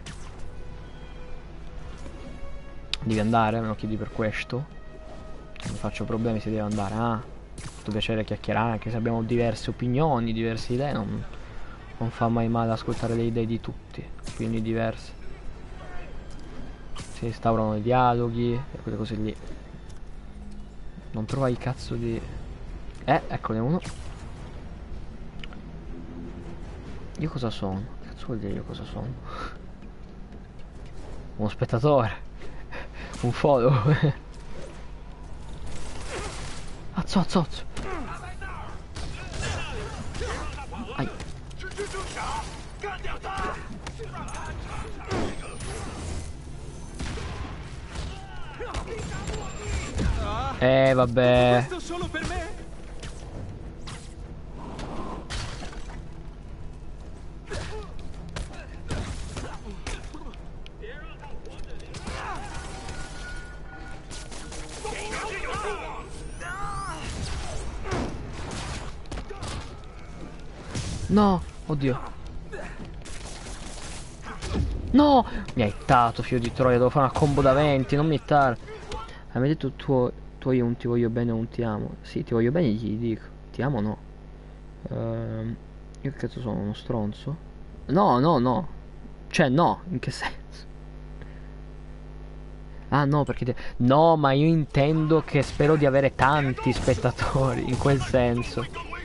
Devi andare? Me lo chiedi per questo? Non faccio problemi se devi andare. Ah, fatto piacere chiacchierare, anche se abbiamo diverse opinioni, diverse idee. Non, non fa mai male ascoltare le idee di tutti, opinioni diverse. Si instaurano i dialoghi e quelle cose lì. Non trova il cazzo di... Eh, eccone uno. Io cosa sono? Che cazzo vuol dire io cosa sono? Uno spettatore. Un follower. Azzozzo. Ai. Eh vabbè. Questo solo per me? No, oddio. No! Mi hai ittato, figlio di troia, devo fare una combo da venti, non mi ittare. Hai mai detto tuo, tuo io un ti voglio bene o un ti amo? Sì, ti voglio bene gli dico. Ti amo no. Ehm, io che cazzo sono, uno stronzo? No, no, no. Cioè no, in che senso? Ah no, perché te... No, ma io intendo che spero di avere tanti spettatori, in quel senso.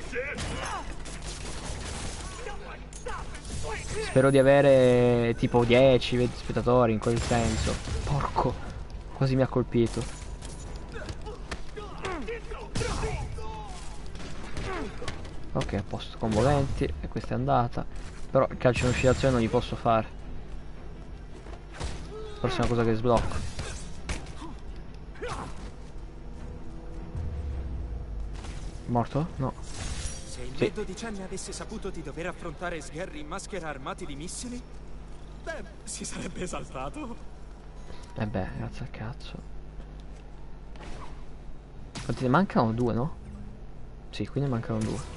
Spero di avere tipo dieci venti spettatori, in quel senso. Porco, quasi mi ha colpito. Ok, a posto, combo venti e questa è andata. Però il calcio in oscillazione non gli posso fare. Prossima cosa che sblocco. Morto? No. Se il Sì. mio dodicenne avesse saputo di dover affrontare sgherri in maschera armati di missili, beh, si sarebbe esaltato. E beh, grazie al cazzo. Quanti ne mancano? Due, no? Sì, qui ne mancano due.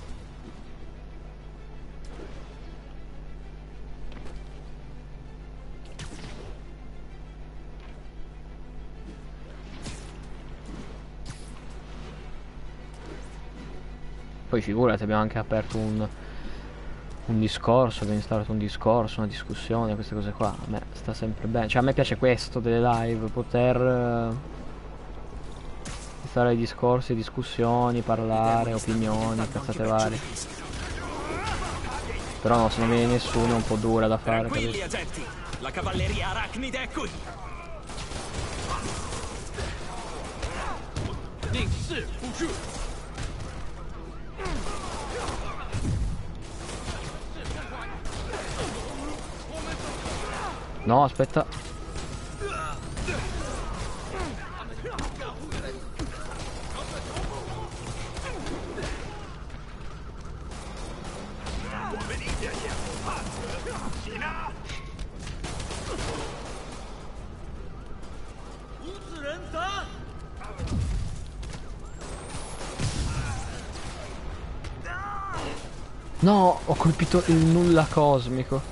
Poi figurati, abbiamo anche aperto un, un discorso, abbiamo instaurato un discorso, una discussione, queste cose qua. A me sta sempre bene. Cioè a me piace questo delle live, poter uh, instaurare discorsi, discussioni, parlare, opinioni, cazzate varie. Però no, se non viene nessuno è un po' dura da fare. Tranquilli, agenti, la cavalleria arachnide è qui. No, aspetta. No, ho colpito il nulla cosmico.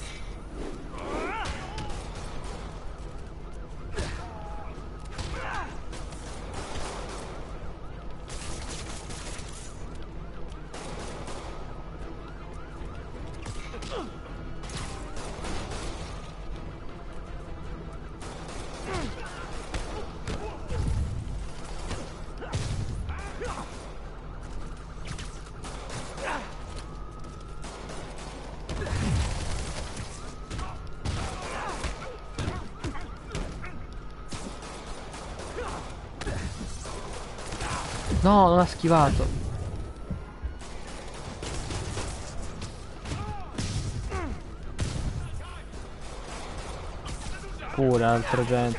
No, non ha schivato. Pure altra gente.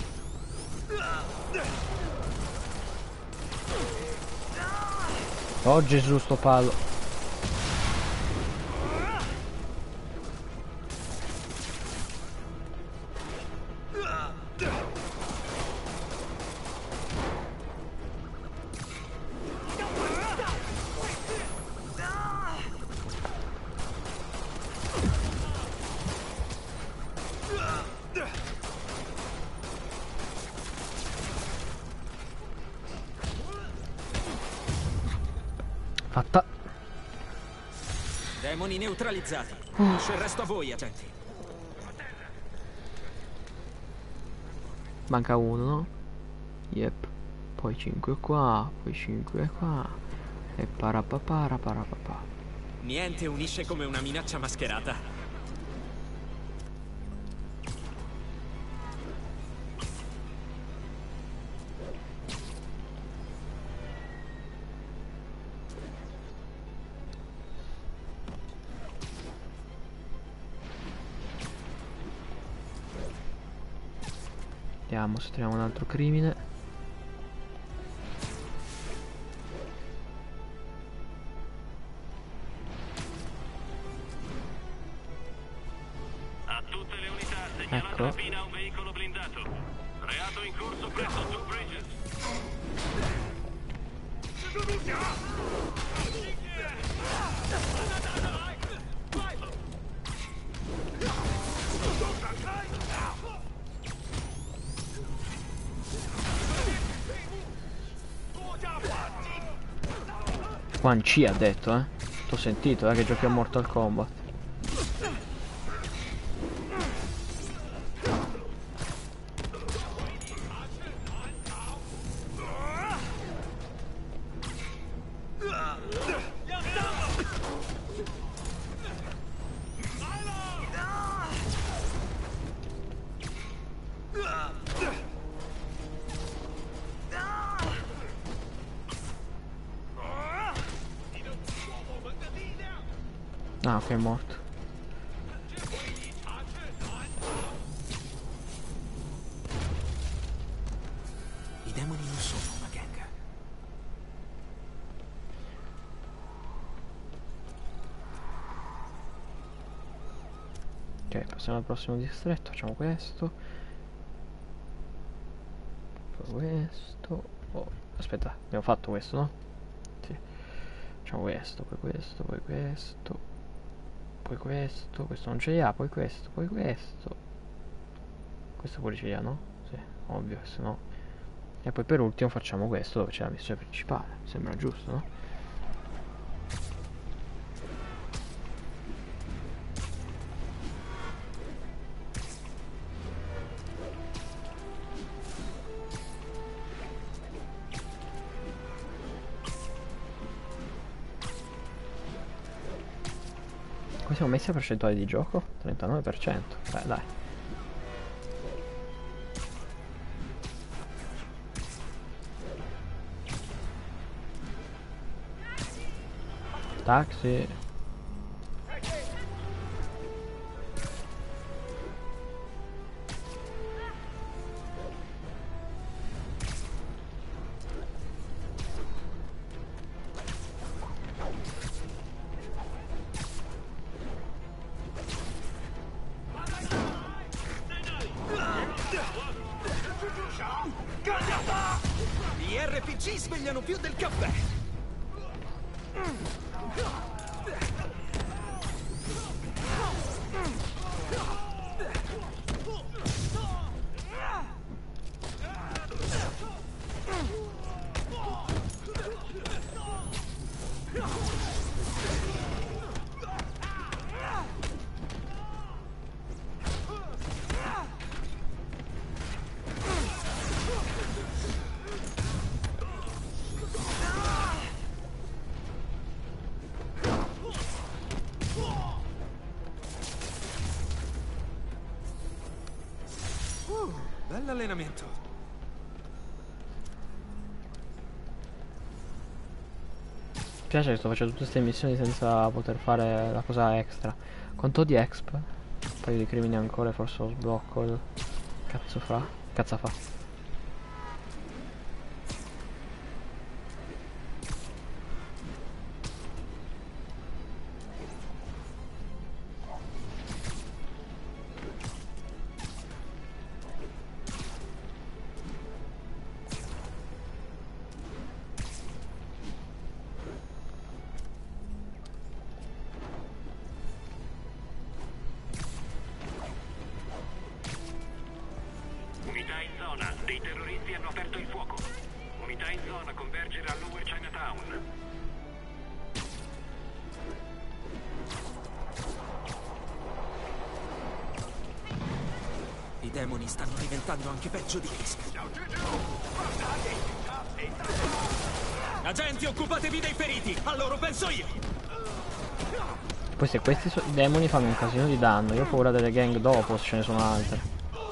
Oh Gesù, sto palo. Fatta. Demoni neutralizzati. Lascio il resto a voi, agenti. Manca uno, no? Yep. Poi cinque qua, poi cinque qua. E parapapara parapapà. Niente unisce come una minaccia mascherata. Vediamo se troviamo un altro crimine. A tutte le unità, segnalata Ecco. rapina a un veicolo blindato. Reato in corso presso Two Bridges. Quan Chi ha detto, eh. T'ho sentito, eh, che giochi a Mortal Kombat. Ah, ok, è morto. I demoni non sono una gang. Ok, passiamo al prossimo distretto, facciamo questo. Poi questo. Oh, aspetta, abbiamo fatto questo, no? Sì. Facciamo questo, poi questo, poi questo. Poi questo, questo non ce li ha, poi questo, poi questo. Questo pure ce li ha, no? Sì, ovvio, se no. E poi per ultimo facciamo questo dove c'è la missione principale. Sembra giusto, no? Come siamo messi a percentuale di gioco? trentanove per cento. Beh, dai. Taxi. Gli R P G svegliano più del caffè. Uh, bell'allenamento. Mi piace che sto facendo tutte queste missioni senza poter fare la cosa extra. Quanto di exp? Un paio di crimini ancora e forse lo sblocco. Il... Cazzo fa? Cazza fa? Unità in zona, dei terroristi hanno aperto il fuoco. Unità in zona, convergere a Lower Chinatown. I demoni stanno diventando anche peggio di Risk. Agenti, occupatevi dei feriti! A loro penso io! Poi se questi so demoni fanno un casino di danno, io ho paura delle gang dopo, se ce ne sono altre.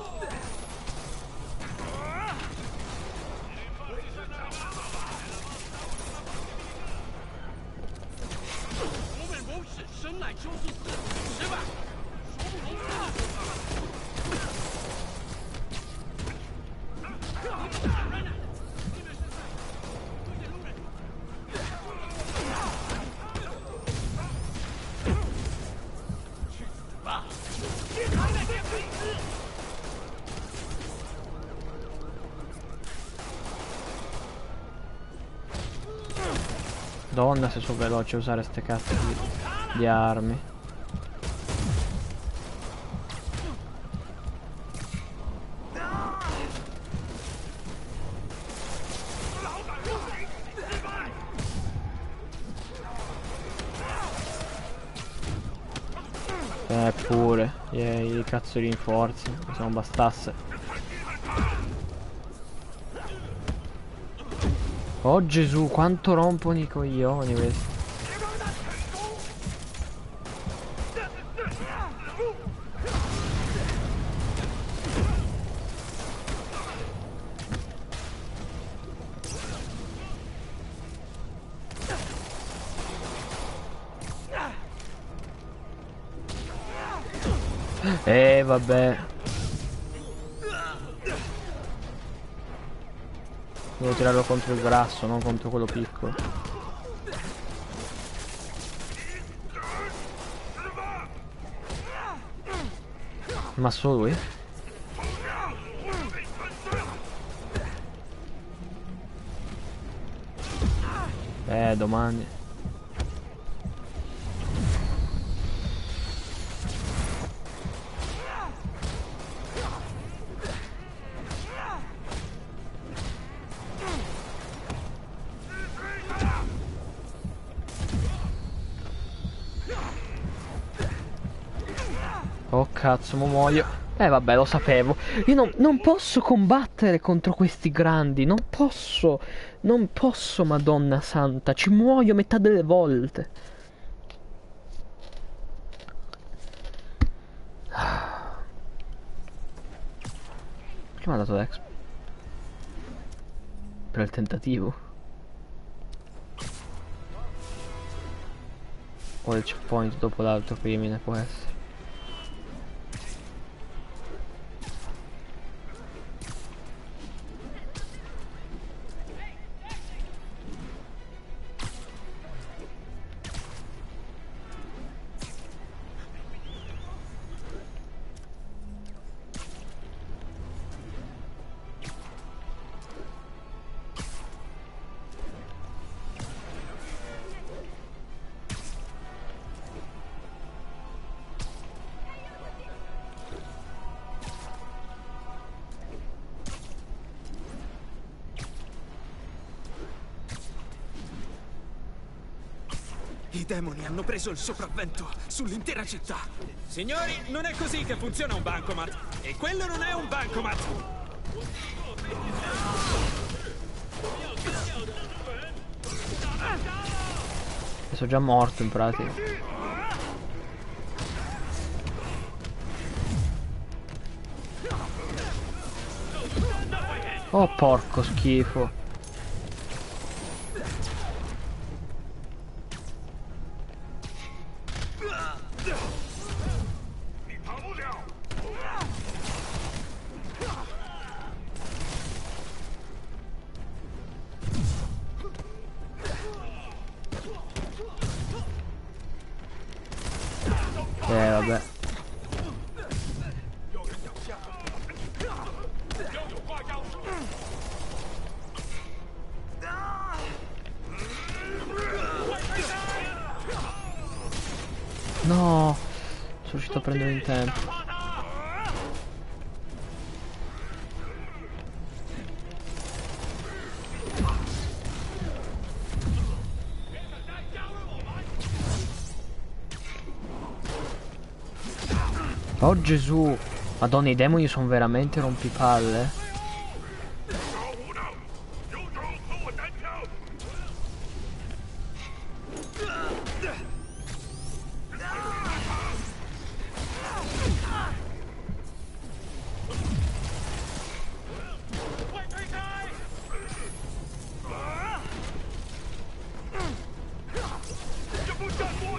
Donna se sono veloce a usare ste cazzo di, di armi. Eh pure, i, i cazzo di rinforzi, se non bastasse. Oh Gesù, quanto rompono i coglioni questi. Eh vabbè. Devo tirarlo contro il grasso, non contro quello piccolo. Ma solo lui? Eh, domani. Oh cazzo, mo muoio. Eh vabbè, lo sapevo. Io non, non posso combattere contro questi grandi. Non posso. Non posso, Madonna Santa. Ci muoio metà delle volte. Che mi ha dato l'exp? Per il tentativo. O il checkpoint dopo l'altro crimine, può essere. I demoni hanno preso il sopravvento sull'intera città. Signori, non è così che funziona un bancomat. E quello non è un bancomat. Sono già morto in pratica. Oh porco schifo. Eh vabbè. No, sono riuscito a prendere in tempo. Oh Gesù, Madonna, i demoni sono veramente rompipalle.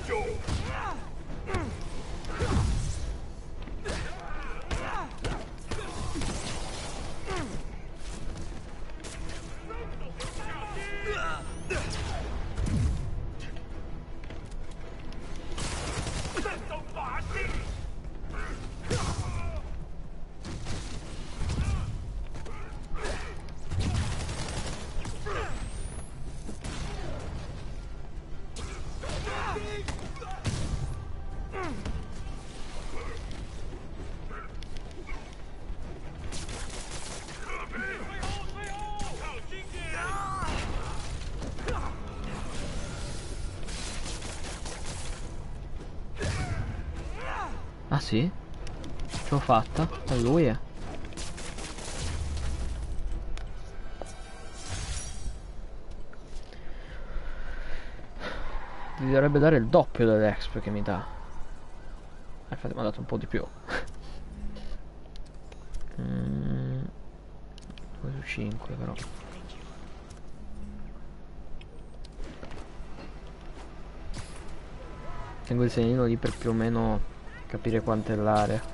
Ah sì? Ce l'ho fatta? È lui, eh? Ti dovrebbe dare il doppio dell'exp che mi dà. Infatti mi ha dato un po' di più. mm, due su cinque però. Tengo il segnalino lì per più o meno capire quanto è l'area.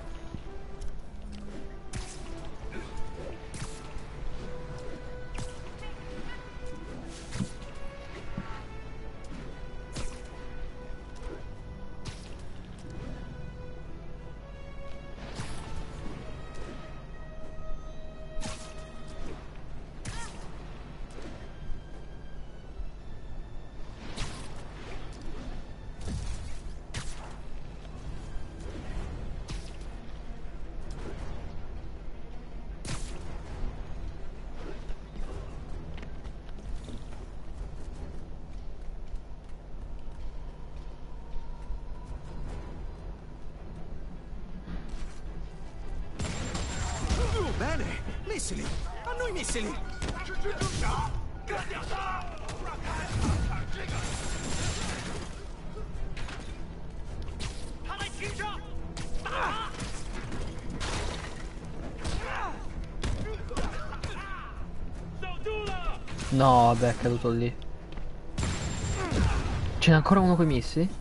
Bene, missili! A noi missili! No, vabbè, è caduto lì. Ce n'è ancora uno coi missi?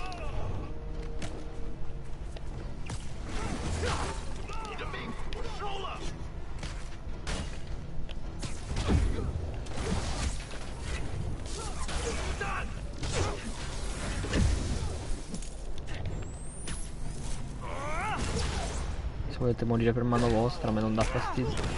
Se volete morire per mano vostra, a me non dà fastidio.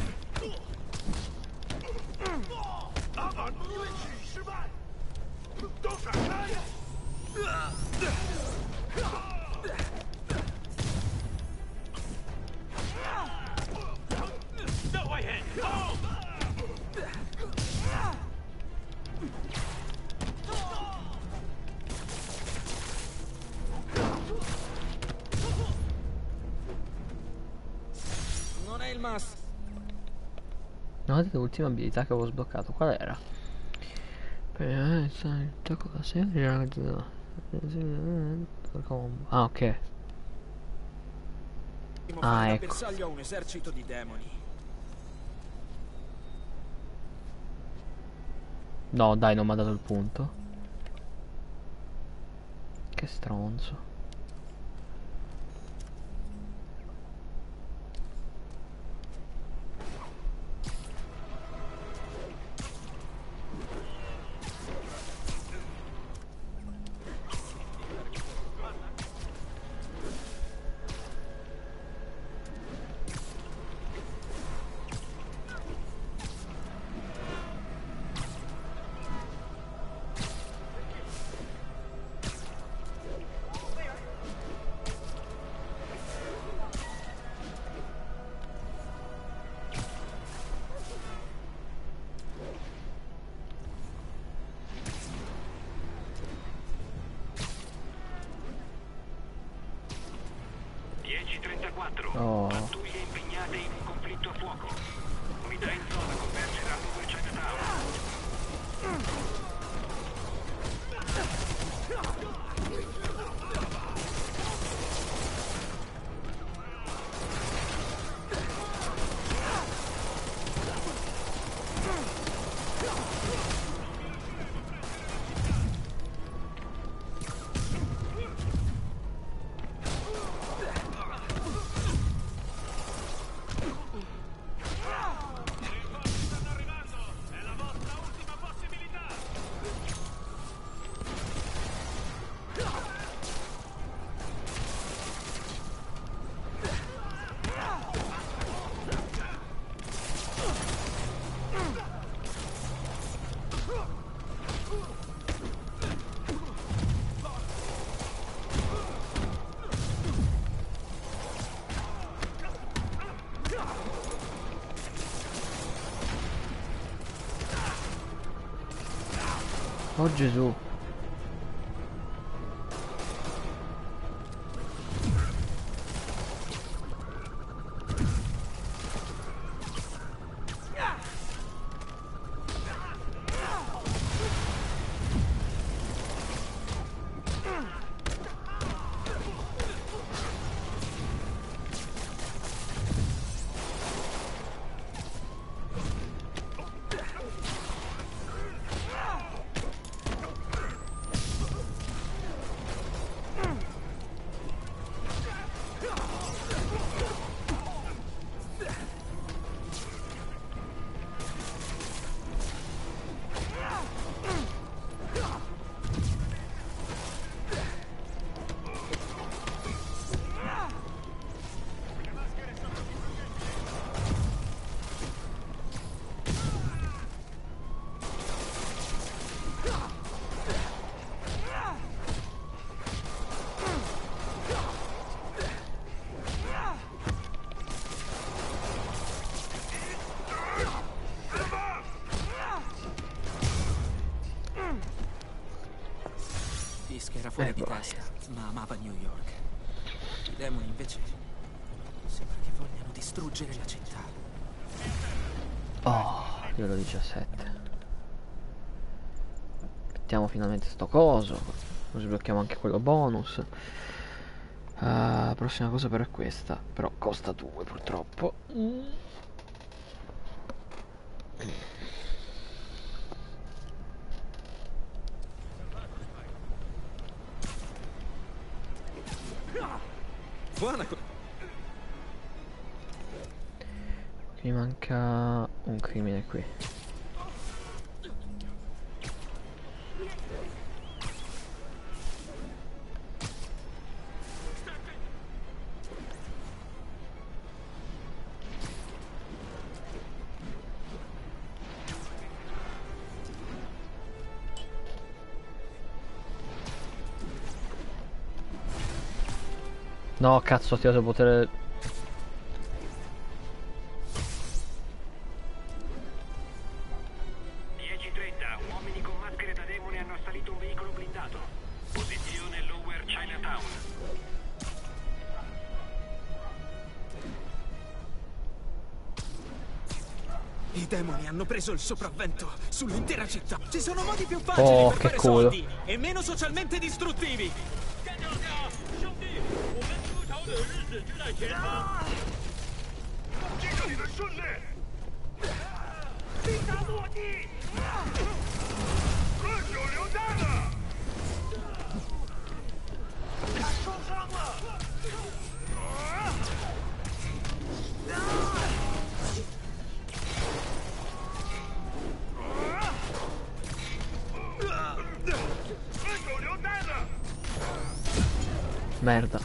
Non è il mass. No, vedete l'ultima abilità che avevo sbloccato, qual era? Per il gioco da serie. Ah, ok. Ah, ecco. Bersaglio a un esercito di demoni. No, dai, non mi ha dato il punto. Che stronzo. dieci trentaquattro. Oh. Pattuglie impegnate in un conflitto a fuoco. Unità in zona convergeranno due Chinatown. Oh Gesù. Fisk era fuori Ecco. di testa, ma amava New York. I demoni invece sembra che vogliano distruggere la città. Oh, livello diciassette. Mettiamo finalmente sto coso. Così blocchiamo anche quello bonus. Uh, prossima cosa però è questa. Però costa due purtroppo. Buona co- Mi manca un crimine qui. No, cazzo, ho tirato il potere. dieci e trenta, uomini con maschere da demone hanno assalito un veicolo blindato. Posizione Lower Chinatown. I demoni hanno preso il sopravvento sull'intera città. Ci sono modi più facili Oh, per che fare culo. soldi e meno socialmente distruttivi. Merda.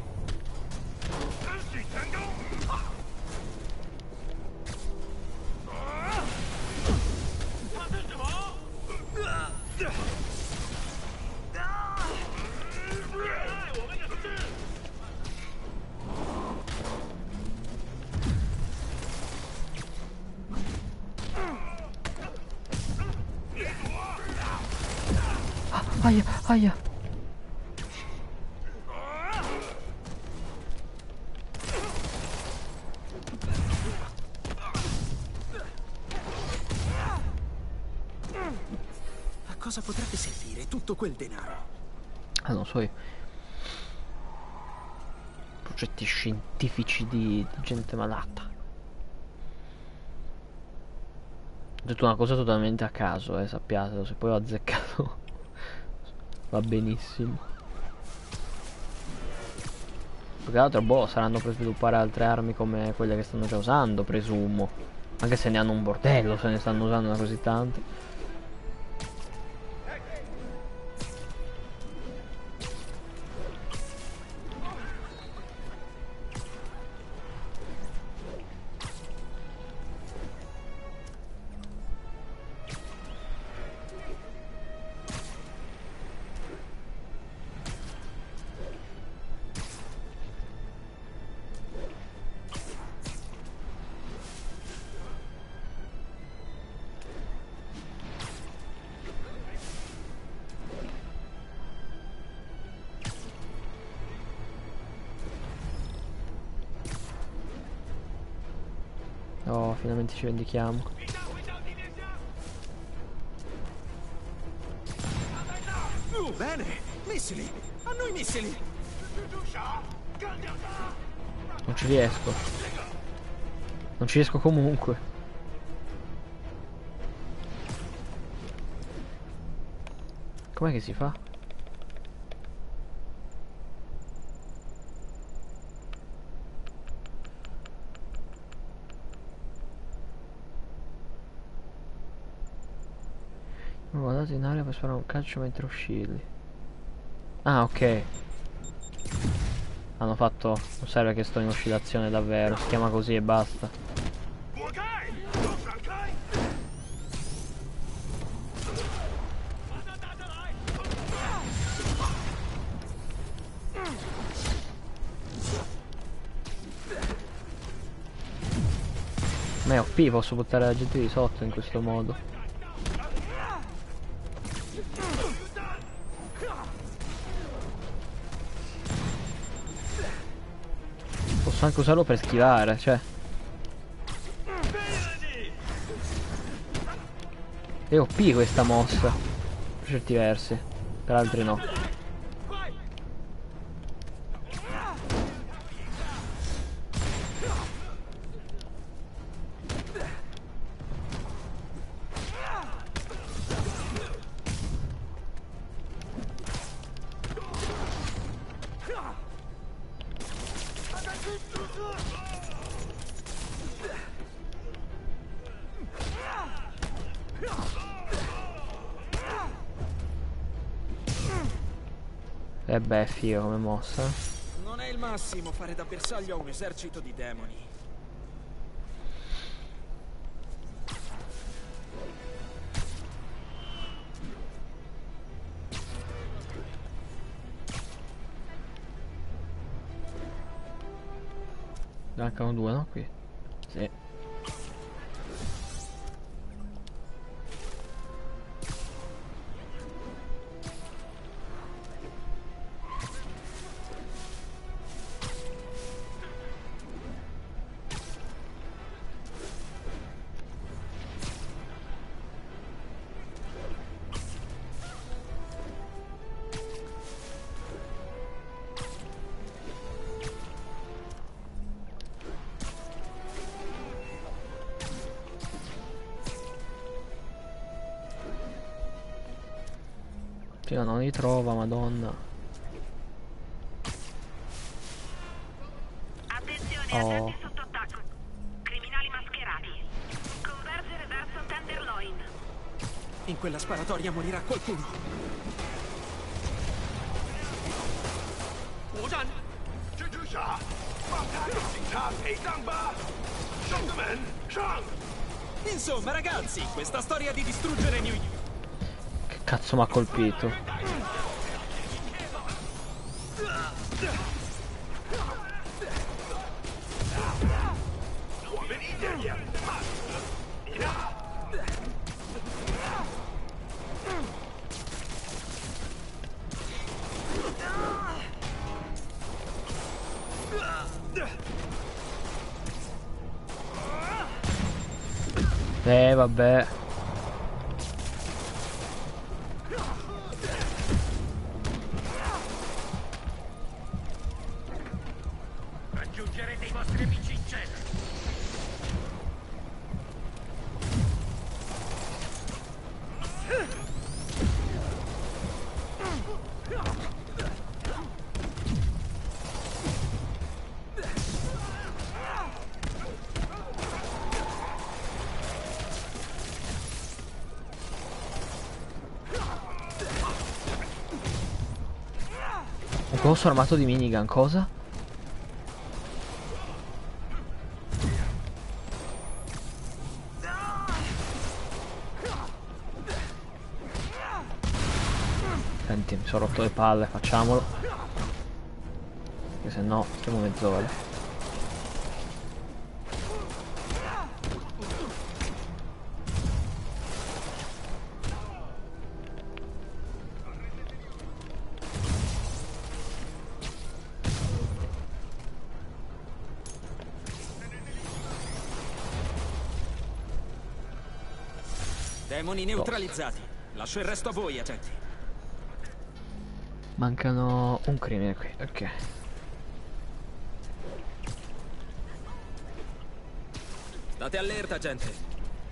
Ah, aia, aia. A cosa potrebbe servire tutto quel denaro? Ah, non so io. Progetti scientifici di, di gente malata. Ho detto una cosa totalmente a caso, eh, sappiatelo. Se poi ho azzeccato va benissimo. Più che altro, boh, saranno per sviluppare altre armi come quelle che stanno già usando, presumo. Anche se ne hanno un bordello, se ne stanno usando così tante. Oh, finalmente ci vendichiamo. Uh, bene! Missili! A noi missili! Non ci riesco. Non ci riesco comunque. Com'è che si fa? Guardate in aria per sparare un calcio mentre oscilli. Ah, ok. Hanno fatto. Non serve che sto in oscillazione davvero. Si chiama così e basta. Ma è O P, posso buttare la gente di sotto in questo modo. Posso anche usarlo per schivare, cioè. È O P questa mossa. Per certi versi. Per altri no. E beh, figo come mossa. Non è il massimo fare da bersaglio a un esercito di demoni. Mancano due, no? Qui. Sì. Io non li trova, madonna. Attenzione, Oh. agenti sotto attacco. Criminali mascherati. Convergere verso Tenderloin. In quella sparatoria morirà qualcuno. Insomma, ragazzi, questa storia di distruggere New York. Che cazzo mi ha colpito? Eh vabbè. Raggiungerete i vostri amici in cella. Un coso armato di minigun, cosa? Senti, mi sono rotto le palle, facciamolo. Perché se no stiamo mezz'ora. Demoni neutralizzati. Lascio il resto a voi, agenti. Mancano un crimine qui, ok. State allerta, gente.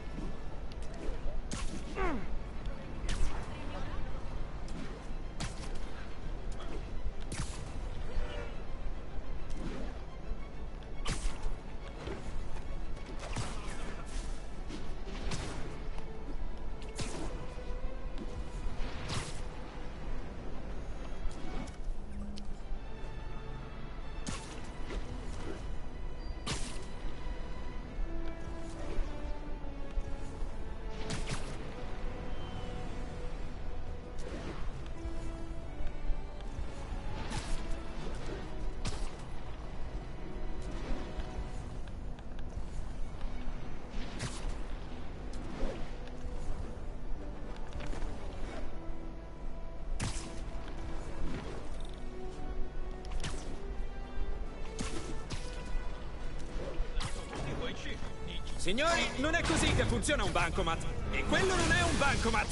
Signori, non è così che funziona un bancomat. E quello non è un bancomat.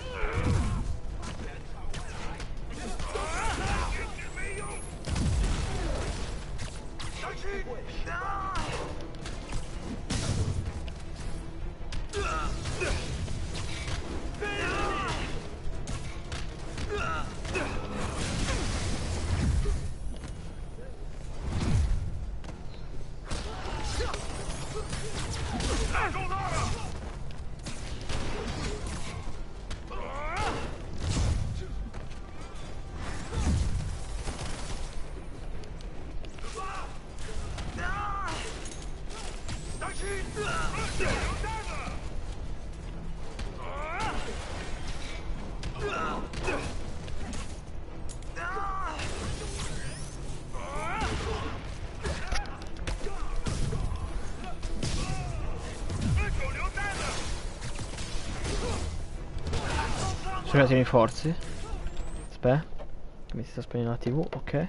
Sono arrivati i rinforzi. Aspetta, che mi si sta spegnendo la tv, ok.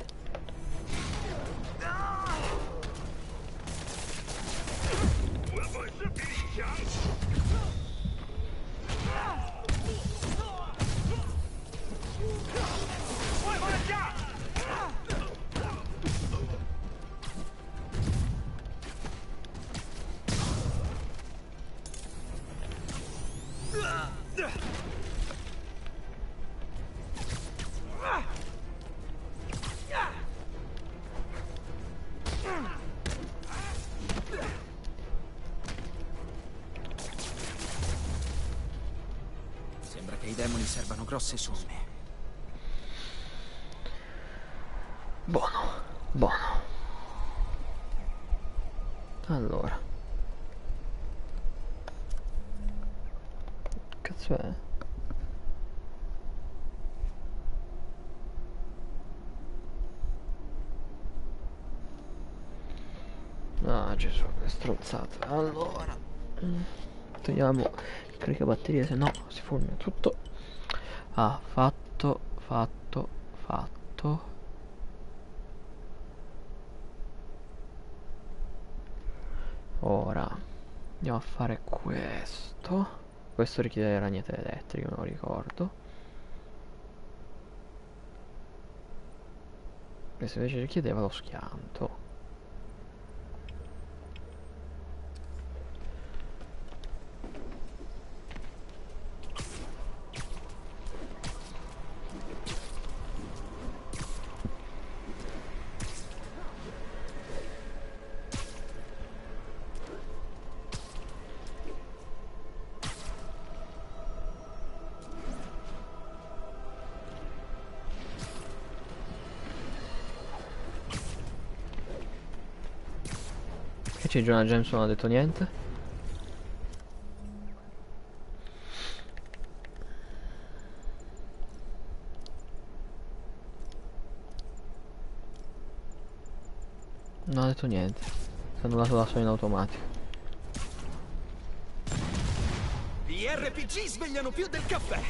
Sembra che i demoni servano grosse somme. Buono, buono. Allora. Cazzo è? Ah, Gesù, che strozzata. Allora. Togliamo il caricabatterie, se no si fulmina tutto. Ah, fatto, fatto, fatto. Ora andiamo a fare questo. Questo richiede le ragnate elettriche, me lo ricordo. Questo invece richiedeva lo schianto. Che c'è? Jonah James non ha detto niente. Non ha detto niente. Si è annullato da solo in automatico. Gli R P G svegliano più del caffè.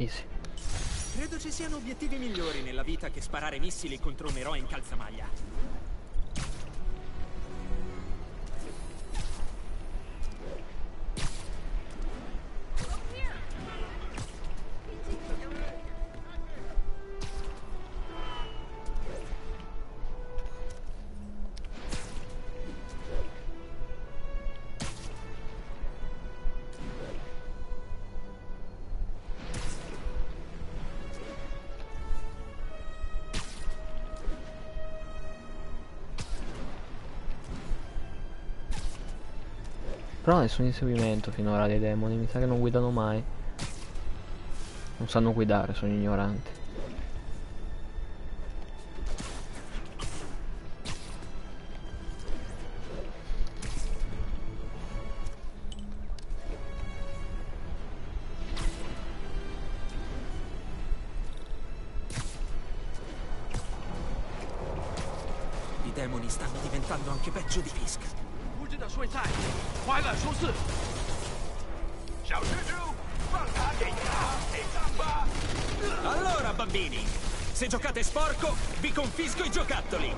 Easy. Credo ci siano obiettivi migliori nella vita che sparare missili contro un eroe in calzamaglia. Però nessun inseguimento finora dei demoni, mi sa che non guidano mai. Non sanno guidare, sono ignoranti. I demoni stanno diventando anche peggio di Fisk. Allora, bambini, se giocate sporco, vi confisco i giocattoli.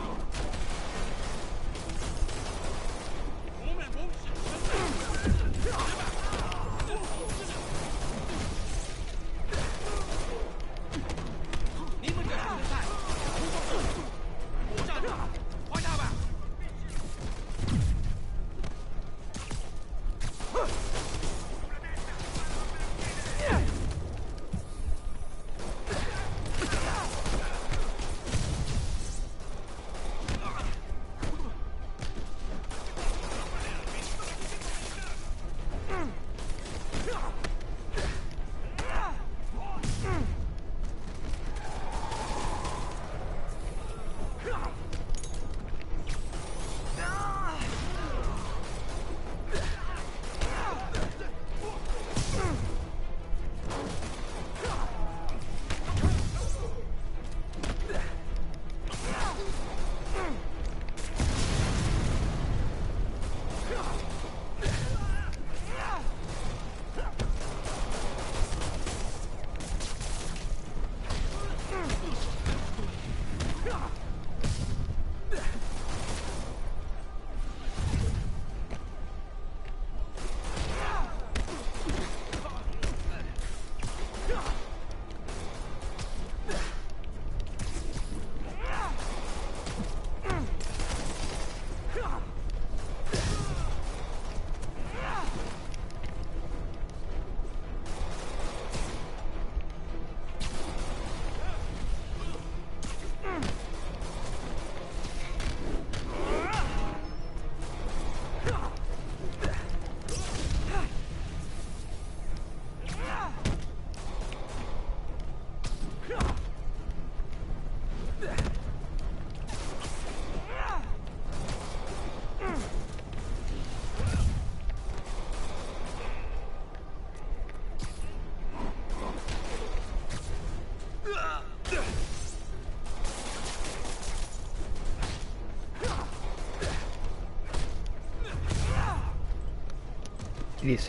Easy.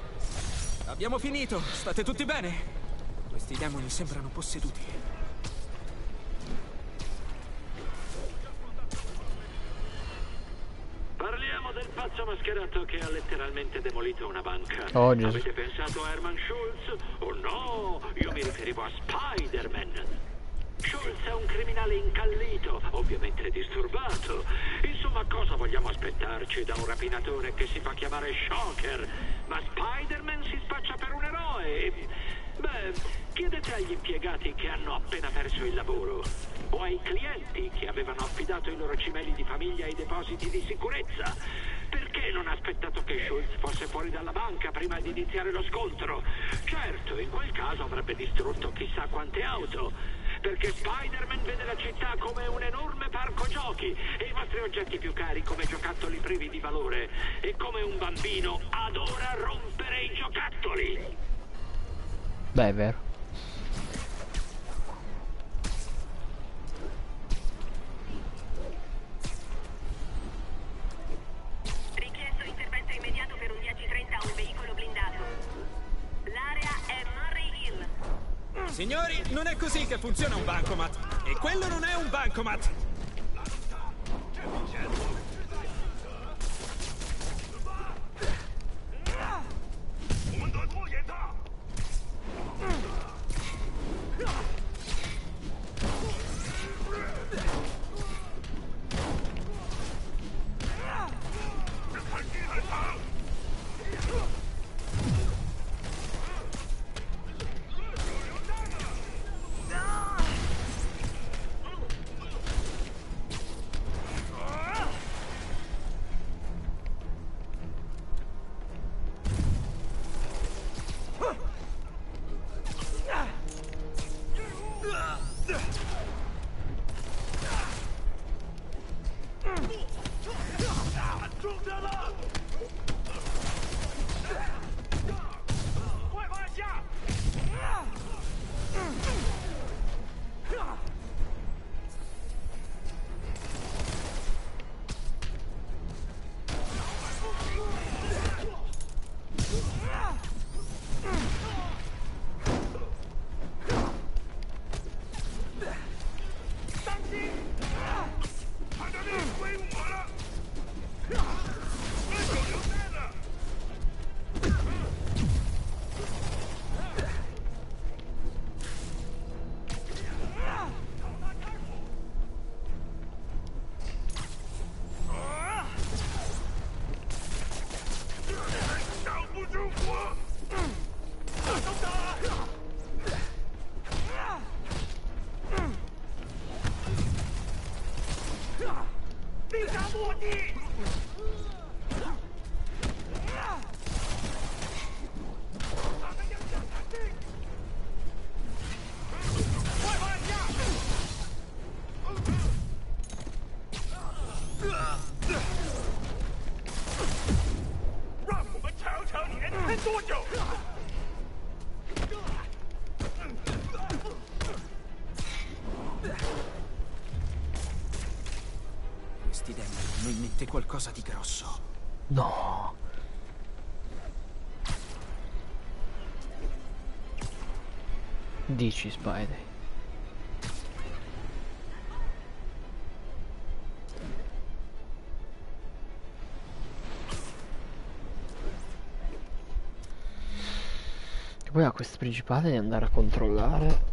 Abbiamo finito, state tutti bene? Questi demoni sembrano posseduti. Parliamo del pazzo mascherato che ha letteralmente demolito una banca. Oh, Gesù. Avete pensato a Herman Schultz? Oh no, io mi riferivo a Spider-Man. Schultz è un criminale incallito, ovviamente disturbato. Insomma, cosa vogliamo aspettarci da un rapinatore che si fa chiamare Shocker? Ma Spider-Man si spaccia per un eroe. Beh, chiedete agli impiegati che hanno appena perso il lavoro, o ai clienti che avevano affidato i loro cimeli di famiglia ai depositi di sicurezza. Perché non ha aspettato che Schultz fosse fuori dalla banca prima di iniziare lo scontro? Certo, in quel caso avrebbe distrutto chissà quante auto. Perché Spider-Man vede la città come un enorme parco giochi e i vostri oggetti più cari come giocattoli privi di valore. E come un bambino adora rompere i giocattoli. Beh, è vero. Richiesto intervento immediato per un dieci trenta a un veicolo blindato. L'area è Murray Hill. Signori, non è così che funziona un bancomat. E quello non è un bancomat. Questi demoni hanno in mente qualcosa di grosso. No. Dici, Spidey. E poi ha quest principale di andare a controllare.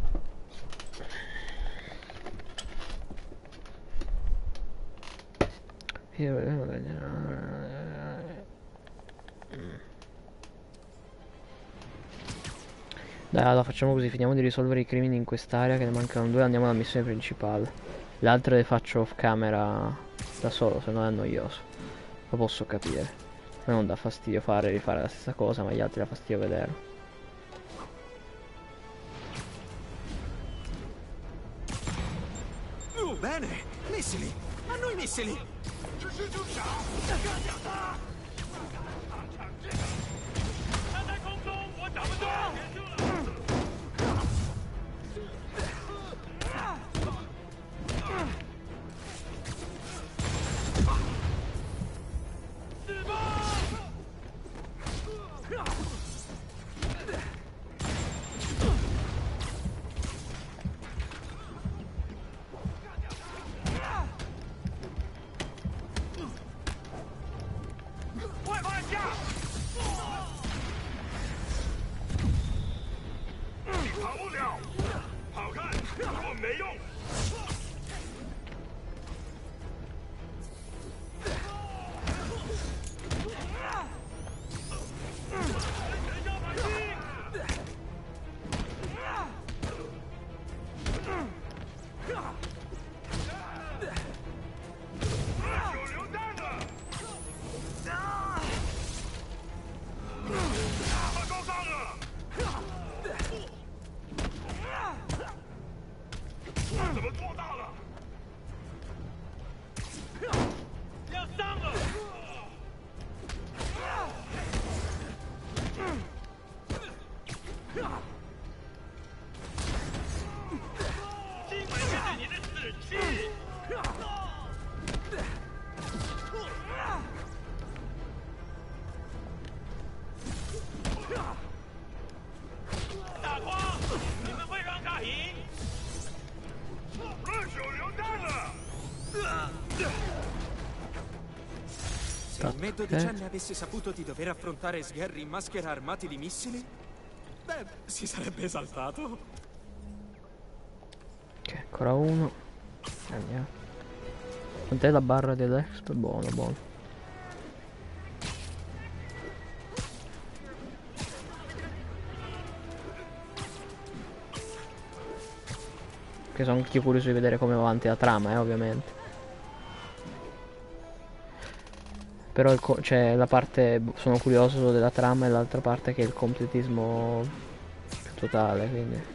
Dai, allora facciamo così, finiamo di risolvere i crimini in quest'area, che ne mancano due, andiamo alla missione principale. Le altre le faccio off camera da solo, se no è noioso. Lo posso capire. A me non dà fastidio fare rifare la stessa cosa, ma agli altri dà fastidio vederlo. Uh, bene! Missili! A noi missili! Se me dodicenne avesse saputo di dover affrontare sgherri in maschera armati di missili, beh, si sarebbe esaltato. Ok, ancora uno. Andiamo. Quant'è la barra dell'exp? Buono, buono. Che sono anche curioso di vedere come va avanti la trama, eh, ovviamente. Però c'è cioè, la parte... sono curioso solo della trama e l'altra parte che è il completismo più totale, quindi...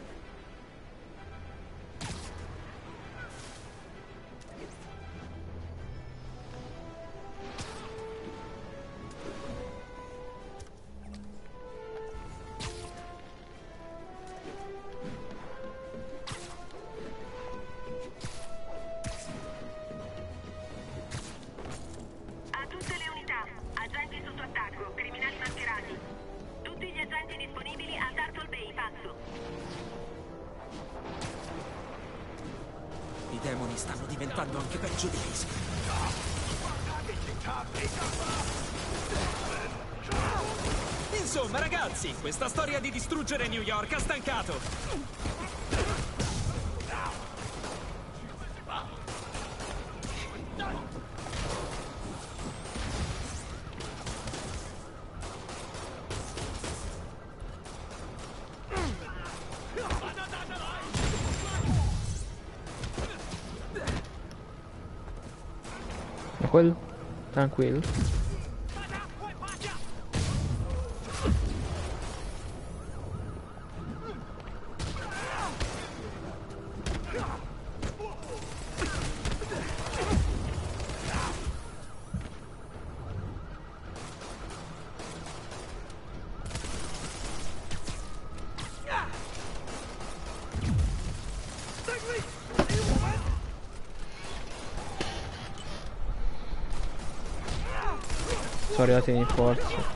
I demoni stanno diventando anche peggio di Lisa. Insomma, ragazzi, questa storia di distruggere New York ha stancato. Quello? Tranquillo. Sono arrivati in forza.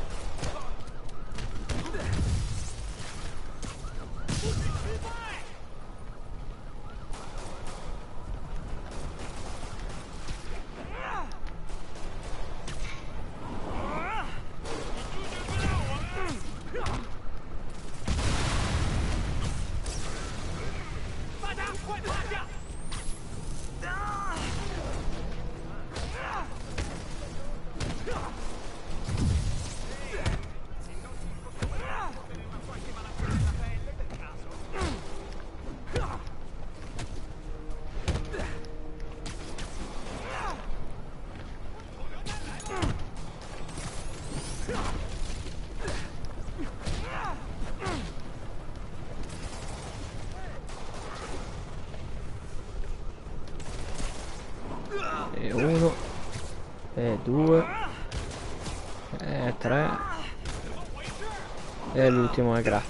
E uno, e due, e tre, e l'ultimo è gratis.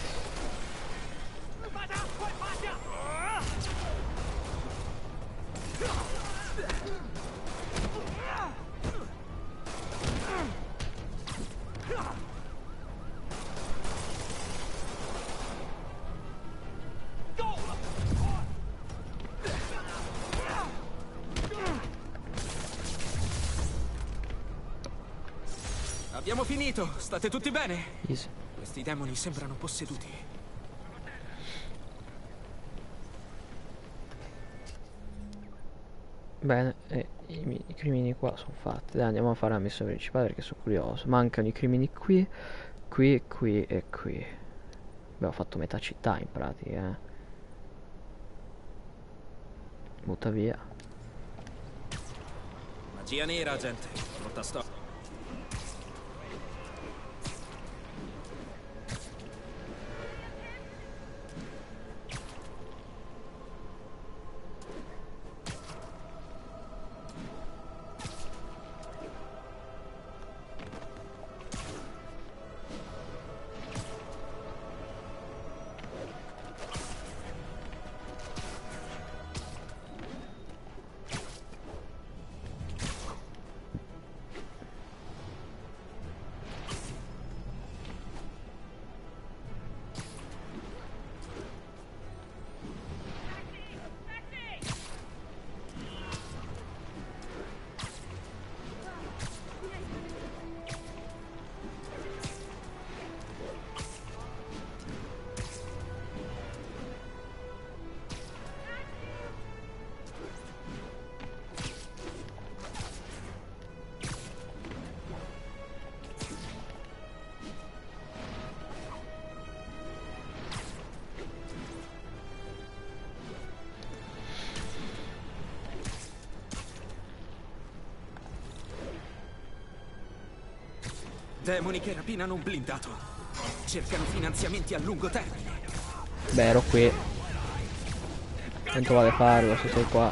Abbiamo finito, state tutti bene? Easy. Questi demoni sembrano posseduti. Bene, e i, i crimini qua sono fatti. Dai, andiamo a fare la missione principale perché sono curioso. Mancano i crimini qui, qui, qui e qui. Abbiamo fatto metà città in pratica, eh. Butta via. Magia nera, gente. Brutta storia. Demoni che rapinano un blindato. Cercano finanziamenti a lungo termine. Beh, ero qui. Non trovate farlo se sei qua.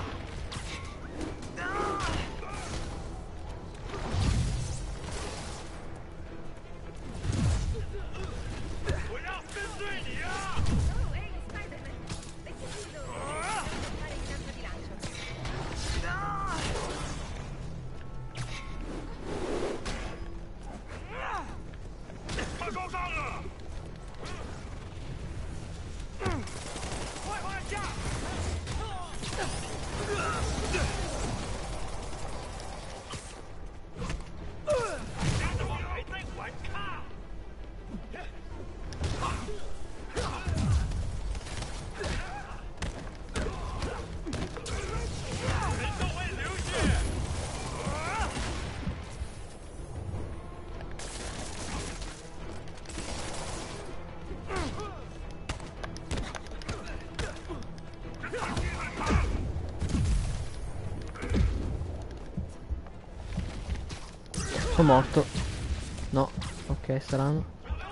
Sono morto. No, ok, strano.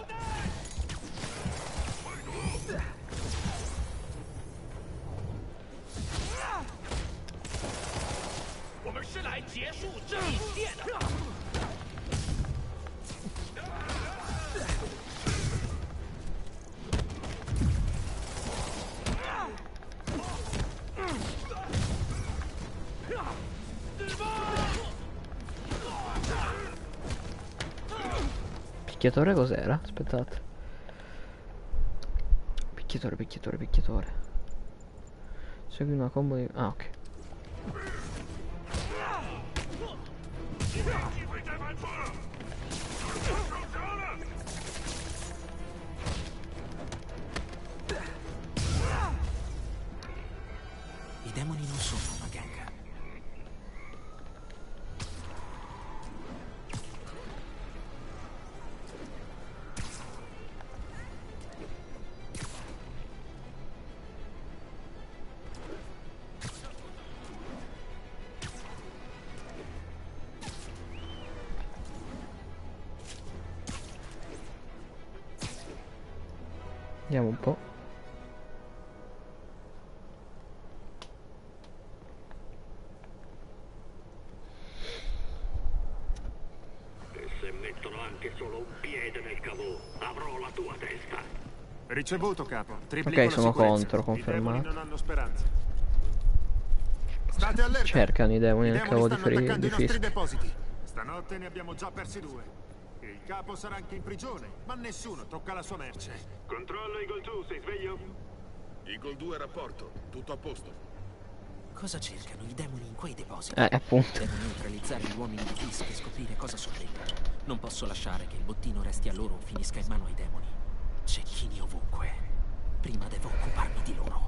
Picchiatore cos'era? Aspettate. Picchiatore, picchiatore, picchiatore. Segui una combo di... Ah, ok. I demoni non sono una gang. Vediamo un po'. E se mettono anche solo un piede nel cavò, avrò la tua testa. Ricevuto, capo. Triplico Ok, la sono sicurezza. contro, I demoni confermato. non hanno speranza. State allerta. Cercano i demoni I nel demoni cavo di, stanno free, attaccando di i nostri Fisk. depositi. Stanotte ne abbiamo già persi due. Il capo sarà anche in prigione, ma nessuno tocca la sua merce. Controllo Eagle due, sei sveglio? Eagle due rapporto, tutto a posto. Cosa cercano i demoni in quei depositi? Eh, appunto. Devo neutralizzare gli uomini di Fisk e scoprire cosa sono dentro. Non posso lasciare che il bottino resti a loro o finisca in mano ai demoni. Cecchini ovunque. Prima devo occuparmi di loro.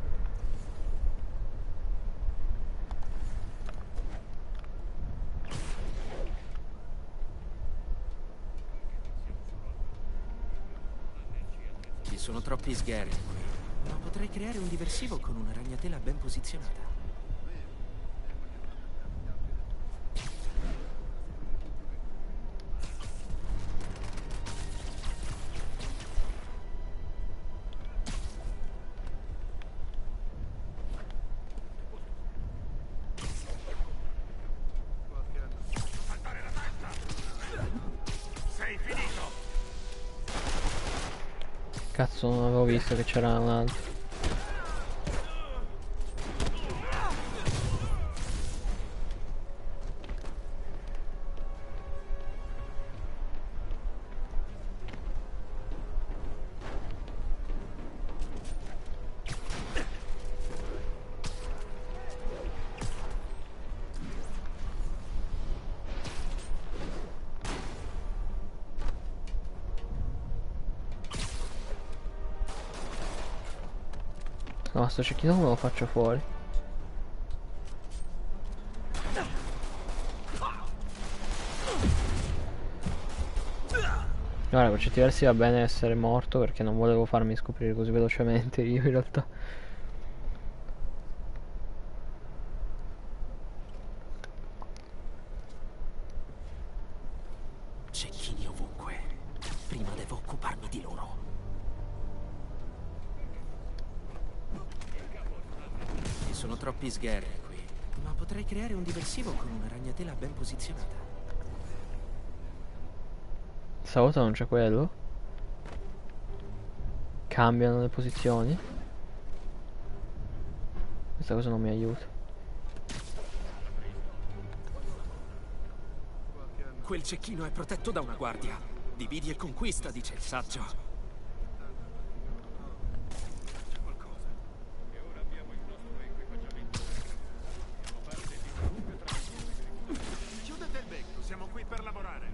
Ci sono troppi sgherri qui, ma potrei creare un diversivo con una ragnatela ben posizionata. Sei finito! Cazzo, non avevo visto che c'era un altro. No, sto cecchino come lo faccio fuori? Guarda, per certi versi va bene essere morto perché non volevo farmi scoprire così velocemente io in realtà. Cecchini ovunque. separarmi di loro. Ci sono troppi sgherri qui, ma potrei creare un diversivo con una ragnatela ben posizionata. Stavolta non c'è quello? Cambiano le posizioni? Questa cosa non mi aiuta. Quel cecchino è protetto da una guardia. Dividi e conquista, dice il saggio. Chiudete il becco, siamo qui per lavorare.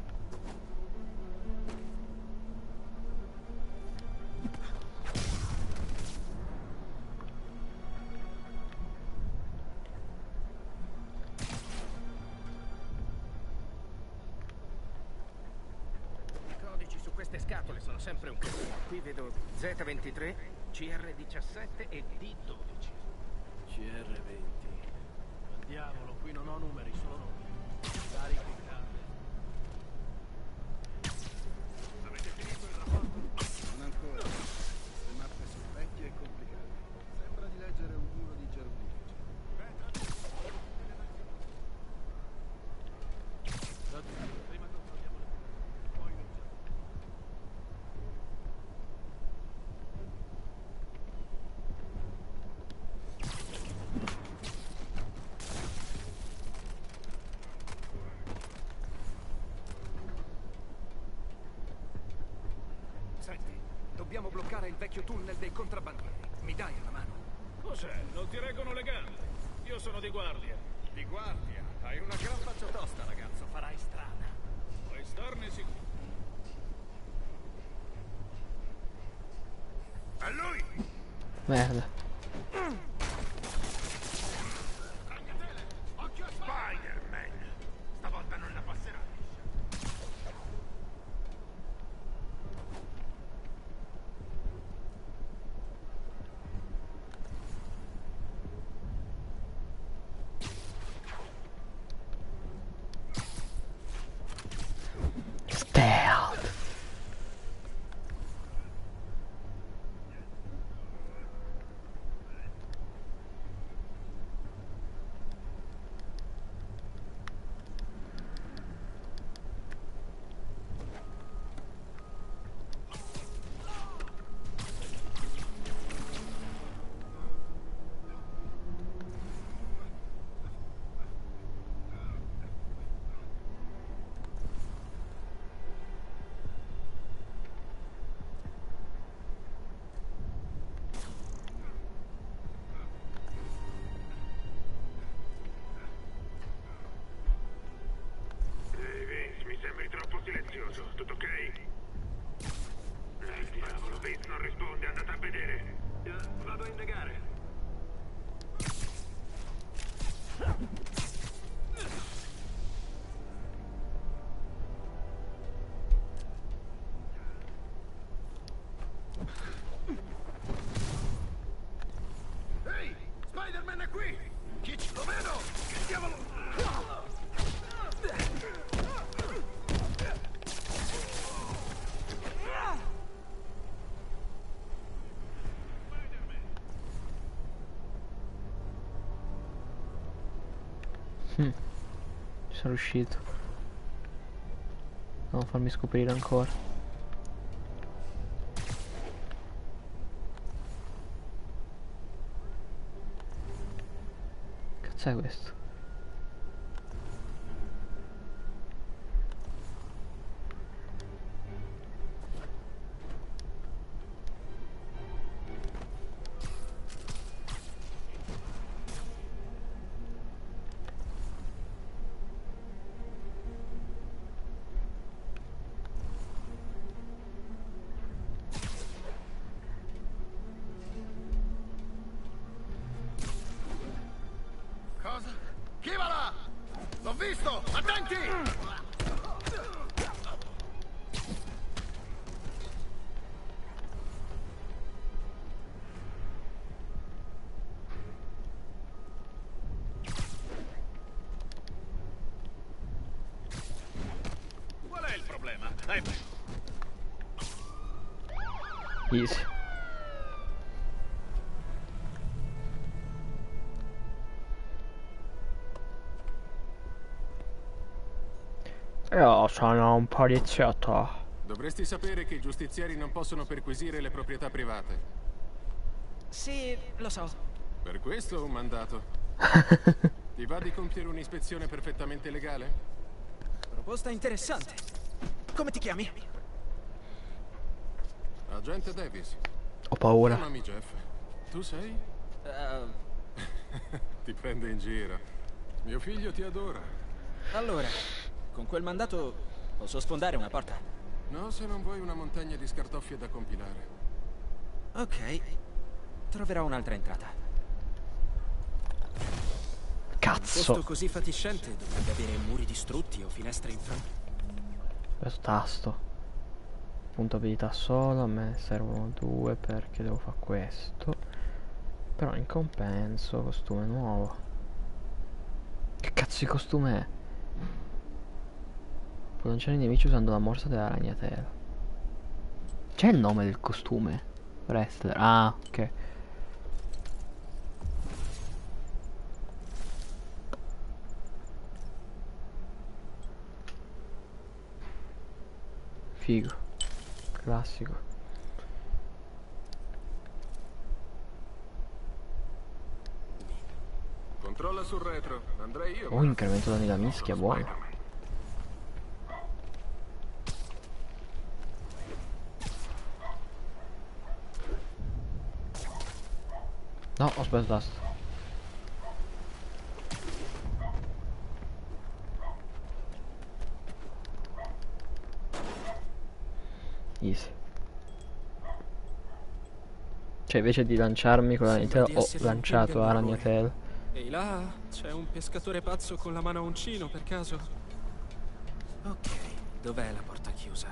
Queste scatole sono sempre un casino. Qui vedo Z ventitré, C R diciassette e D dodici. C R venti. Ma diavolo, qui non ho numeri, solo nomi. Carico in grande. Avete finito il rapporto? Non ancora. Le mappe sono vecchie e complicate. Sembra di leggere un muro di geroglifici. Prima controlliamo le poi leggiamo. Senti, dobbiamo bloccare il vecchio tunnel dei contrabbandieri. Mi dai una mano? Cos'è? Non ti reggono le gambe? Io sono di guardia. Di guardia? Hai una gran faccia tosta, ragazzo. Farai strada. Puoi starne sicuro. A lui! Merda. Ragnatele! Occhio a Spider-Man! Stavolta non la passerà liscia. Stealth. Ehi Vince, mi sembri troppo silenzioso. Tutto ok? Eh, diavolo, Vince non risponde, andate a vedere. Eh, vado a indagare. Ehi, Spider-Man è qui! Chi ci lo vedo? Che diavolo? Hm. Ci sono riuscito. Non farmi scoprire ancora. Cazzo è questo? Cosa? Chi va là? L'ho visto! Attenti! Qual è il problema? Eh, Easy. Io sono un poliziotto. Dovresti sapere che i giustizieri non possono perquisire le proprietà private. Sì, lo so. Per questo ho un mandato. Ti va di compiere un'ispezione perfettamente legale? Proposta interessante. Come ti chiami? Agente Davis. Ho paura. Chiamami Jeff. Tu sei? Uh... Ti prende in giro. Mio figlio ti adora. Allora, con quel mandato posso sfondare una porta? No, se non vuoi una montagna di scartoffie da compilare. Ok. Troverò un'altra entrata. Cazzo. Un posto così fatiscente dovrebbe avere muri distrutti o finestre in fronte. Questo tasto. Punto abilità solo. A me servono due perché devo fare questo. Però in compenso costume nuovo. Che cazzo di costume è? Può lanciare i nemici usando la morsa della ragnatela. C'è il nome del costume? Wrestler. Ah, ok. Figo. Classico. Controlla sul retro. Andrei io. Oh, incremento danni da mischia, buono. No, ho sbagliato tasto. Easy. Cioè invece di lanciarmi con la ragnatela ho lanciato la ragnatela. Ehi là, c'è un pescatore pazzo con la mano a uncino per caso? Ok, dov'è la porta chiusa?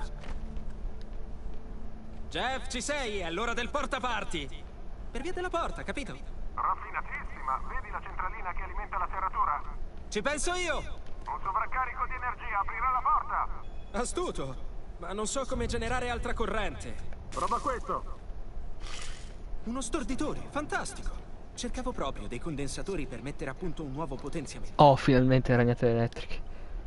Jeff, ci sei? È l'ora del portaparty! Per via della porta, capito? Raffinatissima, vedi la centralina che alimenta la serratura? Ci penso io! Un sovraccarico di energia aprirà la porta! Astuto, ma non so come generare altra corrente. Prova questo! Uno storditore, fantastico! Cercavo proprio dei condensatori per mettere a punto un nuovo potenziamento. Oh, finalmente ragnatele elettriche.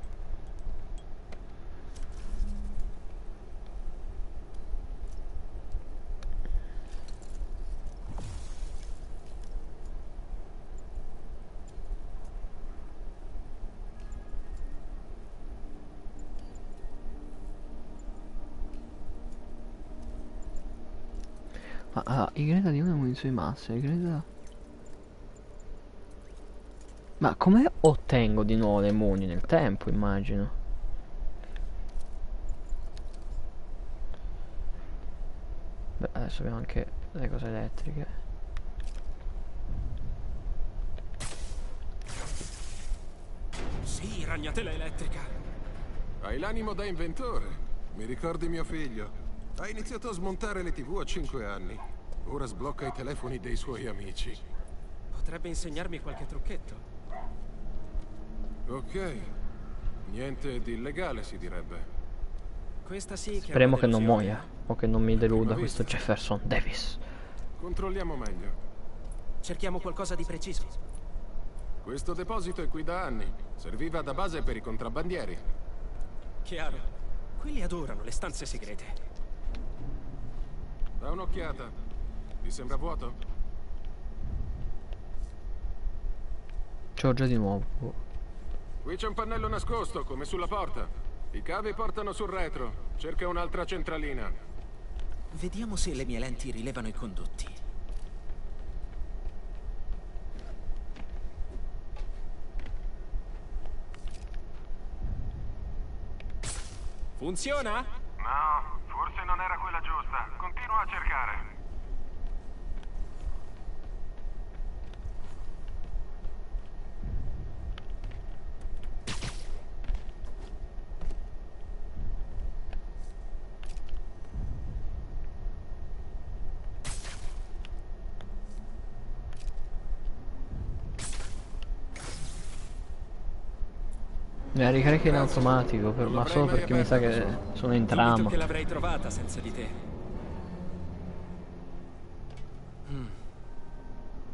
Ma ah, i granata di una munizioni masse, i granata... Ma come ottengo di nuovo le muni nel tempo, immagino? Beh, adesso abbiamo anche le cose elettriche. Sì, ragnatela elettrica. Hai l'animo da inventore. Mi ricordi mio figlio? Ha iniziato a smontare le tivù a cinque anni. Ora sblocca i telefoni dei suoi amici. Potrebbe insegnarmi qualche trucchetto. Ok. Niente di illegale, si direbbe. Questa sì che speriamo che non muoia o che non mi deluda questo Jefferson Davis. Controlliamo meglio. Cerchiamo qualcosa di preciso. Questo deposito è qui da anni. Serviva da base per i contrabbandieri. Chiaro. Quelli adorano le stanze segrete. Da un'occhiata. Ti sembra vuoto? C'ho già di nuovo. Qui c'è un pannello nascosto, come sulla porta. I cavi portano sul retro. Cerca un'altra centralina. Vediamo se le mie lenti rilevano i condotti. Funziona? No, forse non era quella giusta. Continua a cercare. Me la ricarica in automatico, per, ma solo perché mi sa che sono in trama. Che l'avrei trovata senza di te.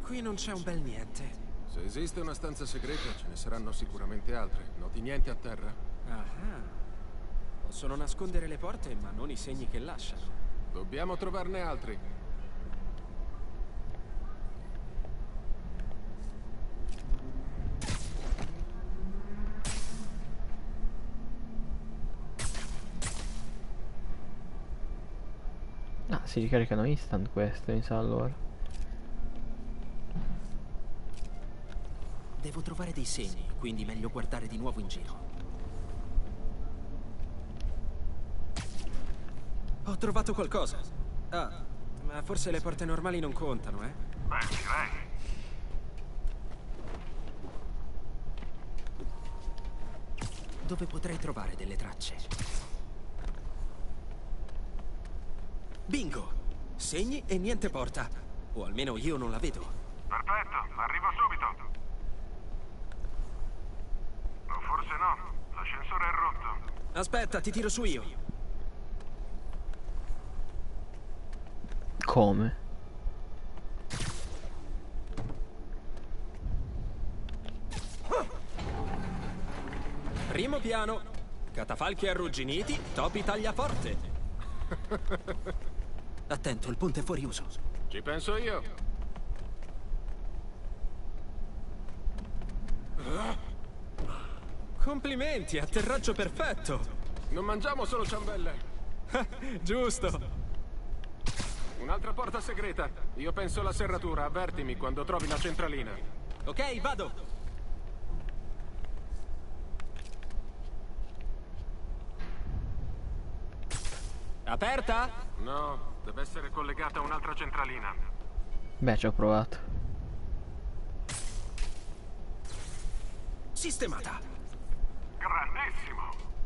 qui non c'è un bel niente. Se esiste una stanza segreta, ce ne saranno sicuramente altre. Noti niente a terra? Ah, possono nascondere le porte, ma non i segni che lasciano. Dobbiamo trovarne altri. Ah, si ricaricano instant queste, mi sa allora. Devo trovare dei segni, quindi meglio guardare di nuovo in giro. Ho trovato qualcosa. Ah, ma forse le porte normali non contano, eh? Beh, direi. Dove potrei trovare delle tracce? Bingo! Segni e niente porta. O almeno io non la vedo. Perfetto, arrivo subito. O forse no, l'ascensore è rotto. Aspetta, ti tiro su io. Come? Primo piano. Catafalchi arrugginiti, topi tagliaforte. Attento, il ponte è fuori uso. Ci penso io. Complimenti, atterraggio perfetto. Non mangiamo solo ciambelle. Giusto. Un'altra porta segreta. Io penso alla serratura. Avvertimi quando trovi la centralina. Ok, vado. Aperta? No, deve essere collegata a un'altra centralina. Beh, ci ho provato. Sistemata. Grandissimo.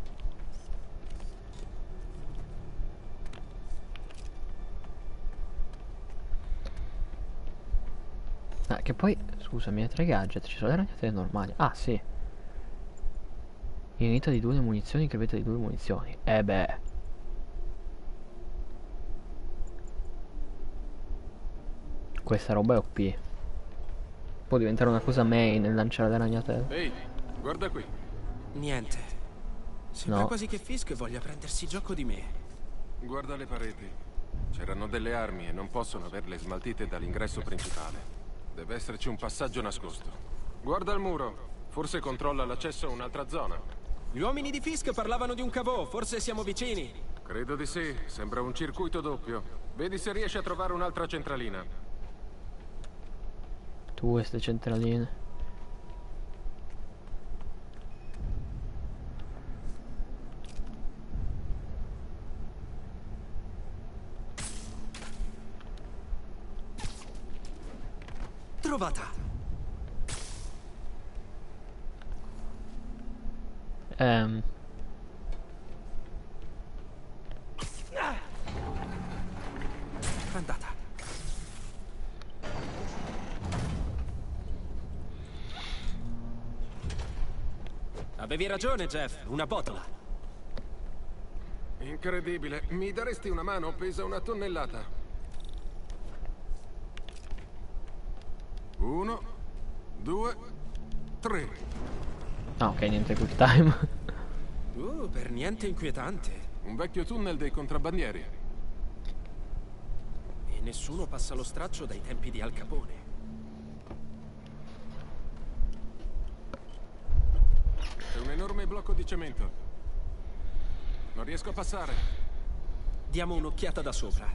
Ah, che poi, scusami, tra i gadget ci sono le ragnatele normali. Ah, sì. Inedita di due munizioni, crevetta di due munizioni. Eh beh. Questa roba è O P. Può diventare una cosa main nel lanciare le ragnatele. Ehi, guarda qui. Niente. Sembra No. quasi che Fisk voglia prendersi gioco di me. Guarda le pareti. C'erano delle armi e non possono averle smaltite dall'ingresso principale. Deve esserci un passaggio nascosto. Guarda il muro. Forse controlla l'accesso a un'altra zona. Gli uomini di Fisk parlavano di un cavò, forse siamo vicini. Credo di sì. Sembra un circuito doppio. Vedi se riesci a trovare un'altra centralina. Tu queste centraline. Trovata. Ehm. Andata. Avevi ragione, Jeff. Una botola. Incredibile. Mi daresti una mano? Pesa una tonnellata. Uno, due, tre. Ah, ok, niente quick time. Uh, per niente inquietante. Un vecchio tunnel dei contrabbandieri. E nessuno passa lo straccio dai tempi di Al Capone. È un enorme blocco di cemento. Non riesco a passare. Diamo un'occhiata da sopra.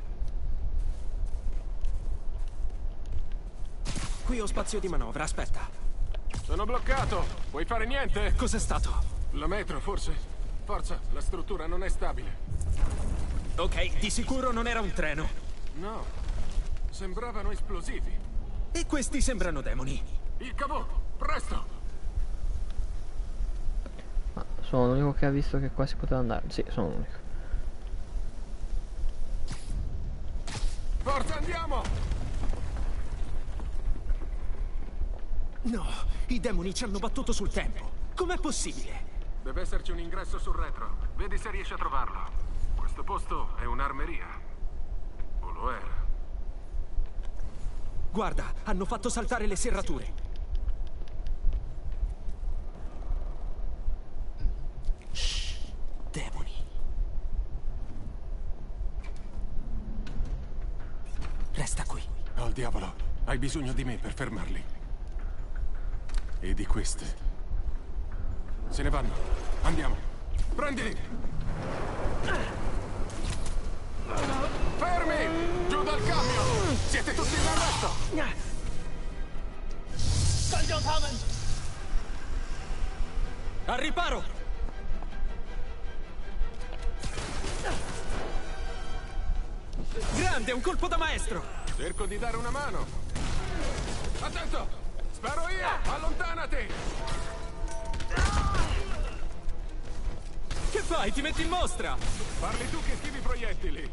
Qui ho spazio di manovra, aspetta. Sono bloccato. Puoi fare niente? Cos'è stato? La metro, forse. Forza, la struttura non è stabile. Ok, di sicuro non era un treno. No. Sembravano esplosivi. E questi sembrano demoni. Il cavò, presto! Ma sono l'unico che ha visto che qua si poteva andare. Sì, sono l'unico. Forza, andiamo! No, i demoni ci hanno battuto sul tempo. Com'è possibile? Deve esserci un ingresso sul retro. Vedi se riesci a trovarlo. Questo posto è un'armeria. O lo era. Guarda, hanno fatto saltare le serrature. Shh, demoni. Resta qui. Oh, diavolo. Hai bisogno di me per fermarli. E di queste. Se ne vanno. Andiamo. Prendili! Fermi! Giù dal camion! Siete tutti in arresto! Al riparo! Grande, un colpo da maestro! Cerco di dare una mano. Attento! Sparo io! Allontanati! Che fai? Ti metti in mostra! Parli tu che schivi proiettili!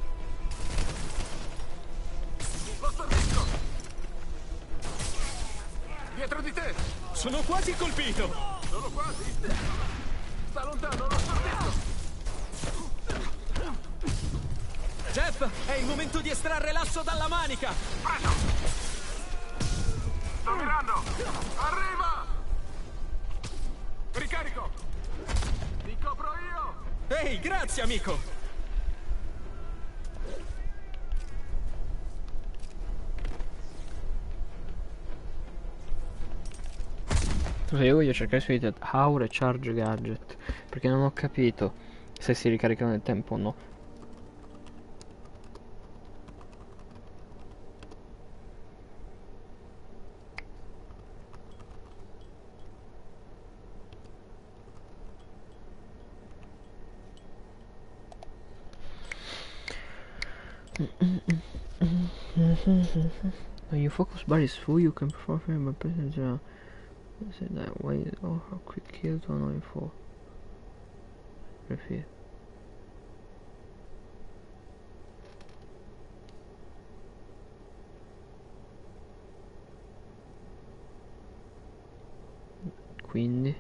Lo stordisco! Dietro di te! Sono quasi colpito! Solo quasi? Sta lontano, lo stordisco! Jeff, è il momento di estrarre l'asso dalla manica! Preso! Sto mirando! Arriva! Ricarico! Ti copro io! Ehi, grazie amico! Scusa, io voglio cercare su internet how recharge gadget, perché non ho capito se si ricaricano nel tempo o no. When your focus bar is full, you can perform frame by pressing zero. Say that way, or a quick kill to annoy for refill. Quindi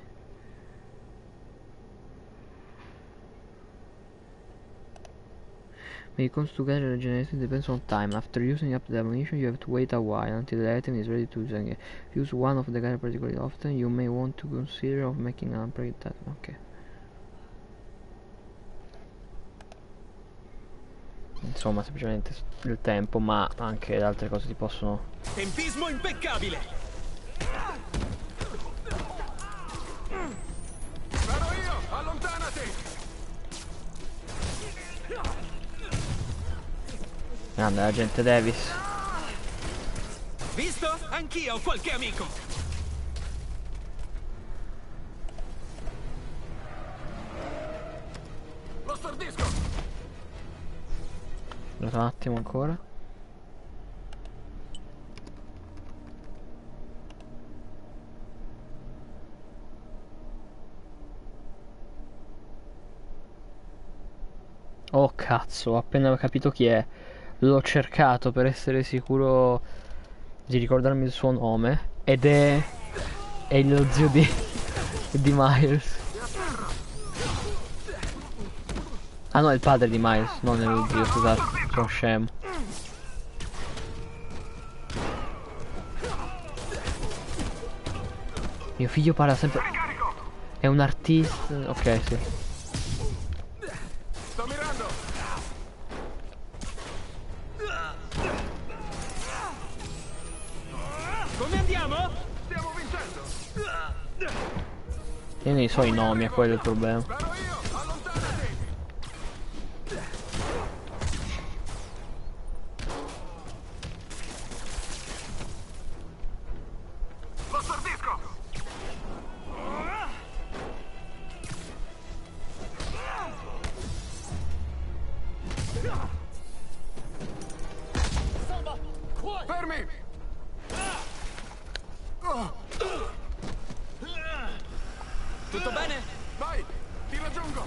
when it comes to gather regeneration depends on time. After using up the ammunition, you have to wait a while until the item is ready to use again. If you use one of the gather particularly often, you may want to consider of making an upgrade that. Ok. Insomma, semplicemente il tempo, ma anche le altre cose ti possono... Tempismo impeccabile! Sparo io! Allontanati! Grande l'agente Davis. Visto? Anch'io ho qualche amico! Lo stordisco! Aspetta un attimo ancora. Oh cazzo, ho appena capito chi è. L'ho cercato per essere sicuro di ricordarmi il suo nome. Ed è... è lo zio di... di Miles. Ah no, è il padre di Miles, non è lo zio, scusate, sono scemo. Mio figlio parla sempre... È un artista... Ok, sì. Sto mirando! Come andiamo? Stiamo vincendo! Io ne so i nomi, è quello il problema. Sparo io! Allontanati! Lo stordisco! Fermi! Oh. Tutto bene? Vai! Ti raggiungo!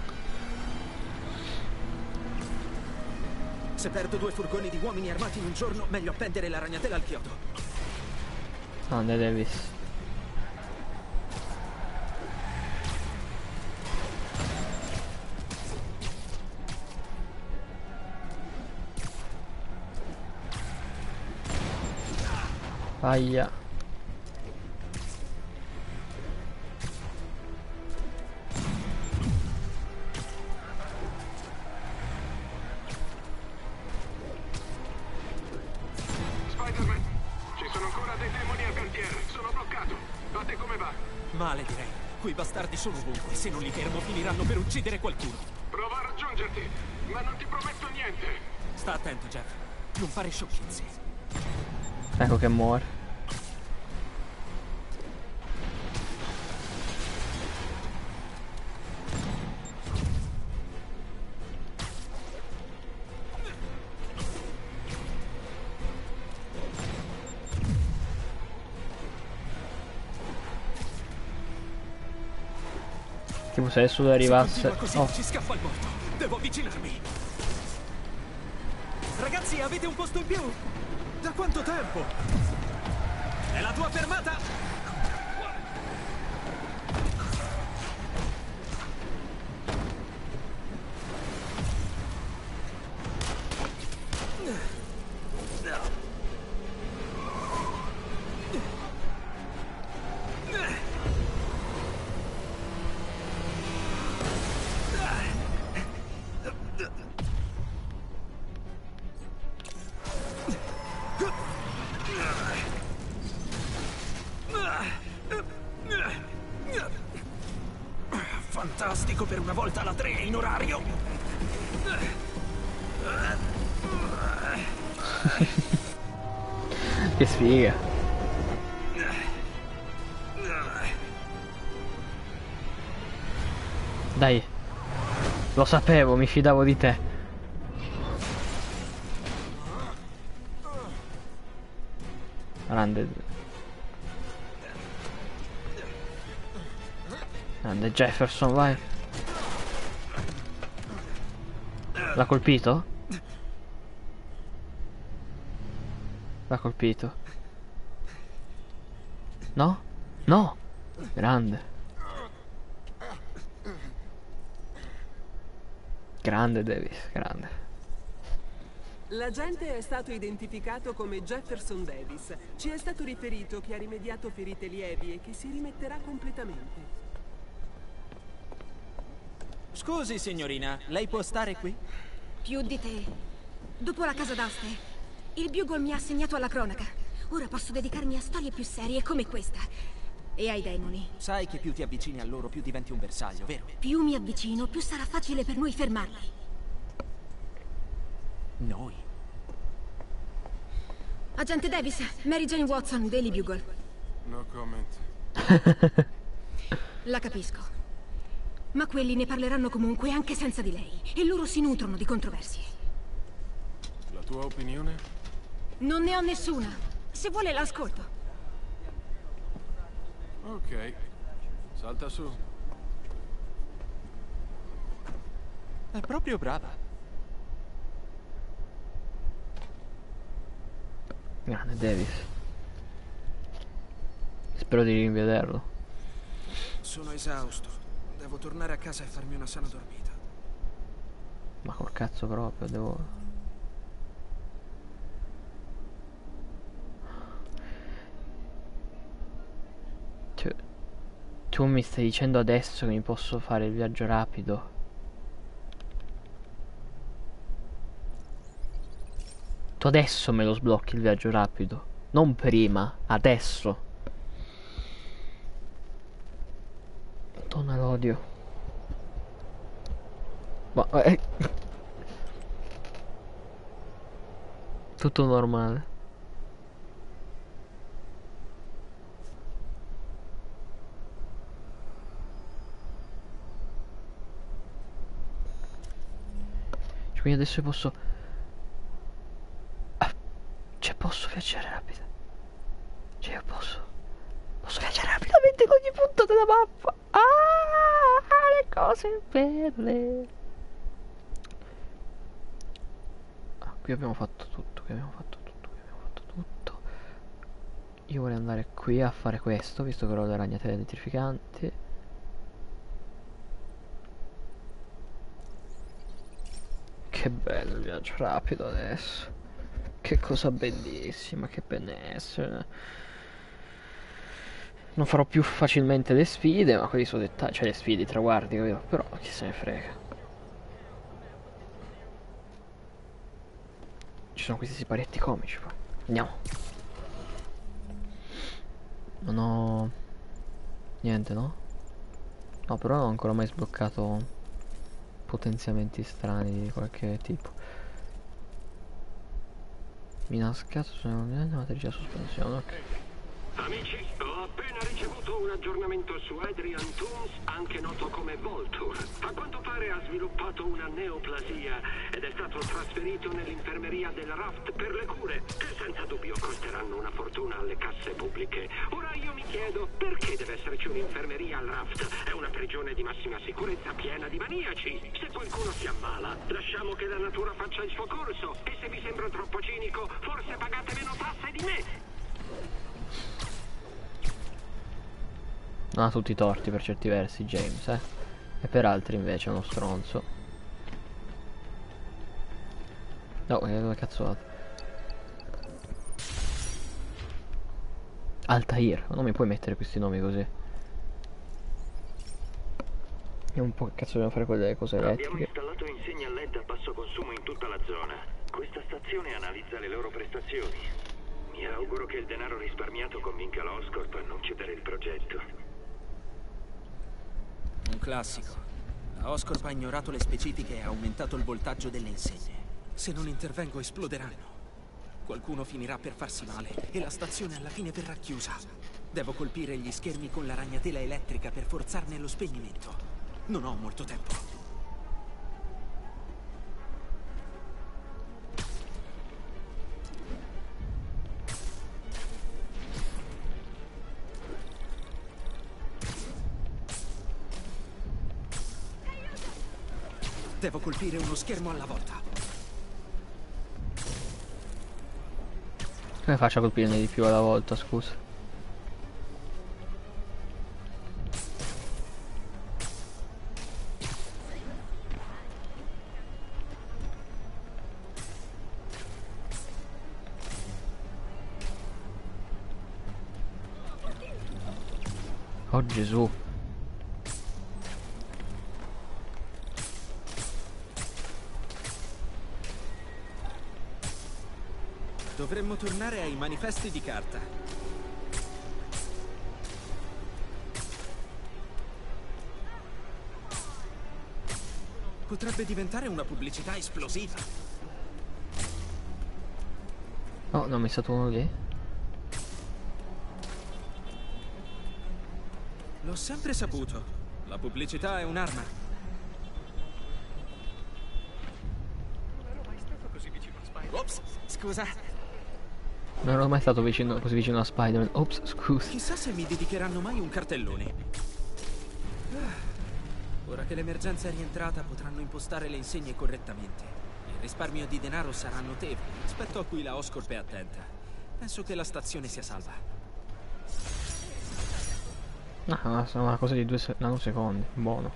Se perdo due furgoni di uomini armati in un giorno, meglio appendere la ragnatela al chiodo. Grande Davis. Aia. Spider-Man, ci sono ancora dei demoni al cantiere. Sono bloccato. A te come va? Male, direi. Quei bastardi sono ovunque. Se non li fermo, finiranno per uccidere qualcuno. Prova a raggiungerti, ma non ti prometto niente. Sta attento, Jeff. Non fare sciocchezze. Ecco che muore. Tipo se adesso arrivasse... Così, oh. ci scappa il morto. Devo avvicinarmi. Ragazzi, avete un posto in più? Da quanto tempo? È la tua fermata? Fantastico, per una volta la tre è in orario. Che sfiga. Dai. Lo sapevo, mi fidavo di te. Grande. Grande Jefferson, vai. L'ha colpito? L'ha colpito. No? No! Grande. Grande Davis, grande. L'agente è stato identificato come Jefferson Davis. Ci è stato riferito che ha rimediato ferite lievi e che si rimetterà completamente. Scusi, signorina, lei può stare qui? Più di te. Dopo la casa d'aste, il Bugle mi ha assegnato alla cronaca. Ora posso dedicarmi a storie più serie come questa. E ai demoni. Sai che più ti avvicini a loro, più diventi un bersaglio, vero? Più mi avvicino, più sarà facile per noi fermarli. Noi? Agente Davis, Mary Jane Watson, Daily Bugle. No comment. La capisco. Ma quelli ne parleranno comunque anche senza di lei. E loro si nutrono di controversie. La tua opinione? Non ne ho nessuna. Se vuole l'ascolto. Ok. Salta su. È proprio brava. Grande Davis. Spero di rivederlo. Sono esausto. Devo tornare a casa e farmi una sana dormita. Ma col cazzo proprio, devo... Tu... tu mi stai dicendo adesso che mi posso fare il viaggio rapido? Tu adesso me lo sblocchi il viaggio rapido? Non prima, adesso. Madonna, l'odio. Ma eh. Tutto normale. Quindi adesso posso... Ah, cioè posso viaggiare rapido. Cioè io posso... Posso viaggiare rapidamente in ogni punto della mappa. Ah, le cose belle. Ah, qui abbiamo fatto tutto, qui abbiamo fatto tutto, qui abbiamo fatto tutto. Io vorrei andare qui a fare questo, visto che ho le ragnatele elettrificanti. Che bello il viaggio rapido adesso. Che cosa bellissima, che benessere. Non farò più facilmente le sfide, ma quelli sono dettagli, cioè le sfide, i traguardi, capito? Però chi se ne frega. Ci sono questi siparietti comici poi. Andiamo. Non ho niente, no? No, però non ho ancora mai sbloccato potenziamenti strani di qualche tipo. Minascato su una matrice a sospensione, ok. Amici, ho appena ricevuto un aggiornamento su Adrian Toomes, anche noto come Voltur. A quanto pare ha sviluppato una neoplasia ed è stato trasferito nell'infermeria del Raft per le cure, che senza dubbio costeranno una fortuna alle casse pubbliche. Ora io mi chiedo, perché deve esserci un'infermeria al Raft? È una prigione di massima sicurezza piena di maniaci. Se qualcuno si ammala, lasciamo che la natura faccia il suo corso. E se vi sembro troppo cinico, forse pagate meno tasse di me. Non ha tutti i torti per certi versi James, eh? E per altri invece è uno stronzo. No, che cazzo. Altair, non mi puoi mettere questi nomi così. Vediamo un po' che cazzo dobbiamo fare con le cose elettriche. Abbiamo installato insegne a L E D a basso consumo in tutta la zona. Questa stazione analizza le loro prestazioni. Mi auguro che il denaro risparmiato convinca l'Oscorp a non chiudere il progetto. Un classico. La Oscorp ha ignorato le specifiche e ha aumentato il voltaggio delle insegne. Se non intervengo esploderanno. Qualcuno finirà per farsi male e la stazione alla fine verrà chiusa. Devo colpire gli schermi con la ragnatela elettrica per forzarne lo spegnimento. Non ho molto tempo. Devo colpire uno schermo alla volta. Come faccio a colpirne di più alla volta, scusa? Oh Gesù. Dovremmo tornare ai manifesti di carta. Potrebbe diventare una pubblicità esplosiva. Oh, non mi è stato uno lì? L'ho sempre saputo. La pubblicità è un'arma. Ops, scusa. Non ero mai stato vicino, così vicino a Spider-Man. Ops, scusa. Chissà se mi dedicheranno mai un cartellone. Ora che l'emergenza è rientrata, potranno impostare le insegne correttamente. Il risparmio di denaro sarà notevole, rispetto a cui la Oscorp è attenta. Penso che la stazione sia salva. Ah, sono una cosa di due se nanosecondi. Buono.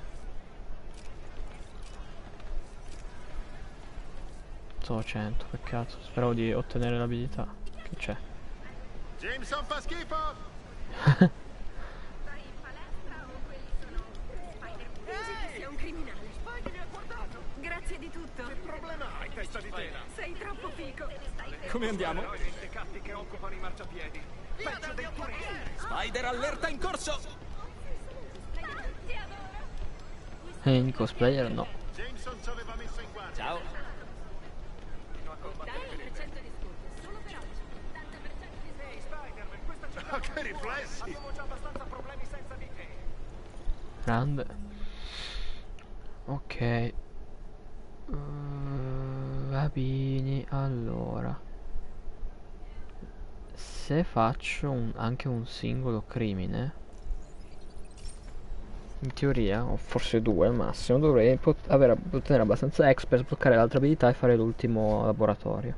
Solo cento, peccato. Speravo di ottenere l'abilità. Che c'è? Jameson fa schifo! Sei in palestra o quelli sono Spider? Pensi che sia un criminale? Spidey mi ha guardato! Grazie di tutto. Che problema hai, testa di tela? Sei troppo fico. Come andiamo? Eroi mentecatti che occupano i marciapiedi. Peggio dei turisti! Spider allerta in corso! E in cosplayer no. Jameson ci aveva messo in guardia. Ciao. Oh, che riflessi! Avevo già abbastanza problemi senza di te. Grande. Ok. Uh, Rabini, allora. Se faccio un, anche un singolo crimine, in teoria, o forse due al massimo, dovrei pot avere, ottenere abbastanza X per sbloccare l'altra abilità e fare l'ultimo laboratorio.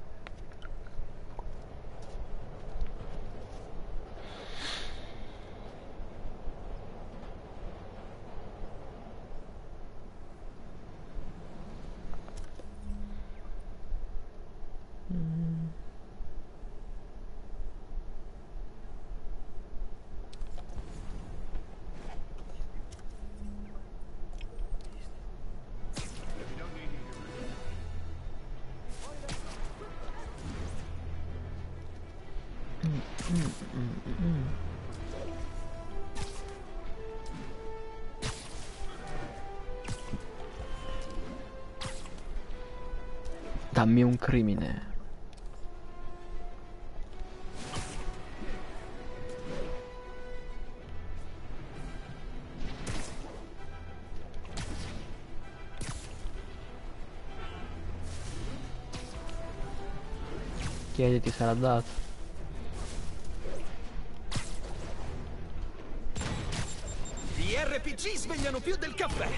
Mm, mm, mm, mm. Dammi un crimine. Chiedi, ti sarà dato. Gli R P G svegliano più del caffè!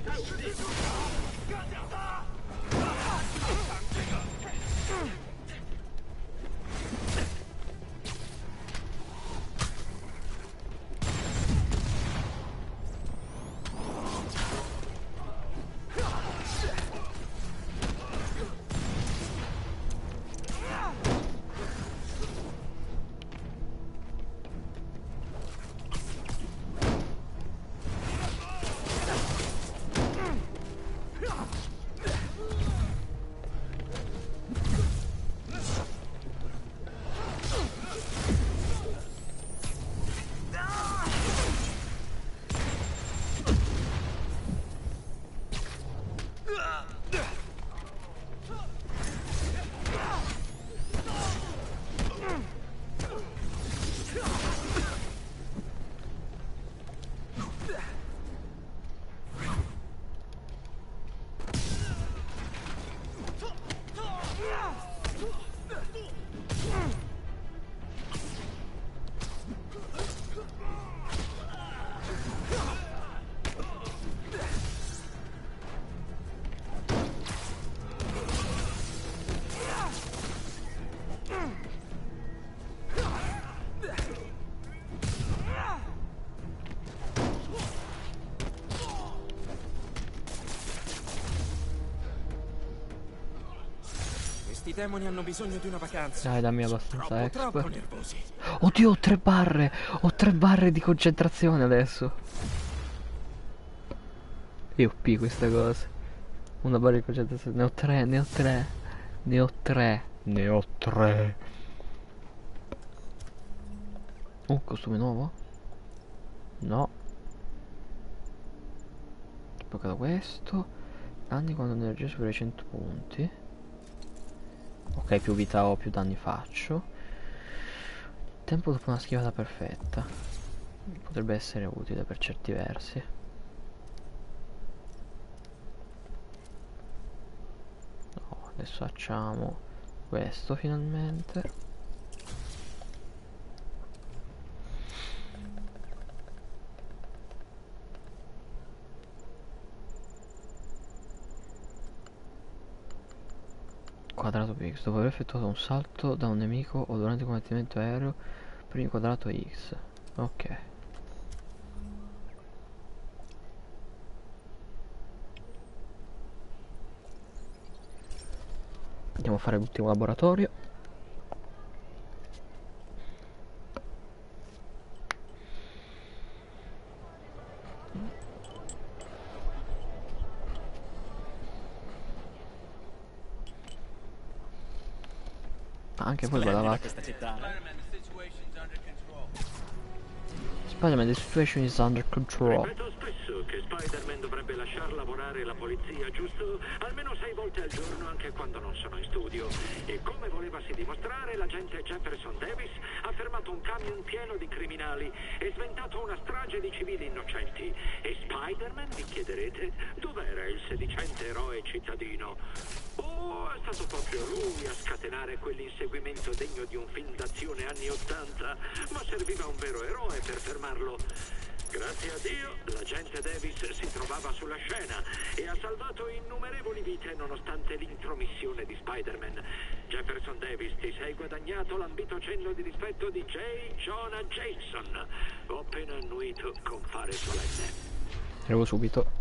Questi demoni hanno bisogno di una vacanza. Dai, dammi abbastanza Troppo, troppo expert. nervosi. Oddio, ho tre barre. Ho tre barre di concentrazione adesso. Io O P questa cosa. Una barra di concentrazione. Ne ho tre, ne ho tre. Ne ho tre. Ne ho tre. Oh, costume nuovo? No. Sbloccato questo. Danni quando energia supera i cento punti. Ok, più vita ho, più danni faccio. Tempo dopo una schivata perfetta. Potrebbe essere utile per certi versi. No, adesso facciamo questo finalmente. Quadrato X, dopo aver effettuato un salto da un nemico o durante il combattimento aereo, premi quadrato X. Ok. Andiamo a fare l'ultimo laboratorio. Anche voi guardavate. Spider-Man, the situation is under control. Ripeto spesso che Spider-Man dovrebbe lasciar lavorare la polizia, giusto? Almeno sei volte al giorno, anche quando non sono in studio. E come volevasi dimostrare, l'agente Jefferson Davis ha fermato un camion pieno di criminali e sventato una strage di civili innocenti. E Spider-Man, vi chiederete, dov'era il sedicente eroe cittadino? Oh, è stato proprio lui a scatenare quell'inseguimento degno di un film d'azione anni ottanta, ma serviva un vero eroe per fermarlo. Grazie a Dio, l'agente Davis si trovava sulla scena e ha salvato innumerevoli vite nonostante l'intromissione di Spider-Man. Jefferson Davis, ti sei guadagnato l'ambito cenno di rispetto di J. Jonah Jameson. Ho appena annuito con fare solenne. Arrivo subito.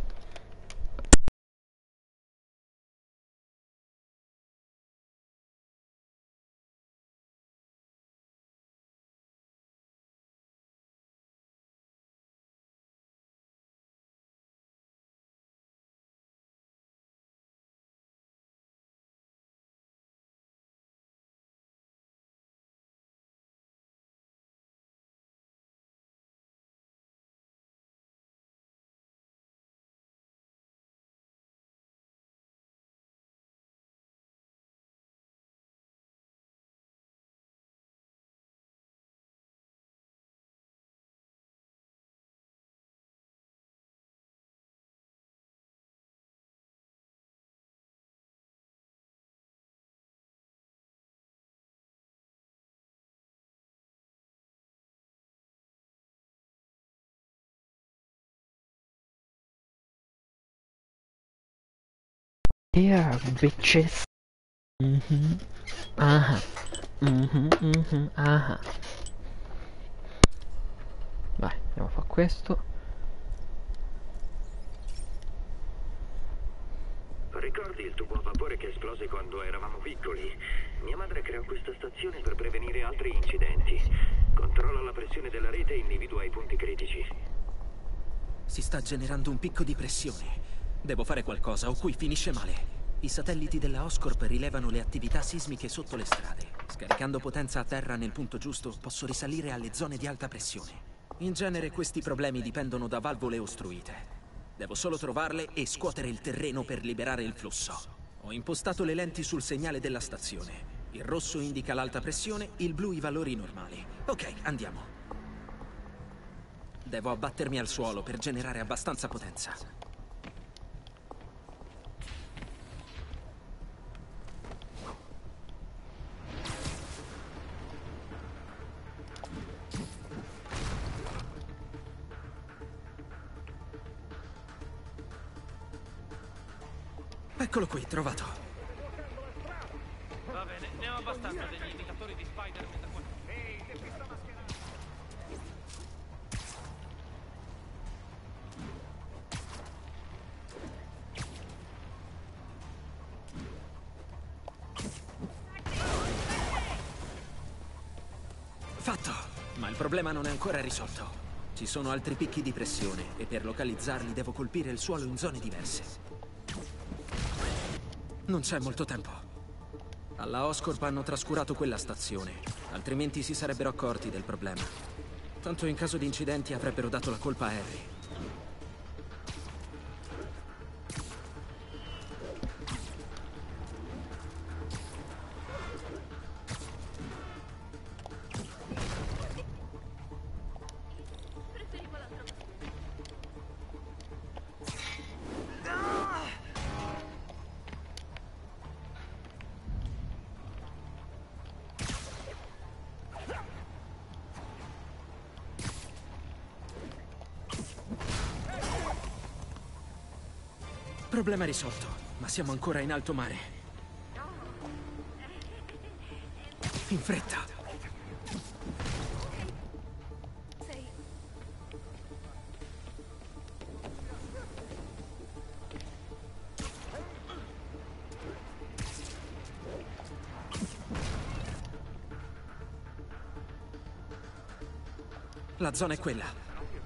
Yeah, bitches. Mhm. Ah. Mhm, mhm, ah. Vai, andiamo a fare questo. Ricordi il tubo a vapore che esplose quando eravamo piccoli? Mia madre creò questa stazione per prevenire altri incidenti. Controlla la pressione della rete e individua i punti critici. Si sta generando un picco di pressione. Devo fare qualcosa o qui finisce male. I satelliti della Oscorp rilevano le attività sismiche sotto le strade. Scaricando potenza a terra nel punto giusto, posso risalire alle zone di alta pressione. In genere questi problemi dipendono da valvole ostruite. Devo solo trovarle e scuotere il terreno per liberare il flusso. Ho impostato le lenti sul segnale della stazione. Il rosso indica l'alta pressione, il blu i valori normali. Ok, andiamo. Devo abbattermi al suolo per generare abbastanza potenza. Eccolo qui, trovato. Va bene, ne ho abbastanza degli indicatori di Spider-Man da qua. Ehi, che pista mascherata! Fatto! Ma il problema non è ancora risolto. Ci sono altri picchi di pressione e per localizzarli devo colpire il suolo in zone diverse. Non c'è molto tempo. Alla Oscorp hanno trascurato quella stazione, altrimenti si sarebbero accorti del problema. Tanto in caso di incidenti avrebbero dato la colpa a Harry. Problema risolto, ma siamo ancora in alto mare. In fretta. La zona è quella.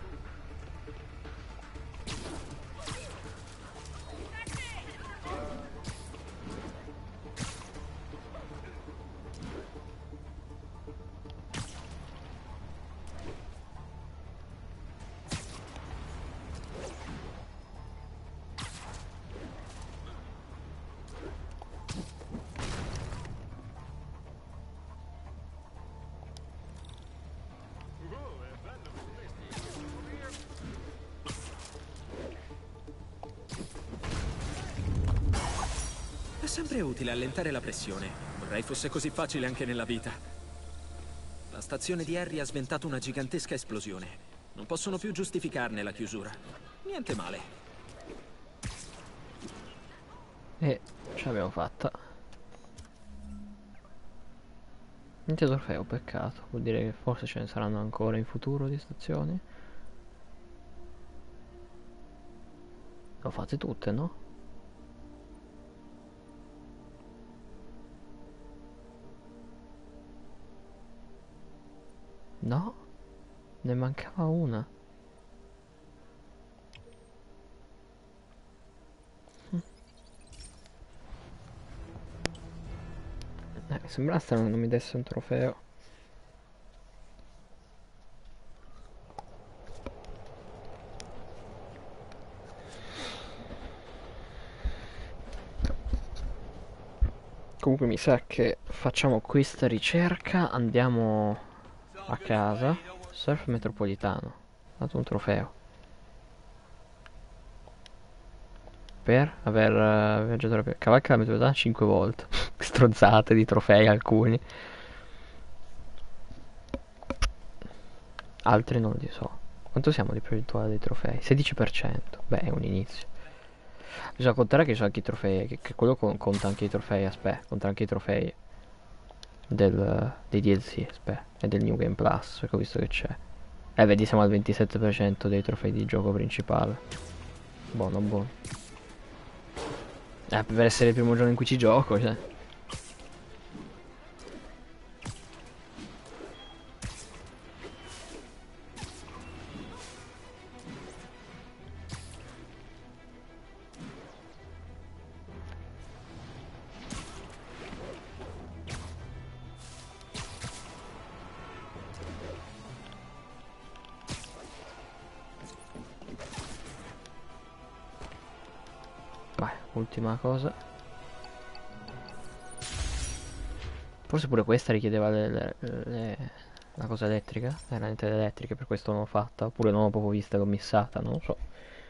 È sempre utile allentare la pressione. Vorrei fosse così facile anche nella vita. La stazione di Harry ha sventato una gigantesca esplosione. Non possono più giustificarne la chiusura. Niente male. E ce l'abbiamo fatta. Niente trofeo, peccato. Vuol dire che forse ce ne saranno ancora in futuro di stazioni. Lo fate tutte, no? No, ne mancava una. Hm. Eh, sembra strano che non mi desse un trofeo. Comunque mi sa che facciamo questa ricerca, andiamo a casa. Surf metropolitano, ho dato un trofeo per aver uh, viaggiato per cavalca la metropolitana cinque volte. Strozzate di trofei alcuni, altri non li so. Quanto siamo di percentuale dei trofei? sedici per cento. Beh, è un inizio. Bisogna contare che c'è anche i trofei, che, che quello con, conta anche i trofei, aspetta, conta anche i trofei del, dei D L C, aspetta, e del New Game Plus, perché ho visto che c'è. Eh, vedi, siamo al ventisette per cento dei trofei di gioco principale. Buono, buono. Eh, per essere il primo giorno in cui ci gioco, cioè. Ultima cosa. Forse pure questa richiedeva le, le, le, la cosa elettrica. Era niente elettrica, per questo non l'ho fatta. Oppure non l'ho proprio vista, l'ho missata, non lo so.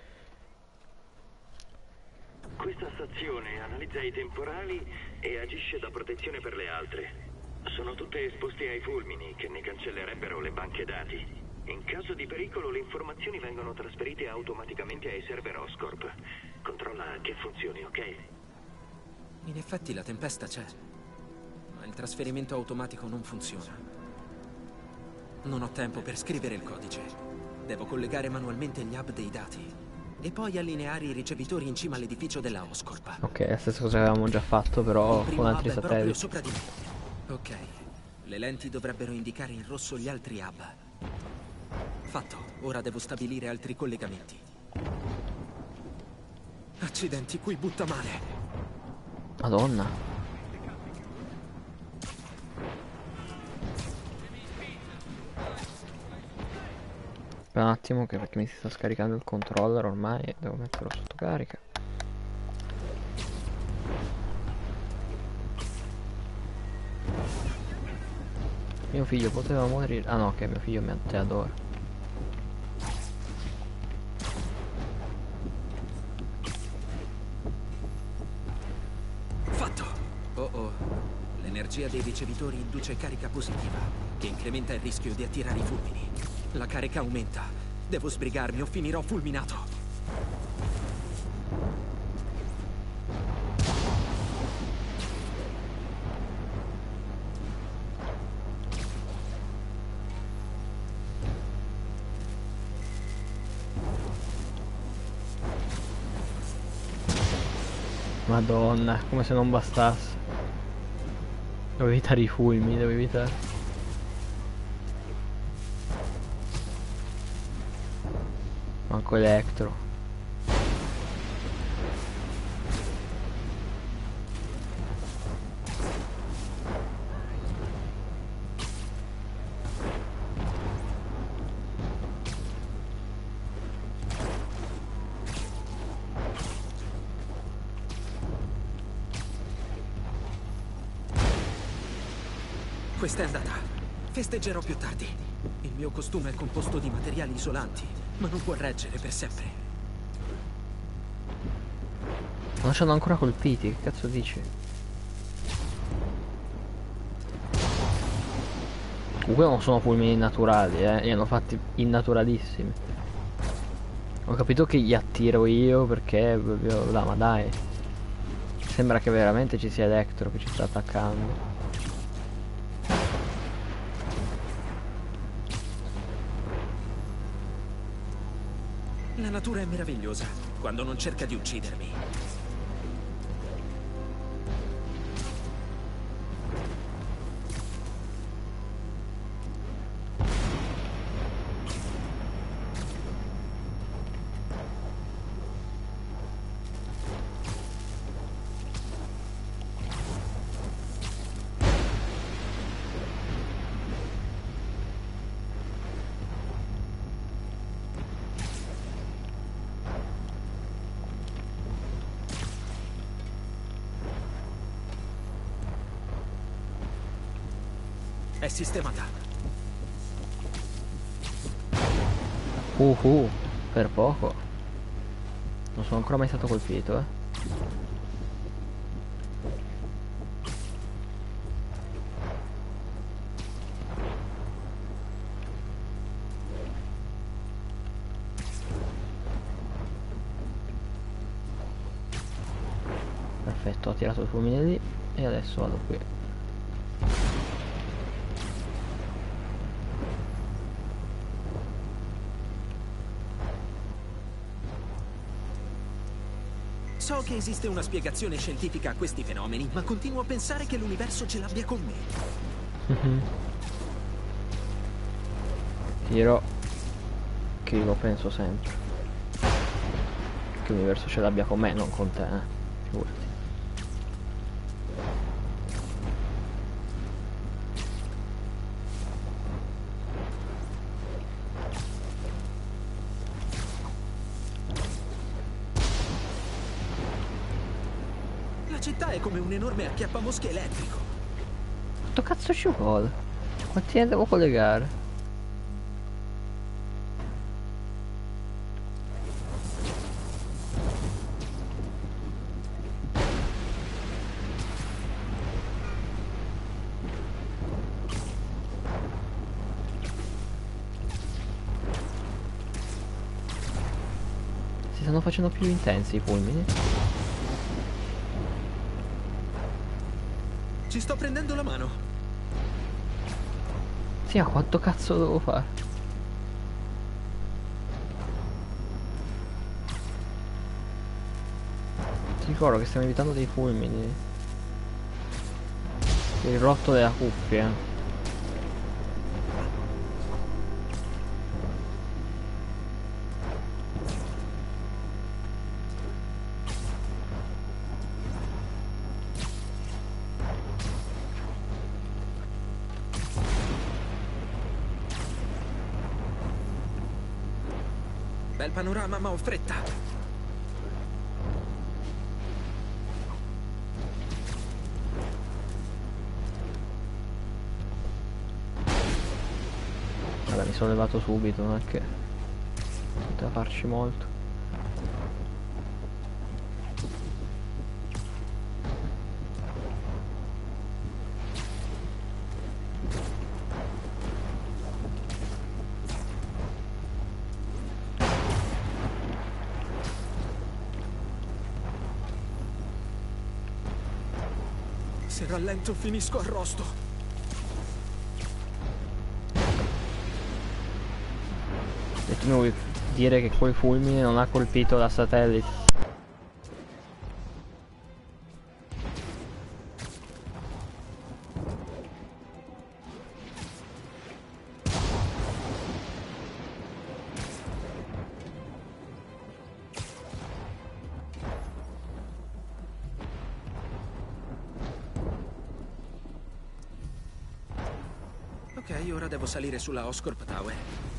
Questa stazione analizza i temporali e agisce da protezione per le altre. Sono tutte esposte ai fulmini che ne cancellerebbero le banche dati. In caso di pericolo le informazioni vengono trasferite automaticamente ai server Oscorp. Controlla che funzioni, ok? In effetti la tempesta c'è, ma il trasferimento automatico non funziona. Non ho tempo per scrivere il codice. Devo collegare manualmente gli hub dei dati e poi allineare i ricevitori in cima all'edificio della Oscorp. Ok, la stessa cosa che avevamo già fatto, però con altri satelliti. Sopra di me. Ok, le lenti dovrebbero indicare in rosso gli altri hub. Fatto, ora devo stabilire altri collegamenti. Accidenti, qui butta male. Madonna. Aspetta un attimo che perché mi si sta scaricando il controller ormai, devo metterlo sotto carica. Mio figlio poteva morire. Ah no, che mio figlio mi adora. Oh oh, l'energia dei ricevitori induce carica positiva, che incrementa il rischio di attirare i fulmini. La carica aumenta. Devo sbrigarmi o finirò fulminato. Madonna, come se non bastasse. Devo evitare i fulmini, devo evitare. Manco elettro. Questa è andata. Festeggerò più tardi. Il mio costume è composto di materiali isolanti, ma non può reggere per sempre. Non ci hanno ancora colpiti, che cazzo dici? Comunque non sono fulmini naturali, eh, li hanno fatti innaturalissimi. Ho capito che li attiro io perché... No, ma dai. Sembra che veramente ci sia Electro che ci sta attaccando. La natura è meravigliosa, quando non cerca di uccidermi. È sistemata. Uh uh, per poco. Non sono ancora mai stato colpito, eh. Perfetto, ho tirato il fulmine lì e adesso vado qui. So che esiste una spiegazione scientifica a questi fenomeni, ma continuo a pensare che l'universo ce l'abbia con me. Mm-hmm. Tiro che lo penso sempre. Che l'universo ce l'abbia con me, non con te, eh. Figurati. La città è come un enorme acchiappamosche elettrico. Quanto cazzo ci vuole? Quanti ne devo collegare? Si stanno facendo più intensi i fulmini. Ci sto prendendo la mano. Sì, ma quanto cazzo devo fare? Ti ricordo che stiamo evitando dei fulmini. Il rotto della cuffia. Bel panorama, ma ho fretta. Vabbè, mi sono levato subito, non è che poteva farci molto. Se rallento finisco arrosto. E tu mi vuoi dire che quel fulmine non ha colpito la satellite? Ok, ora devo salire sulla Oscorp Tower.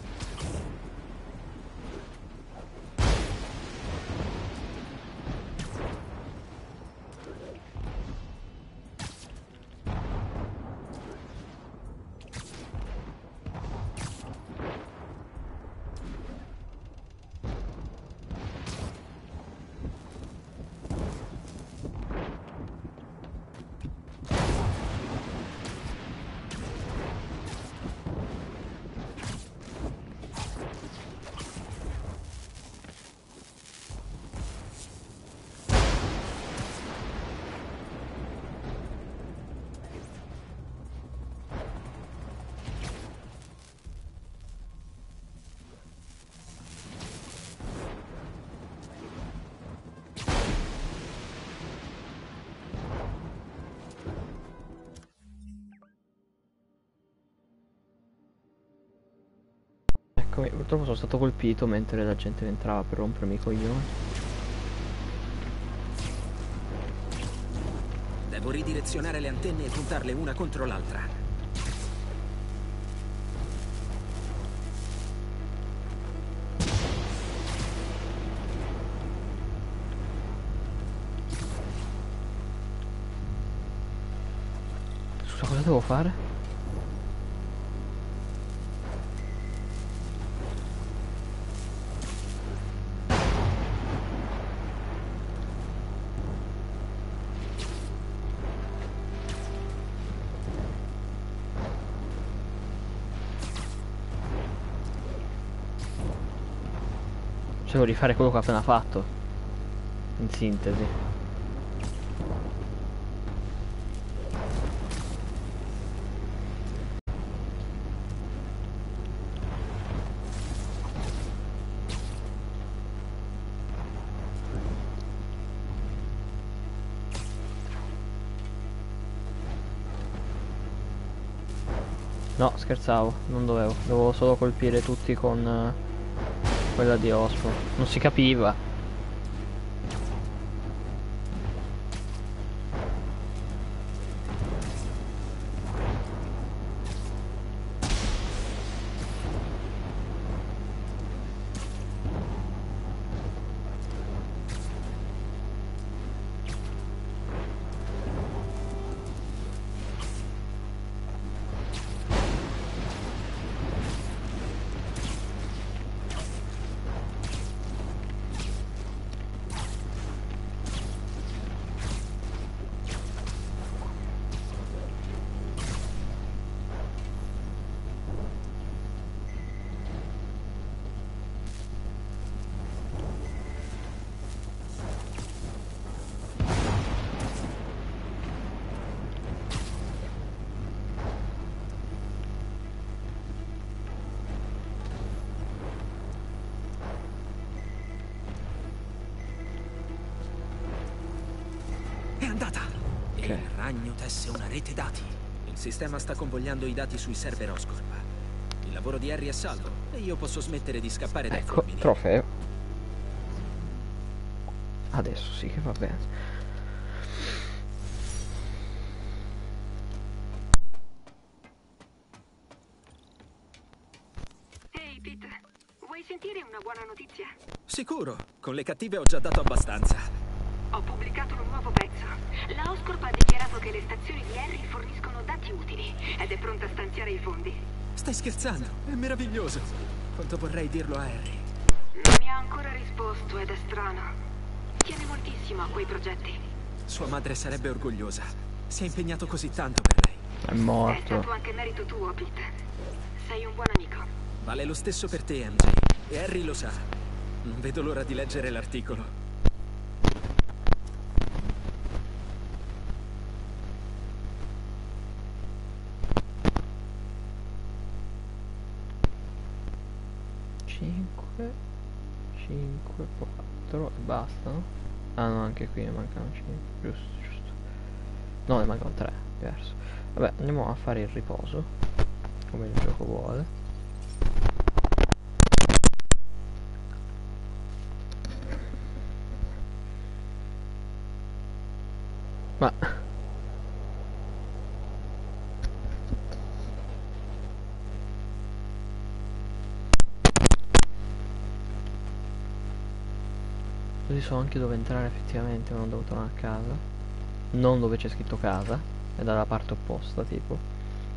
Eccomi, purtroppo sono stato colpito mentre la gente entrava per rompermi i coglioni. Devo ridirezionare le antenne e puntarle una contro l'altra. Scusa, cosa devo fare? Devo rifare quello che ho appena fatto. In sintesi. No, scherzavo, non dovevo. Dovevo solo colpire tutti con uh, quella di Osborn. Non si capiva. È andata! Okay. Il ragno tesse una rete dati. Il sistema sta convogliando i dati sui server Oscorp. Il lavoro di Harry è salvo e io posso smettere di scappare dai Ecco, fulmini. trofeo. Adesso sì che va bene. Ehi, Pete, vuoi sentire una buona notizia? Sicuro, con le cattive ho già dato abbastanza. Ho pubblicato un nuovo pezzo. La Oscorp ha dichiarato che le stazioni di Harry forniscono dati utili ed è pronta a stanziare i fondi. Stai scherzando? È meraviglioso. Quanto vorrei dirlo a Harry. Non mi ha ancora risposto ed è strano. Tiene moltissimo a quei progetti. Sua madre sarebbe orgogliosa. Si è impegnato così tanto per lei. È È morto. stato anche merito tuo, Pete. Sei un buon amico. Vale lo stesso per te, M J. E Harry lo sa. Non vedo l'ora di leggere l'articolo. cinque, cinque, quattro e basta, no? Ah no, anche qui ne mancano cinque, giusto, giusto. No, ne mancano tre, diverso. Vabbè, andiamo a fare il riposo, come il gioco vuole. Ma... così so anche dove entrare effettivamente, ma non devo tornare a casa. Non dove c'è scritto casa, è dalla parte opposta, tipo.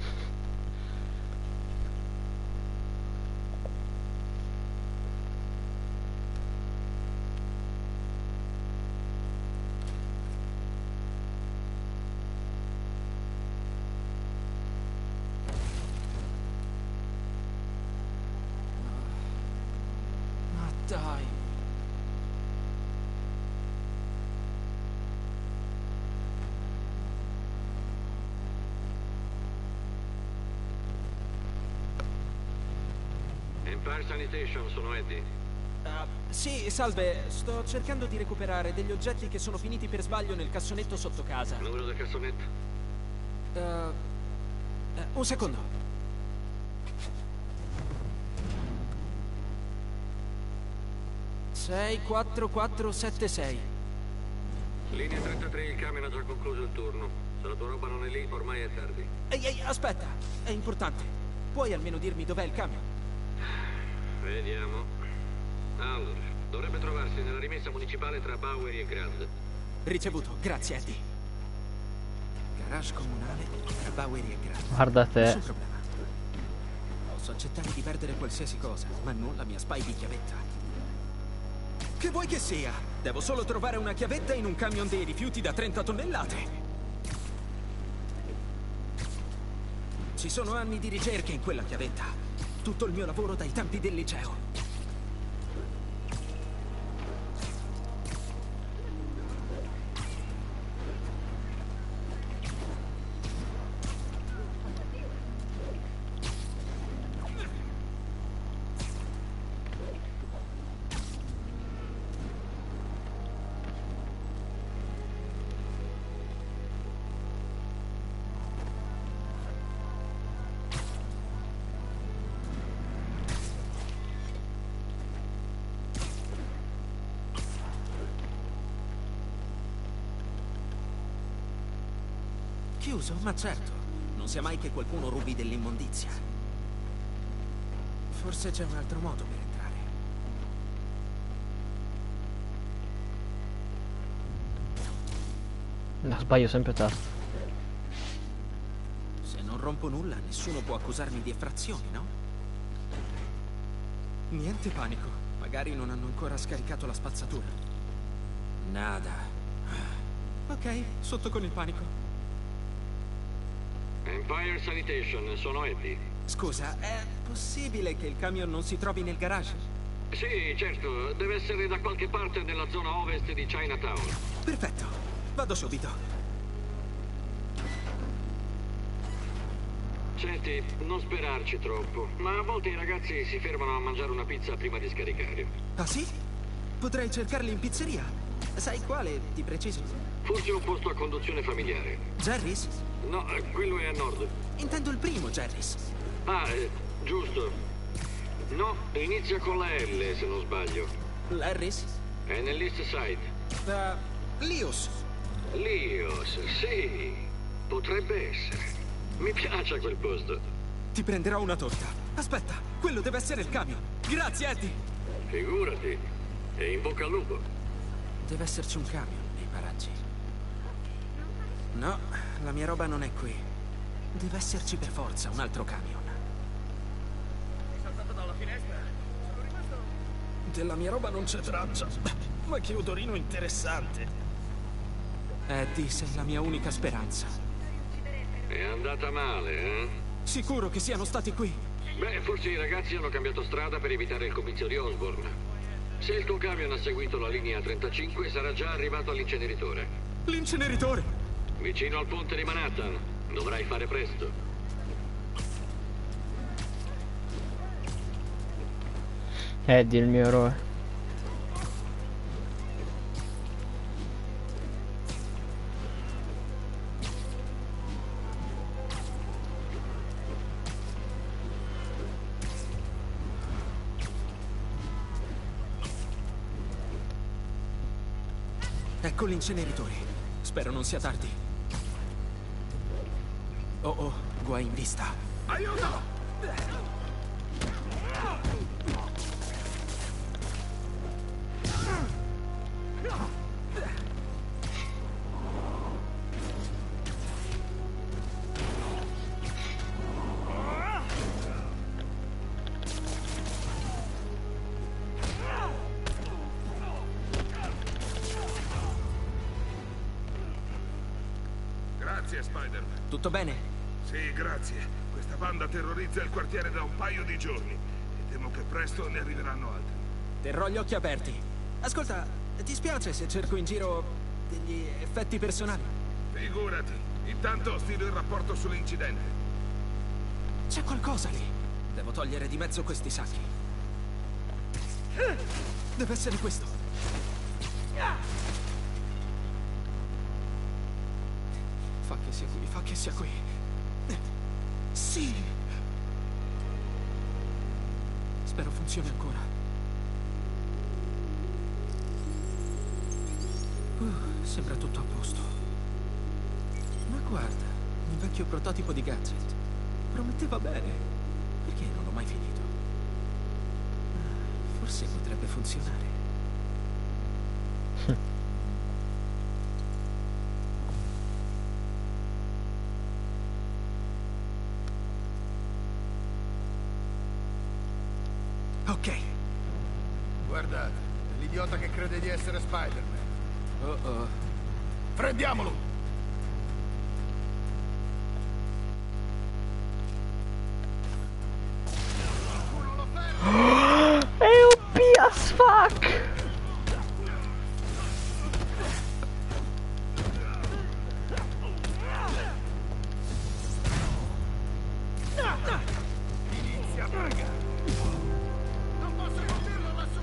Ma dai. Empire Sanitation, sono Eddie. Ah, sì, salve. Sto cercando di recuperare degli oggetti che sono finiti per sbaglio nel cassonetto sotto casa. Numero del cassonetto? Uh, uh, un secondo. sei quattro quattro sette sei. Linea trentatré, il camion ha già concluso il turno. Se la tua roba non è lì, ormai è tardi. Ehi, ehi, aspetta. È importante. Puoi almeno dirmi dov'è il camion? Vediamo. Allora, dovrebbe trovarsi nella rimessa municipale tra Bowery e Grand. Ricevuto, grazie Eddie. Garage comunale tra Bowery e Grand. Guarda te. Nessun problema. Posso accettare di perdere qualsiasi cosa, ma non la mia spy di chiavetta. Che vuoi che sia? Devo solo trovare una chiavetta in un camion dei rifiuti da trenta tonnellate. Ci sono anni di ricerche in quella chiavetta. Tutto il mio lavoro dai tempi del liceo. chiuso? Ma certo. Non sia mai che qualcuno rubi dell'immondizia. Forse c'è un altro modo per entrare. La sbaglio sempre tasto. Se non rompo nulla, nessuno può accusarmi di effrazioni, no? Niente panico. Magari non hanno ancora scaricato la spazzatura. Nada. Ok, sotto con il panico. Empire Sanitation, sono Eddie. Scusa, è possibile che il camion non si trovi nel garage? Sì, certo, deve essere da qualche parte nella zona ovest di Chinatown. Perfetto, vado subito. Senti, non sperarci troppo, ma a volte i ragazzi si fermano a mangiare una pizza prima di scaricare. Ah sì? Potrei cercarli in pizzeria. Sai quale, di preciso? Forse un posto a conduzione familiare. Jerry's? No, quello è a nord. Intendo il primo, Jerry's. Ah, eh, giusto. No, inizia con la L, se non sbaglio. Larry's? È nell'East Side. Uh, Lios. Lios, sì. Potrebbe essere. Mi piace quel posto. Ti prenderò una torta. Aspetta, quello deve essere il camion. Grazie, Eddie. Figurati. E in bocca al lupo. Deve esserci un camion nei paraggi. No, la mia roba non è qui. Deve esserci per forza un altro camion. Saltato dalla finestra. Sono rimasto... Della mia roba non c'è traccia. Ma che odorino interessante. Eddie, sei la mia unica speranza. È andata male, eh? Sicuro che siano stati qui? Beh, forse i ragazzi hanno cambiato strada per evitare il comizio di Osborn. Se il tuo camion ha seguito la linea trentacinque, sarà già arrivato all'inceneritore. L'inceneritore? Vicino al ponte di Manhattan. Dovrai fare presto. Eddie, il mio eroe. Ecco l'inceneritore. Spero non sia tardi. Oh oh, guai in vista. Aiuto! Grazie, Spider-Man. Tutto bene? Sì, grazie. Questa banda terrorizza il quartiere da un paio di giorni e temo che presto ne arriveranno altri. Terrò gli occhi aperti. Ascolta, ti spiace se cerco in giro degli effetti personali? Figurati. Intanto stilo il rapporto sull'incidente. C'è qualcosa lì. Devo togliere di mezzo questi sacchi. Deve essere questo. Fa che sia qui, fa che sia qui. Sì! Spero funzioni ancora. Uh, sembra tutto a posto. Ma guarda, un vecchio prototipo di gadget. Prometteva bene. Perché non l'ho mai finito? Ah, forse potrebbe funzionare. Ok. Guardate, è l'idiota che crede di essere Spider-Man. Oh oh. Prendiamolo! È O P as fuck! Inizia a pagare! Non posso colpirlo lassù!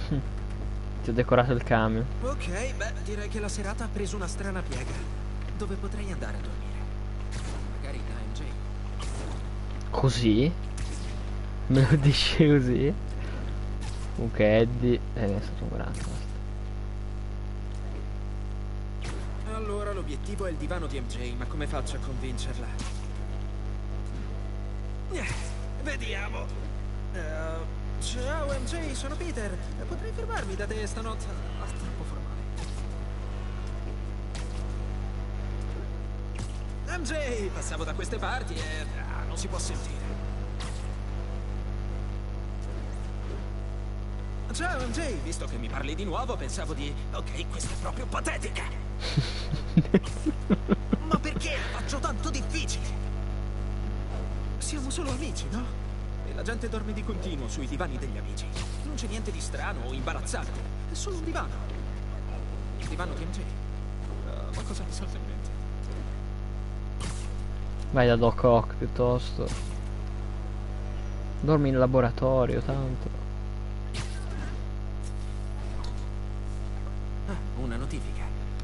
Ti ho decorato il camion. Ok, beh, direi che la serata ha preso una strana piega. Dove potrei andare a dormire? Magari da M J. Così? Me lo dici così? Ok, Eddie. Eh, è stato un grande. Basta. Allora l'obiettivo è il divano di M J, ma come faccio a convincerla? Eh, vediamo. Uh, ciao M J, sono Peter. Potrei fermarmi da te stanotte? Ah, troppo formale. M J, passavo da queste parti e ah, non si può sentire. Ciao M J, visto che mi parli di nuovo pensavo di... Ok, questa è proprio patetica. Ma perché la faccio tanto difficile? Siamo solo amici, no? E la gente dorme di continuo sui divani degli amici. Non c'è niente di strano o imbarazzante. È solo un divano. Il divano di M J. Uh, ma cosa mi salta in mente? Vai da Doc Ock piuttosto. Dormi in laboratorio tanto. Ah, una notifica.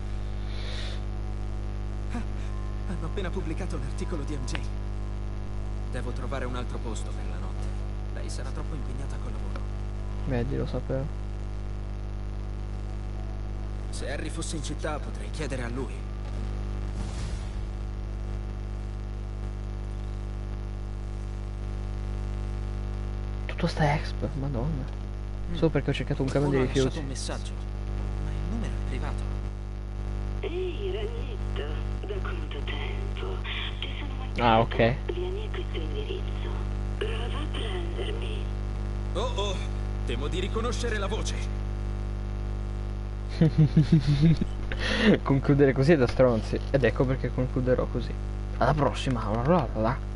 Ah, hanno appena pubblicato l'articolo di M J. Devo trovare un altro posto per la notte. Lei sarà troppo impegnata col lavoro. Vedi, lo sapevo. Se Harry fosse in città potrei chiedere a lui. Tutto sta exp, madonna. Mm. Solo perché ho cercato un camion di Uno ha rifiuti. lasciato un messaggio. Ma il numero è privato. Ehi, ragnetto, da quanto tempo? Ti sono mancato. Ah, ok. Vieni a questo indirizzo. Prova a prendermi. Oh oh, temo di riconoscere la voce. Concludere così è da stronzi. Ed ecco perché concluderò così. Alla prossima, la